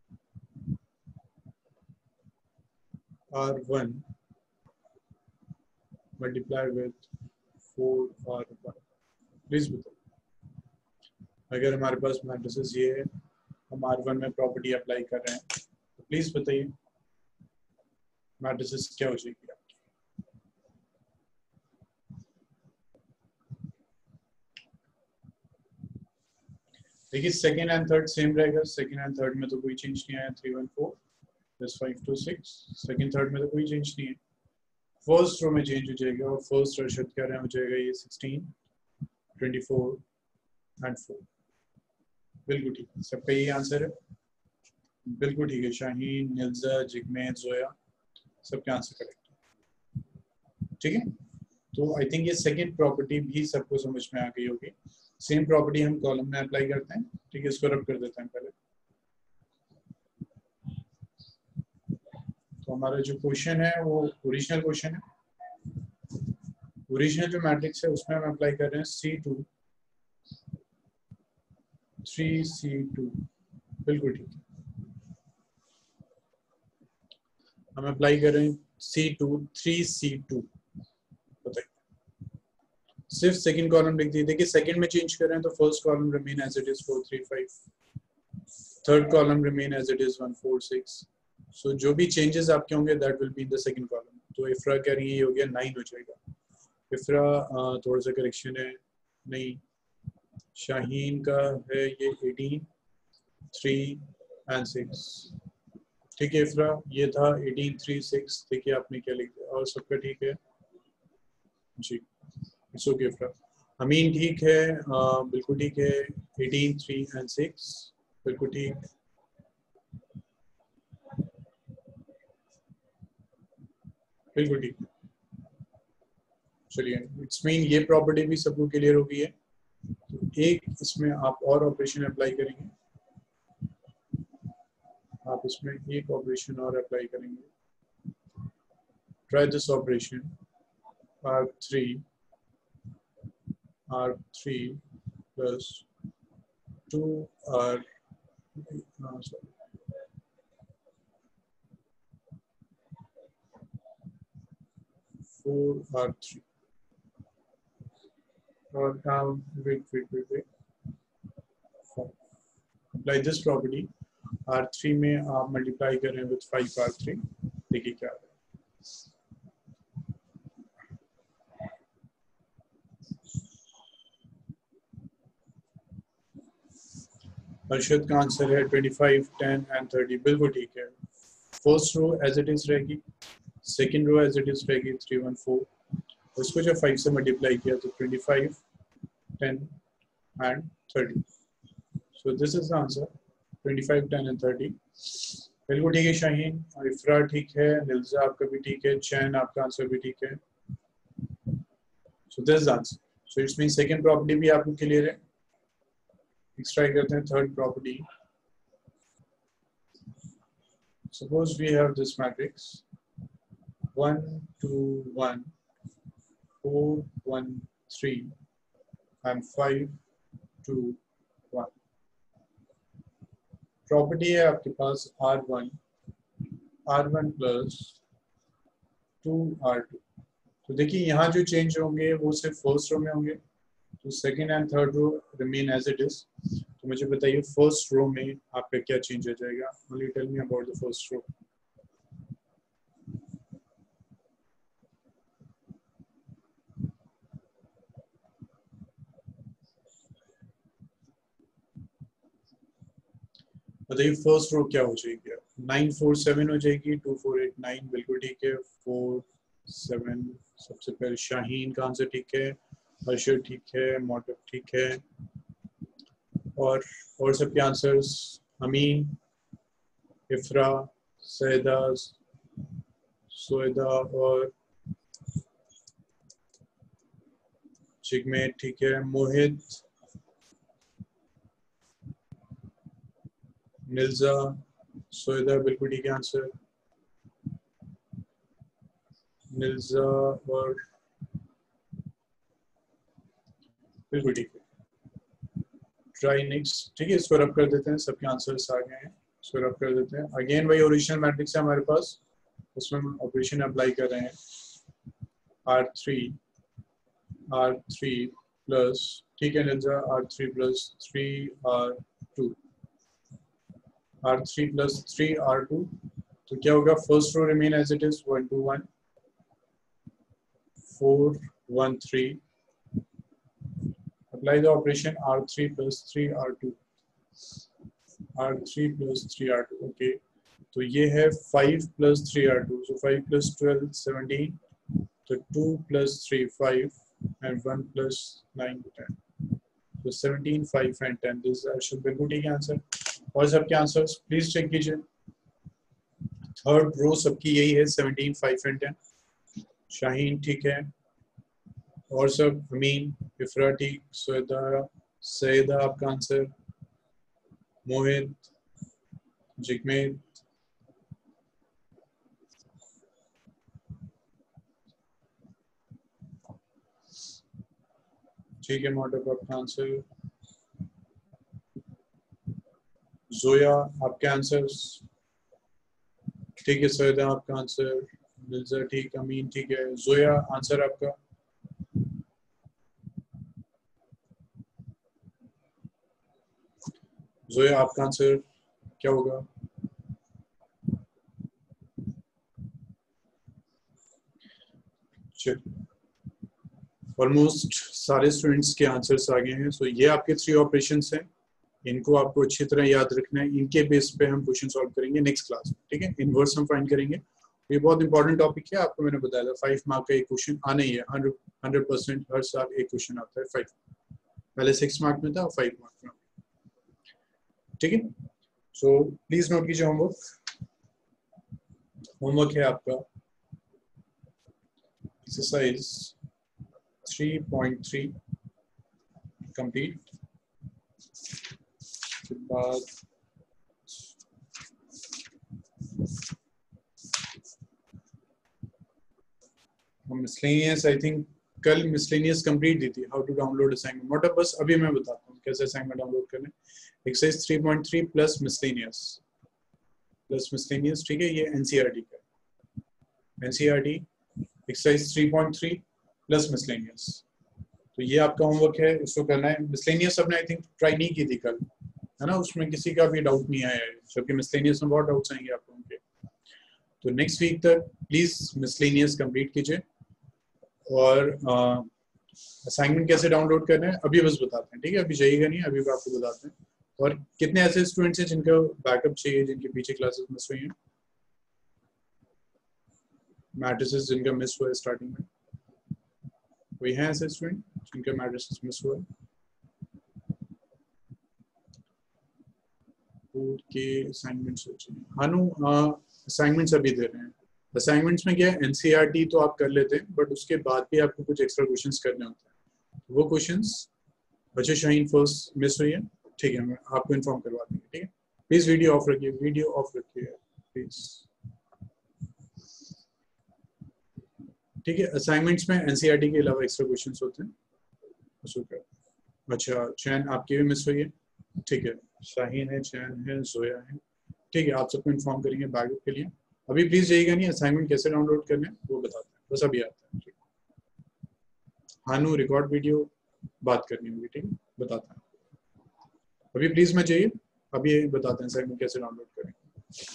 R one multiply with four R one. Please बताओ, अगर हमारे पास मैट्रिसेस ये है, हम आर वन में प्रॉपर्टी अप्लाई कर रहे हैं, तो प्लीज बताइए मैट्रिसेस क्या हो जाएगी? देखिए सेकेंड एंड थर्ड सेम रहेगा। सेकेंड एंड थर्ड में तो कोई चेंज नहीं आया, three one four plus five two six. Second third में तो कोई चेंज नहीं है। फर्स्ट रो में चेंज हो जाएगा, और फर्स्ट अर्शद कह रहे हैं हो जाएगा ये sixteen, twenty four and four. बिल्कुल ठीक है, सबका यही आंसर है। बिल्कुल ठीक है, शाहीन, निल्जा, जिगमेद, जोया, सबके आंसर करेक्ट है। ठीक है, तो आई थिंक ये सेकेंड प्रॉपर्टी भी सबको समझ में आ गई होगी। सेम प्रॉपर्टी हम कॉलम में अप्लाई करते हैं। ठीक है, इसको रब कर देते हैं पहले। तो हमारा जो क्वेश्चन है वो ओरिजिनल क्वेश्चन है। ओरिजिनल जो मैट्रिक्स है उसमें हम अप्लाई कर रहे हैं C two three C two. बिल्कुल ठीक है, हम अप्लाई कर रहे हैं C two three C two. बताइए, सिर्फ सेकंड कॉलम लिख दिए। देखिए सेकंड में चेंज कर रहे हैं तो first column remain as it is four three five, third column remain as it is one four six. So जो भी चेंजेस आपके होंगे that will be in the second column. तो इफ्रा कह रही है ये हो गया नाइन हो जाएगा। इफ्रा थोड़ा सा करेक्शन है, नहीं, शाहीन का है ये एटीन, थ्री एंड सिक्स। ठीक है इफ्रा, ये था एटीन थ्री सिक्स। देखिए आपने क्या लिख दिया, और सबका ठीक है जी, इट्स ओके इफ्रा। अमीन ठीक है, आ, बिल्कुल ठीक है, एटीन थ्री एंड सिक्स, बिल्कुल ठीक। बिल्कुल ठीक, चलिए इट्स मीन ये प्रॉपर्टी भी सबको क्लियर हो गई है। तो एक इसमें आप और ऑपरेशन अप्लाई करेंगे, आप इसमें एक ऑपरेशन और अप्लाई करेंगे। Try this operation, R three R three plus two R sorry four R three, और now wait wait wait wait apply this property। R three में आप मल्टीप्लाई कर रहे हैं विद फाइव आर थ्री। देखिए क्या है, अर्शद का आंसर है twenty five, ten and thirty. बिल्कुल ठीक है। First row as it is रहेगी, second row as it is रहेगी थ्री वन फोर, उसको जब फाइव से मल्टीप्लाई किया तो twenty five, ten and thirty. So this is the answer, twenty five, ten and thirty. बिल्कुल ठीक है शाहीन, इफ्रा ठीक है, निल्जा आपका भी ठीक है, चैन आपका आंसर भी ठीक है। So this is answer. So it's mean second property भी आपको क्लियर है। नेक्स्ट ट्राई करते हैं third property. Suppose we have this matrix one two one four one three and five two one। Property है आपके पास R one R one plus two R two। तो देखिए यहाँ जो चेंज होंगे वो सिर्फ फर्स्ट रो में होंगे, तो second and third row remain as it is. तो मुझे बताइए फर्स्ट रो में आपका क्या चेंज हो जाएगा? Only tell me about the first row. बताइए फर्स्ट रो क्या हो जाएगी? नाइन फोर सेवन हो जाएगी, टू फोर एट नाइन, बिल्कुल ठीक है। फोर सेवन, सबसे पहले शाहीन का आंसर ठीक है, हर्षद ठीक है, मोटक ठीक है, और और सबके आंसर्स अमीन, इफ्रा, सैदा, सोएदा और चिकमेट ठीक है, मोहित, मिर्जा, सोएदा बिल्कुल ठीक है आंसर, मिर्जा और बिल्कुल ठीक है। ट्राई नेक्स्ट, ठीक है, इसको रब कर देते हैं, सबके आंसर्स आ गए हैं, इसको रब कर देते हैं। अगेन वही ओरिजिनल मैट्रिक्स है हमारे पास, उसमें हम ऑपरेशन अप्लाई कर रहे हैं। R three R three plus, ठीक है Nirja, R three plus three R two, R three plus three R two, तो क्या होगा? First row remain as it is, one two one, four one three, apply the operation R three plus three R two, R three plus three R two, okay, तो ये है five plus three R two, so five plus twelve seventeen, तो two plus three five and one plus nine ten, तो seventeen, five and ten, this should बिल्कुल ठीक है answer. और सबके आंसर्स प्लीज चेक कीजिए। थर्ड रो सबकी यही है, seventeen, five and ten. Shaheen ठीक है, और सब अमीन, इफ्रा ठीक, सैदा, सैदा आपका आंसर, मोहित, जिकमेत, ठीक है, मोटक आपका आंसर, जोया आपके आंसर्स ठीक है, सैदा आपका आंसर, मिर्जा ठीक, अमीन ठीक है, जोया आंसर आपका, जोया आपका आंसर क्या होगा? ऑलमोस्ट सारे स्टूडेंट्स के आंसर्स आ गए हैं। सो ये आपके थ्री ऑपरेशंस हैं, इनको आपको अच्छी तरह याद रखना है, इनके बेस पे हम क्वेश्चन सॉल्व करेंगे नेक्स्ट क्लास में, ठीक है। इनवर्स हम फाइंड करेंगे, ये बहुत इंपॉर्टेंट टॉपिक है, आपको मैंने बताया था फाइव मार्क का एक क्वेश्चन आना ही है, हंड्रेड हंड्रेड परसेंट हर साल एक क्वेश्चन आता है फाइव, पहले सिक्स मार्क में था और फाइव मार्क में, ठीक है। सो प्लीज नोट कीजिए होमवर्क, होमवर्क है आपका exercise three point three complete के बाद मिसलेनियस, आई थिंक कल मिसलेनियस कंप्लीट दी थी, हाउ टू डाउनलोड असाइनमेंट, मोटा बस अभी मैं बताता हूँ कैसे असाइनमेंट डाउनलोड करना है। Exercise three point three plus miscellaneous, plus miscellaneous, ठीक है, ये एनसीईआरटी का, NCERT exercise three point three plus miscellaneous, तो ये आपका होमवर्क है, इसको करना है। मिसलेनियस आपने आई थिंक ट्राई नहीं की थी कल, है ना, उसमें किसी का भी डाउट नहीं आया है, जबकि मिसलेनियस में बहुत डाउट्स आएंगे आप लोगों के, तो नेक्स्ट वीक तक प्लीज मिसलेनियस कंप्लीट कीजिए। और असाइनमेंट कैसे डाउनलोड करना है अभी बस बताते हैं, ठीक है, अभी जाइएगा नहीं, अभी भी आपको बताते हैं। और कितने ऐसे स्टूडेंट्स हैं जिनका बैकअप चाहिए, जिनके पीछे क्लासेस मिस हुई हैं, मैट्रिसेस जिनका मिस हुआ है स्टार्टिंग में, कोई है ऐसे स्टूडेंट जिनका मैट्रिसेस मिस हुआ है? के असाइनमेंट्स हानु असाइनमेंट्स अभी दे रहे हैं। असाइनमेंट्स में क्या है, एनसीईआरटी तो आप कर लेते हैं, बट उसके बाद भी आपको कुछ एक्स्ट्रा क्वेश्चंस करने होते हैं, वो क्वेश्चंस बच्चे शाहीन फर्स्ट मिस हुई है, ठीक है, मैं आपको इन्फॉर्म करवा देंगे, ठीक है। प्लीज वीडियो ऑफ रखिए, वीडियो ऑफ रखिए प्लीज, ठीक है। असाइनमेंट्स में एनसीईआरटी के अलावा एक्स्ट्रा क्वेश्चंस होते हैं, अच्छा चैन आपकी भी मिस हुई है, ठीक है, शाहीन है, चैन है, जोया है, ठीक है, आप सबको इन्फॉर्म करेंगे बैकअप के लिए। अभी प्लीज जाइएगा नहीं, असाइनमेंट कैसे डाउनलोड करना है वो बताते हैं, बस अभी आता है, ठीक है। हानु रिकॉर्ड वीडियो बात करनी होगी, ठीक है, बताता है, अभी प्लीज मैं जाइए, अभी बताते हैं असाइनमेंट कैसे डाउनलोड करें।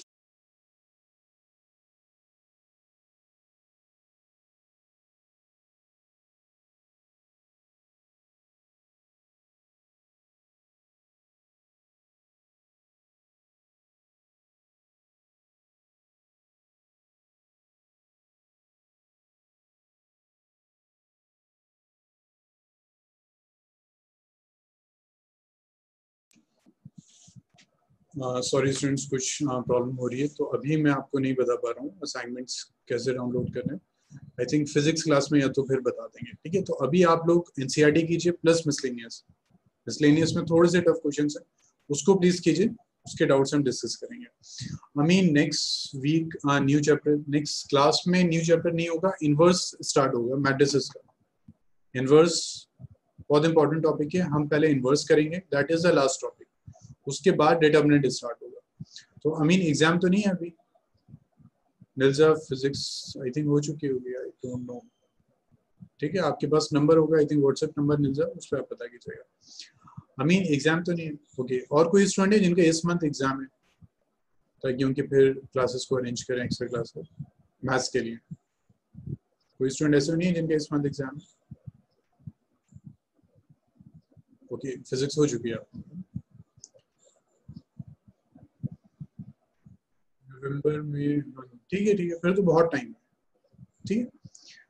सॉरी स्टूडेंट्स, कुछ प्रॉब्लम हो रही है तो अभी मैं आपको नहीं बता पा रहा हूँ असाइनमेंट्स कैसे डाउनलोड करने। आई थिंक फिजिक्स क्लास में या तो फिर बता देंगे, ठीक है। तो अभी आप लोग एनसीईआरटी कीजिए प्लस मिसलेनियस। मिसलेनियस में थोड़े से टफ क्वेश्चन है, उसको प्लीज कीजिए, उसके डाउट्स हम डिस्कस करेंगे। I mean next week new chapter, next class में न्यू चैप्टर नहीं होगा, इनवर्स स्टार्ट होगा मैट्रिसेस का। इनवर्स बहुत इंपॉर्टेंट टॉपिक है, हम पहले इनवर्स करेंगे, that is the last topic. उसके बाद डिटरमिनेंट स्टार्ट होगा। तो आई मीन एग्जाम तो नहीं है अभी, निर्जा फिजिक्स आई थिंक हो चुकी होगी, आई डोंट नो, ठीक है। आपके पास नंबर होगा I think WhatsApp number Nirja, उस पर आप पता कीजिएगा। आई मीन एग्जाम तो नहीं है, ओके। और कोई स्टूडेंट है जिनका इस मंथ एग्जाम है, ताकि उनके फिर क्लासेस को अरेंज करें एक्स्ट्रा क्लासेस मैथ्स के लिए? कोई स्टूडेंट ऐसे नहीं है जिनका इस मंथ एग्जाम है? ओके, फिजिक्स हो चुकी है आप नवंबर में, ठीक है ठीक है, फिर तो बहुत टाइम है, ठीक है।